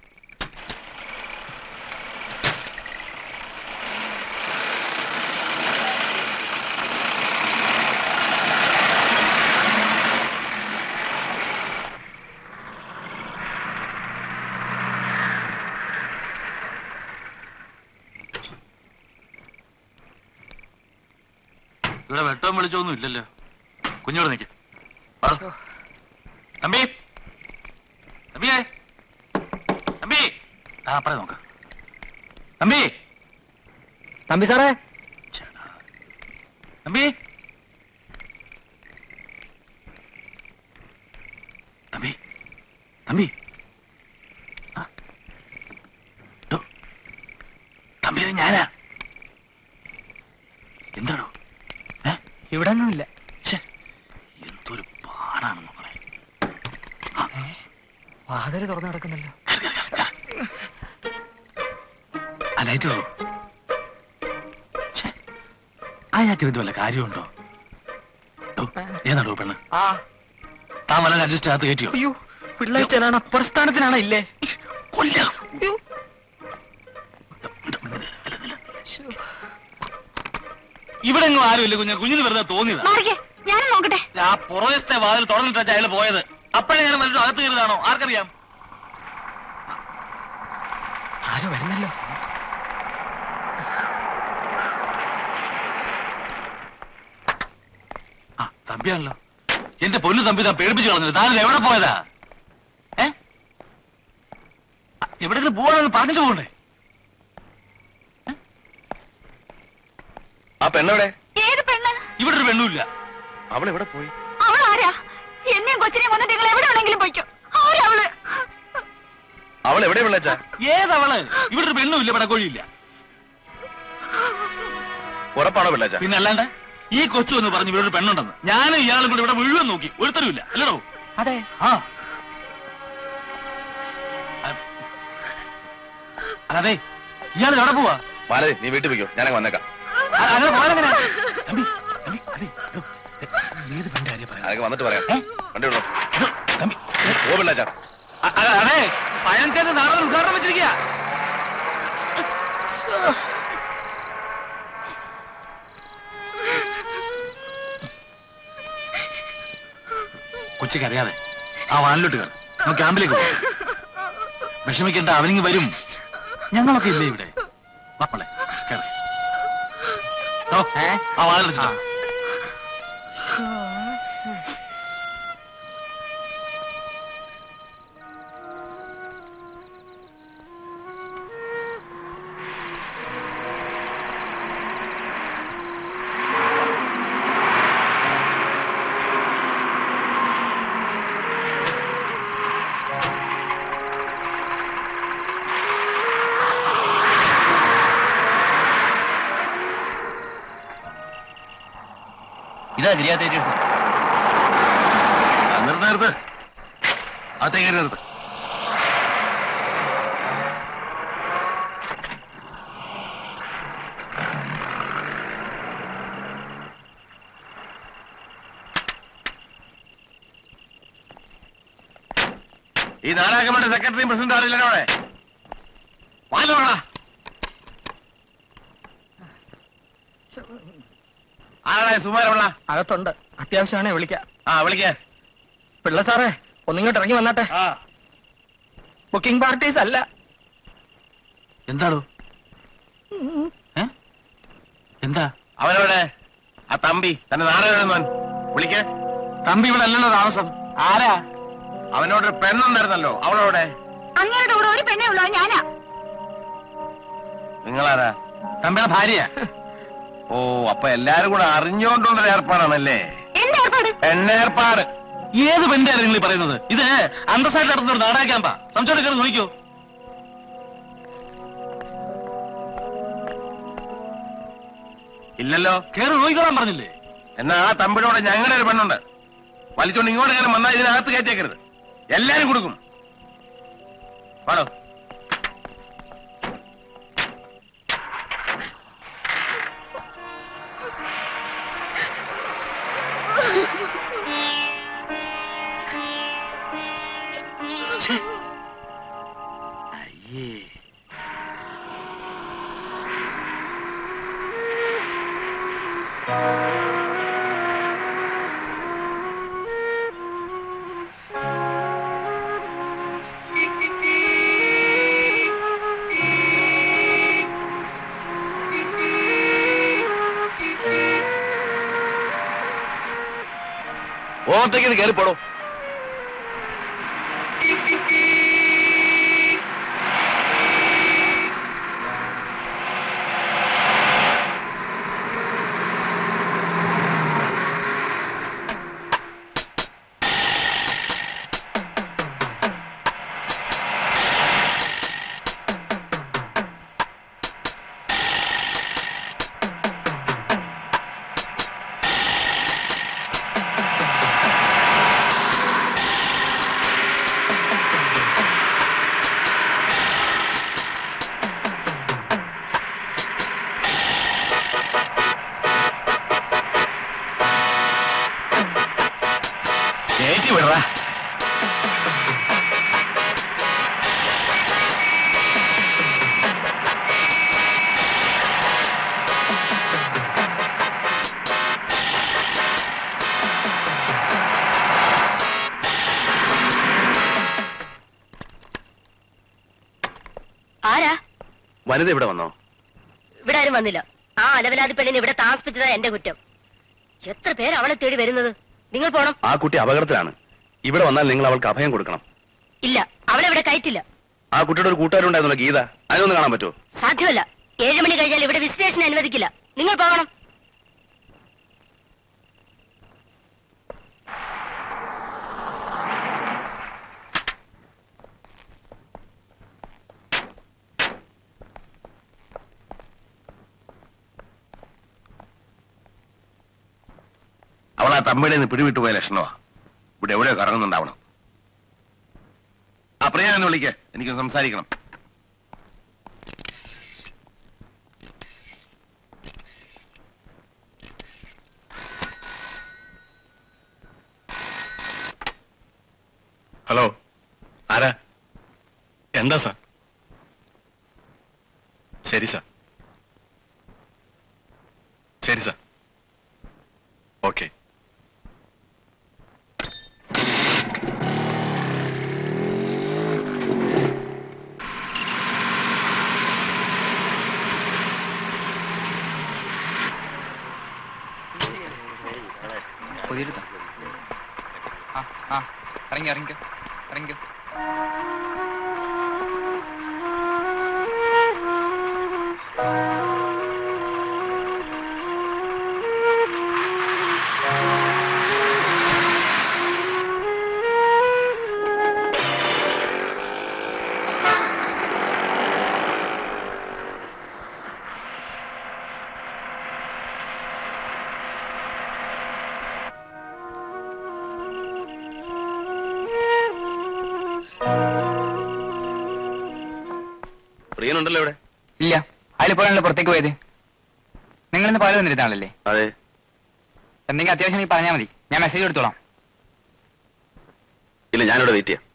ഇവിടെ വെട്ടവും വിളിച്ചൊന്നും ഇല്ലല്ലോ. കുഞ്ഞോട് നിൽക്കും. തമ്പി തമ്പിയേ തമ്പി. ആ പറ നോക്ക. തമ്പി തമ്പി സാറേ. തമ്പി തമ്പി തമ്പി തമ്പി ഇത് ഞാനാ. എന്താണോ? ഇവിടെ ഒന്നുമില്ല. എന്തൊരു പാടാണ് മക്കളെ. വാതില് തുറന്നു കിടക്കുന്നല്ലോ. ആ ലൈറ്റ് ഉള്ളൂ. അയാൾക്ക് ഇത് വല്ല കാര്യമുണ്ടോ? ഏതാണോ പെണ്ണ്? ആ താൻ വല്ല അഡ്ജസ്റ്റ് ആകത്ത് കയറ്റിയോ? അയ്യോ, പിള്ളേച്ചനാണ് പ്രസ്ഥാനത്തിനാണ് ഇല്ലേ? കൊല്ല. ഇവിടെ എങ്ങും ആരുമില്ല കുഞ്ഞ. കുഞ്ഞിന് വെറുതെ തോന്നിയതാ. ഞാനും നോക്കട്ടെ. ആ പുറവശത്തെ വാതിൽ തുറന്നിട്ടാ അയാൾ പോയത്. അപ്പോഴേ ഞാൻ മറ്റു അകത്ത് കയറിയതാണോ ആർക്കറിയാം? ആരോ വരുന്നല്ലോ. ആ തമ്പിയാണല്ലോ. എന്റെ പൊന്നു തമ്പി, താൻ പേടിപ്പിച്ചു കളഞ്ഞത്. താൻ എവിടെ പോയതാ? ഏ എവിടെങ്കിലും പോവാണെന്ന് പറഞ്ഞിട്ട് പോകണ്ടേ? ആ പെണ്ണെവിടെ? ഏത് പെണ്ണ്? ഇവിടെ ഒരു പെണ്ണുമില്ല. അവൾ എവിടെ പോയി? അവൾ ആരാ? എന്നെയും കൊച്ചിനെയും വന്നിട്ട് നിങ്ങൾ എവിടെ വേണമെങ്കിലും പോയിക്കോ. ആരാ അവള്? അവൾ എവിടെ വിളിച്ചാ? ഏതവള്? ഇവിടെ ഒരു പെണ്ണുമില്ല, പടക്കോഴിയില്ല. ഉറപ്പാണോ വിളിച്ച? പിന്നെ അല്ലാണ്ട് ഈ കൊച്ചു എന്ന് പറഞ്ഞു ഇവിടെ ഒരു പെണ്ണുണ്ടെന്ന് ഞാനും ഇയാളും കൂടെ ഇവിടെ മുഴുവൻ നോക്കി, ഒരുത്തരുമില്ല. അല്ലടോ? അതെ. ആ അതെ, ഇയാൾ എവിടെ പോവാ? മാലതി, നീ വീട്ടിൽ പോയിക്കോ, ഞാനങ്ങ് വന്നേക്കാം. അതൊക്കെ വന്നിട്ട് പറയാം. വണ്ടി വിടോ. ഓ പിള്ളാച്ച. അതെ, പഴം ചെയ്ത് നാടകം ഉദ്ഘാടനം വെച്ചിരിക്കുക. കൊച്ചിക്ക് അറിയാതെ ആ വാനിലോട്ട് കയറി നമുക്ക് ക്യാമ്പിലേക്ക് പോകും. വിഷമിക്കേണ്ട, അവനിങ്ങ് വരും. ഞങ്ങളൊക്കെ ഇല്ലേ ഇവിടെ? മക്കളെ കയറി. ആ വാതിലടച്ചിട്ടോ. ഇതാ ഗിരിയാ തിയേറ്റേഴ്സ്. നിർത്ത് നിർത്ത്, അകത്തേ കയറി നിർത്ത്. ഈ നാടകങ്ങളുടെ സെക്രട്ടറിയും പ്രസിഡന്റ് ആരില്ല അവിടെ? വാലോടാ. ആരാടാ സുമാരമുള്ള? അകത്തുണ്ട്. അത്യാവശ്യമാണേ വിളിക്കാം. ആ വിളിക്ക. പിള്ള സാറേ, ഒന്നിങ്ങോട്ട് ഇറങ്ങി വന്നാട്ടെ. ബുക്കിംഗ് പാർട്ടീസ് അല്ല. എന്താണോ? എന്താ? അവനവിടെ ആ തമ്പി തന്നെ നാടകം വിളിക്ക. തമ്പി ഇവിടെ അല്ലല്ലോ താമസം. ആരാ? അവനോടൊരു പെണ്ണുണ്ടായിരുന്നല്ലോ, അവളോടെ? അങ്ങയുടെ കൂടെ ഒരു പെണ്ണേ ഉള്ളൂ, ഞാനാ. നിങ്ങളാരാ? തമ്പിയുടെ ഭാര്യ. ഓ, അപ്പൊ എല്ലാരും കൂടെ അറിഞ്ഞുകൊണ്ടുള്ളൊരു ഏർപ്പാടാണല്ലേ? പെണ്ണേർപ്പാട്. ഏത് പെണ്ണാണ് നിങ്ങൾ പറയുന്നത്? ഇത് അന്തസ്സായിട്ട് നടത്തുന്ന ഒരു നാടകക്കാമ്പാ. സംശയം കയറി നോക്കിയോ? ഇല്ലല്ലോ. കയറി നോക്കിക്കോളാൻ പറഞ്ഞില്ലേ? എന്നാ ആ തമ്പിടോടെ ഞങ്ങളുടെ ഒരു പെണ്ണുണ്ട്. വലിച്ചോണ്ട് ഇങ്ങോട്ട് കയറി വന്നാൽ ഇതിനകത്ത് കയറ്റിയേക്കരുത്. എല്ലാരും കൊടുക്കും. പാടോ. അയ്യേ, ഓത്തേക്ക് ഇത് കയറിപ്പോടോ. കയറ്റി വിടറാ. ആരാ? വനിത ഇവിടെ വന്നോ? ഇവിടെ ആരും വന്നില്ല. ആ അലവലാതി പെണ്ണിനെ ഇവിടെ താമസിപ്പിച്ചതാ എന്റെ കുറ്റം. എത്ര പേര് അവളെ തേടി വരുന്നത്? നിങ്ങൾ പോണം. ആ കുട്ടി അപകടത്തിലാണ്. ഇവിടെ വന്നാൽ നിങ്ങൾ അവൾക്ക് അഭയം കൊടുക്കണം. ഇല്ല, അവളെ ഇവിടെ കയറ്റില്ല. ആ കുട്ടിയുടെ ഒരു കൂട്ടുകാരുണ്ടായിരുന്നല്ലോ, ഗീത. അതിനൊന്ന് കാണാൻ പറ്റുമോ? സാധ്യമല്ല. ഏഴു മണി കഴിഞ്ഞാൽ ഇവിടെ വിസിറ്റേഷൻ അനുവദിക്കില്ല. നിങ്ങൾ പോകണം. അവൾ ആ തമ്മിടെ നിന്ന് പിടിവിട്ടു പോയ ലക്ഷണമാ. ഇവിടെ എവിടെയോ കറങ്ങുന്നുണ്ടാവണം. ആ പ്രിയ എന്ന് വിളിക്ക്, എനിക്ക് സംസാരിക്കണം. ഹലോ, ആരാ? എന്താ സാർ? ശരി സാർ, ശരി സാർ, ഓക്കെ. ഇറങ്ങി ഇറങ്ങിക്കോ ഇറങ്ങിക്കോ. പ്രിയനുണ്ടല്ലോ ഇവിടെ? ഇല്ല, അതിലിപ്പോഴാണല്ലോ പുറത്തേക്ക് പോയത്. നിങ്ങൾ ഇന്ന് പാല് വന്നിരുന്നാളല്ലേ? അതെ. എന്തെങ്കിലും അത്യാവശ്യം നീ പറഞ്ഞാൽ മതി, ഞാൻ മെസ്സേജ് എടുത്തോളാം. ഇല്ല, ഞാനിവിടെ വെയിറ്റ് ചെയ്യാം.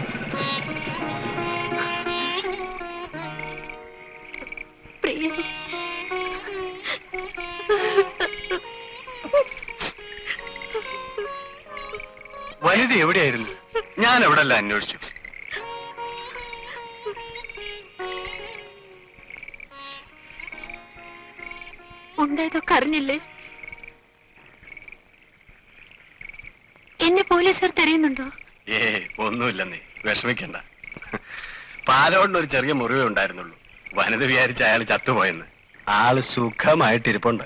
പ്രിയ വനിത എവിടെയായിരുന്നു? ഞാൻ എവിടെല്ലാം അന്വേഷിച്ചു. ഉണ്ടായതൊക്കെ അറിഞ്ഞില്ലേ? എന്നെ പോലീസുകാർ തിരയുന്നുണ്ടോ? ഏ ഒന്നുമില്ലെന്നേ, വിഷമിക്കണ്ട. പാലോടിന് ഒരു ചെറിയ മുറിവേ ഉണ്ടായിരുന്നുള്ളൂ. വനിത വിചാരിച്ച അയാൾ ചത്തുപോയെന്ന്. ആള് സുഖമായിട്ടിരിപ്പുണ്ട്.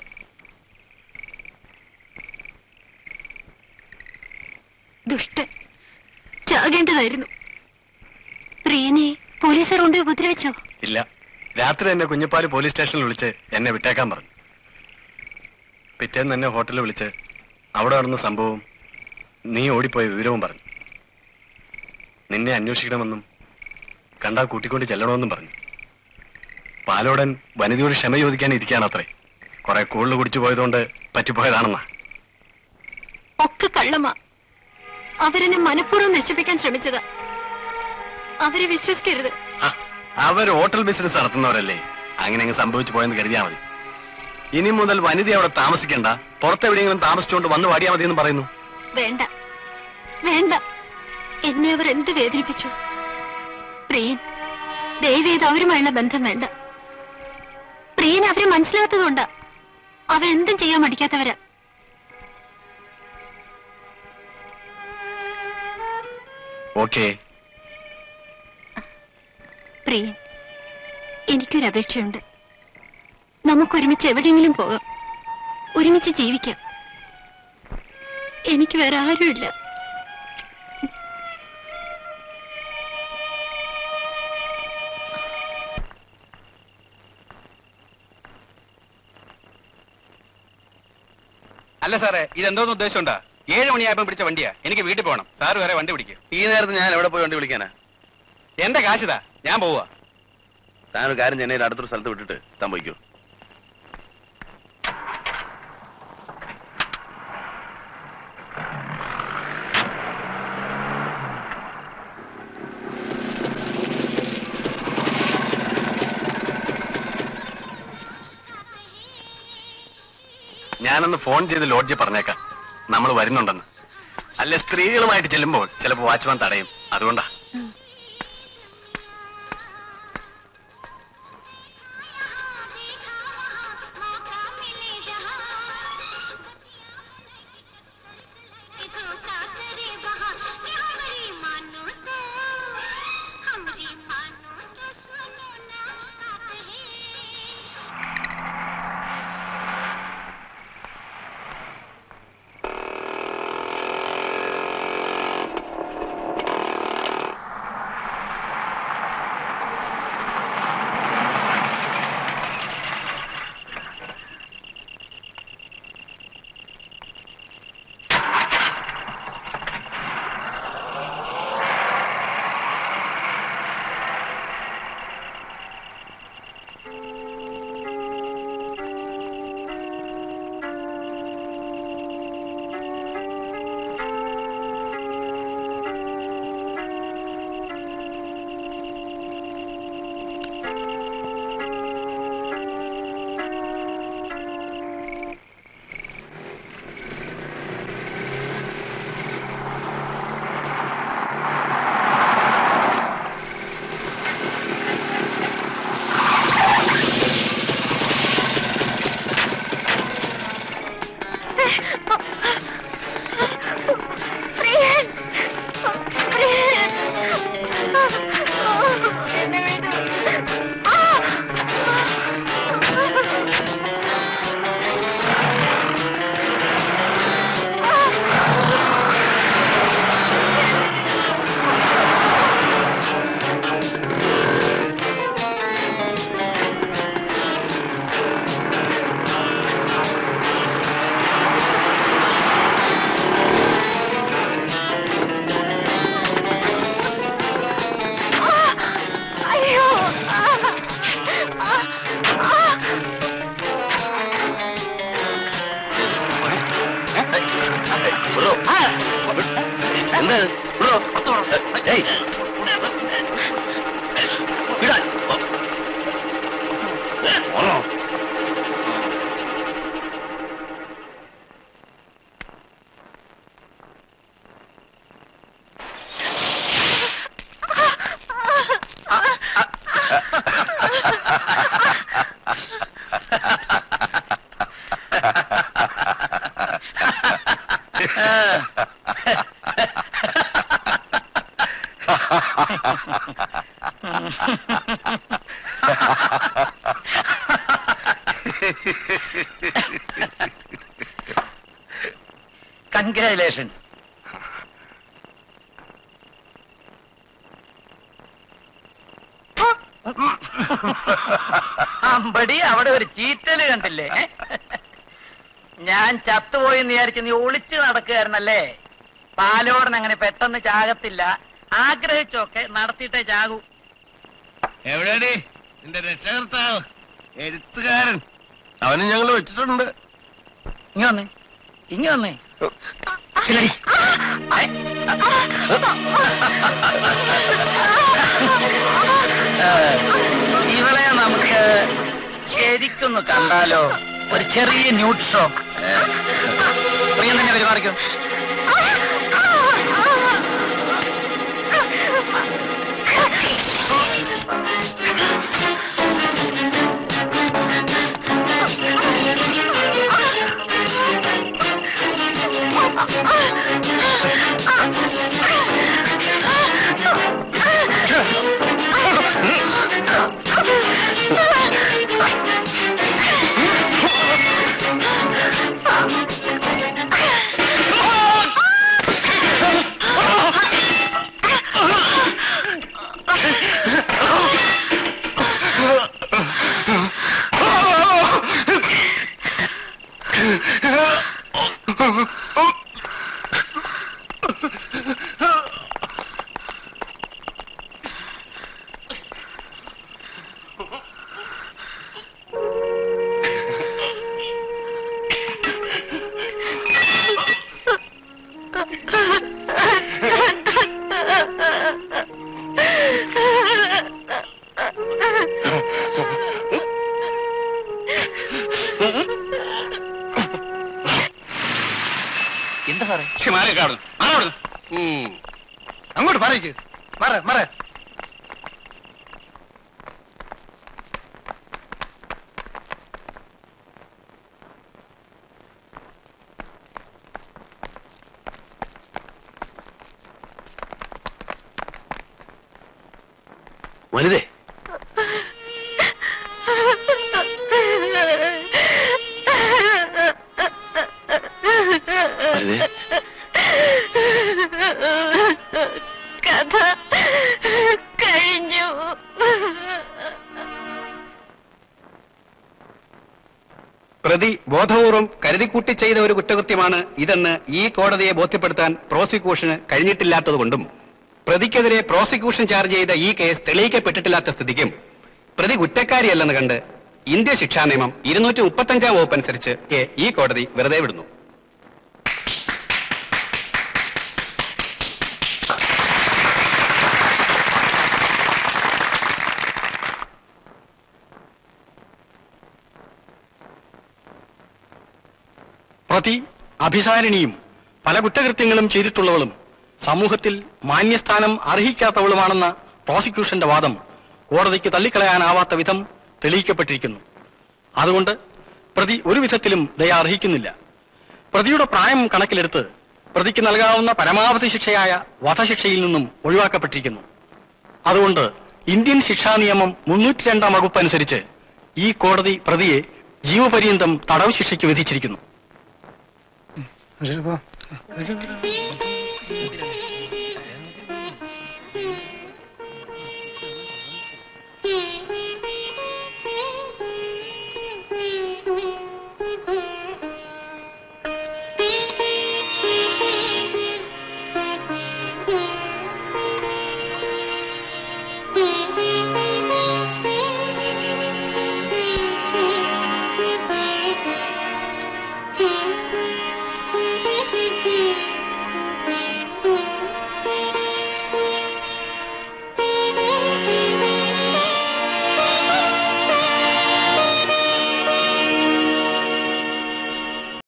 ദുഷ്ടൻ, ചാകേണ്ടതായിരുന്നു. പ്രിയനെ പോലീസുകാർ കൊണ്ട് ഉപദ്രവിച്ചോ? ഇല്ല, രാത്രി തന്നെ കുഞ്ഞപ്പാല് പോലീസ് സ്റ്റേഷനിൽ വിളിച്ച് എന്നെ വിട്ടേക്കാൻ പറഞ്ഞു. പിറ്റേന്ന് എന്നെ ഹോട്ടലിൽ വിളിച്ച് അവിടെ നടന്ന സംഭവം നീ ഓടിപ്പോയ വിവരവും പറഞ്ഞു. നിന്നെ അന്വേഷിക്കണമെന്നും കണ്ടാ കൂട്ടിക്കൊണ്ട് ചെല്ലണമെന്നും പറഞ്ഞു. പാലോടൻ വനിതയോട് ക്ഷമ ചോദിക്കാൻ ഇരിക്കാണത്രേ. കുറെ കൂടുതൽ കുടിച്ചു പോയതുകൊണ്ട് പറ്റിപ്പോയതാണെന്നാ. ഒക്കെ കള്ളമാ. അവരെന്നെ മനഃപൂർവ്വം നശിപ്പിക്കാൻ ശ്രമിച്ചതാ. അവരെ വിശ്വസിക്കരുത്. അവർ ഹോട്ടൽ ബിസിനസ് നടത്തുന്നവരല്ലേ, അങ്ങനെ അങ്ങ് സംഭവിച്ചു പോയെന്ന് കരുതിയാ മതി. ഇനി മുതൽ വനിത അവിടെ താമസിക്കണ്ട, പുറത്തെവിടെയെങ്കിലും താമസിച്ചുകൊണ്ട് വന്ന് വാടിയാ മതി എന്ന് പറയുന്നു. വേണ്ട വേണ്ട, എന്നെ അവർ എന്ത് വേദനിപ്പിച്ചു. പ്രിയൻ, ദയവേത് അവരുമായുള്ള ബന്ധം വേണ്ട. പ്രിയൻ അവരെ മനസ്സിലാത്തതുകൊണ്ടാ. അവരെന്തും ചെയ്യാൻ മടിക്കാത്തവരാ. ഓക്കേ പ്രിയൻ, എനിക്കൊരു അപേക്ഷയുണ്ട്. നമുക്കൊരുമിച്ച് എവിടെയെങ്കിലും പോകാം, ഒരുമിച്ച് ജീവിക്കാം. എനിക്ക് വേറെ ആരുമില്ല. അല്ല സാറേ, ഇതെന്തോന്ന് ഉദ്ദേശമുണ്ടാ? ഏഴ് മണിയായപ്പോ പിടിച്ച വണ്ടിയാ. എനിക്ക് വീട്ടിൽ പോകണം. സാറ് വരെ വണ്ടി പിടിക്കും. ഈ നേരത്ത് ഞാൻ എവിടെ പോയി വണ്ടി വിളിക്കാനാ? എന്റെ കാശിതാ, ഞാൻ പോവാ. താനൊരു കാര്യം ചെന്നൈയിൽ അടുത്തൊരു സ്ഥലത്ത് വിട്ടിട്ട് താൻ പോയിക്കോ. ഞാനൊന്ന് ഫോൺ ചെയ്ത് ലോഡ്ജ് പറഞ്ഞേക്കാം നമ്മൾ വരുന്നുണ്ടെന്ന്. അല്ലെ സ്ത്രീകളുമായിട്ട് ചെല്ലുമ്പോൾ ചിലപ്പോ വാച്ച്മാൻ തടയും. അതുകൊണ്ടാ. കൺഗ്രാറ്റുലേഷൻസ്. അമ്പടി അവിടെ ഒരു ചീറ്റല് കണ്ടില്ലേ? ഞാൻ ചത്തുപോയെന്ന് വിചാരിച്ച് നീ ഒളിച്ചു നടക്കുകയായിരുന്നല്ലേ? പാലോടൻ അങ്ങനെ പെട്ടെന്ന് ചാകത്തില്ല. ആഗ്രഹിച്ചൊക്കെ നടത്തിയിട്ടേ ചാകൂ. എവിടെയാടി നിന്റെ രക്ഷകർത്താവ്? എഴുത്തുകാരൻ അവന് ഞങ്ങൾ വെച്ചിട്ടുണ്ട്. ഇങ്ങ വന്നേ, ഇങ്ങ വന്നേ. ഇവളെ നമുക്ക് ശരിക്കൊന്ന് കണ്ടാലോ? ഒരു ചെറിയ ന്യൂഡ് ഷോ. പ്രിയം തന്നെ പെരുമാറിക്കും. എന്താ സാറേ? അങ്ങോട്ട് പറയ്ക്ക്. മറ മറ വനിതേ, കഥ കഴിഞ്ഞു. പ്രതി ബോധപൂർവം കരുതിക്കൂട്ടി ചെയ്ത ഒരു കുറ്റകൃത്യമാണ് ഇതെന്ന് ഈ കോടതിയെ ബോധ്യപ്പെടുത്താൻ പ്രോസിക്യൂഷന് കഴിഞ്ഞിട്ടില്ലാത്തതുകൊണ്ടും പ്രതിക്കെതിരെ പ്രോസിക്യൂഷൻ ചാർജ് ചെയ്ത ഈ കേസ് തെളിയിക്കപ്പെട്ടിട്ടില്ലാത്ത സ്ഥിതിക്കും പ്രതി കുറ്റക്കാരിയല്ലെന്ന് കണ്ട് ഇന്ത്യ ശിക്ഷാ നിയമം ഇരുന്നൂറ്റി മുപ്പത്തഞ്ചാം വകുപ്പ് അനുസരിച്ച് ഈ കോടതി വെറുതെ വിടുന്നു. പ്രതി അഭിസാരിണിയും പല കുറ്റകൃത്യങ്ങളും ചെയ്തിട്ടുള്ളവളും സമൂഹത്തിൽ മാന്യസ്ഥാനം അർഹിക്കാത്തവളുമാണെന്ന പ്രോസിക്യൂഷന്റെ വാദം കോടതിക്ക് തള്ളിക്കളയാനാവാത്ത വിധം തെളിയിക്കപ്പെട്ടിരിക്കുന്നു. അതുകൊണ്ട് പ്രതി ഒരു വിധത്തിലും ദയ അർഹിക്കുന്നില്ല. പ്രതിയുടെ പ്രായം കണക്കിലെടുത്ത് പ്രതിക്ക് നൽകാവുന്ന പരമാവധി ശിക്ഷയായ വധശിക്ഷയിൽ നിന്നും ഒഴിവാക്കപ്പെട്ടിരിക്കുന്നു. അതുകൊണ്ട് ഇന്ത്യൻ ശിക്ഷാ നിയമം മുന്നൂറ്റി രണ്ടാം വകുപ്പ് അനുസരിച്ച് ഈ കോടതി പ്രതിയെ ജീവപര്യന്തം തടവ് ശിക്ഷയ്ക്ക് വിധിച്ചിരിക്കുന്നു. Thank you.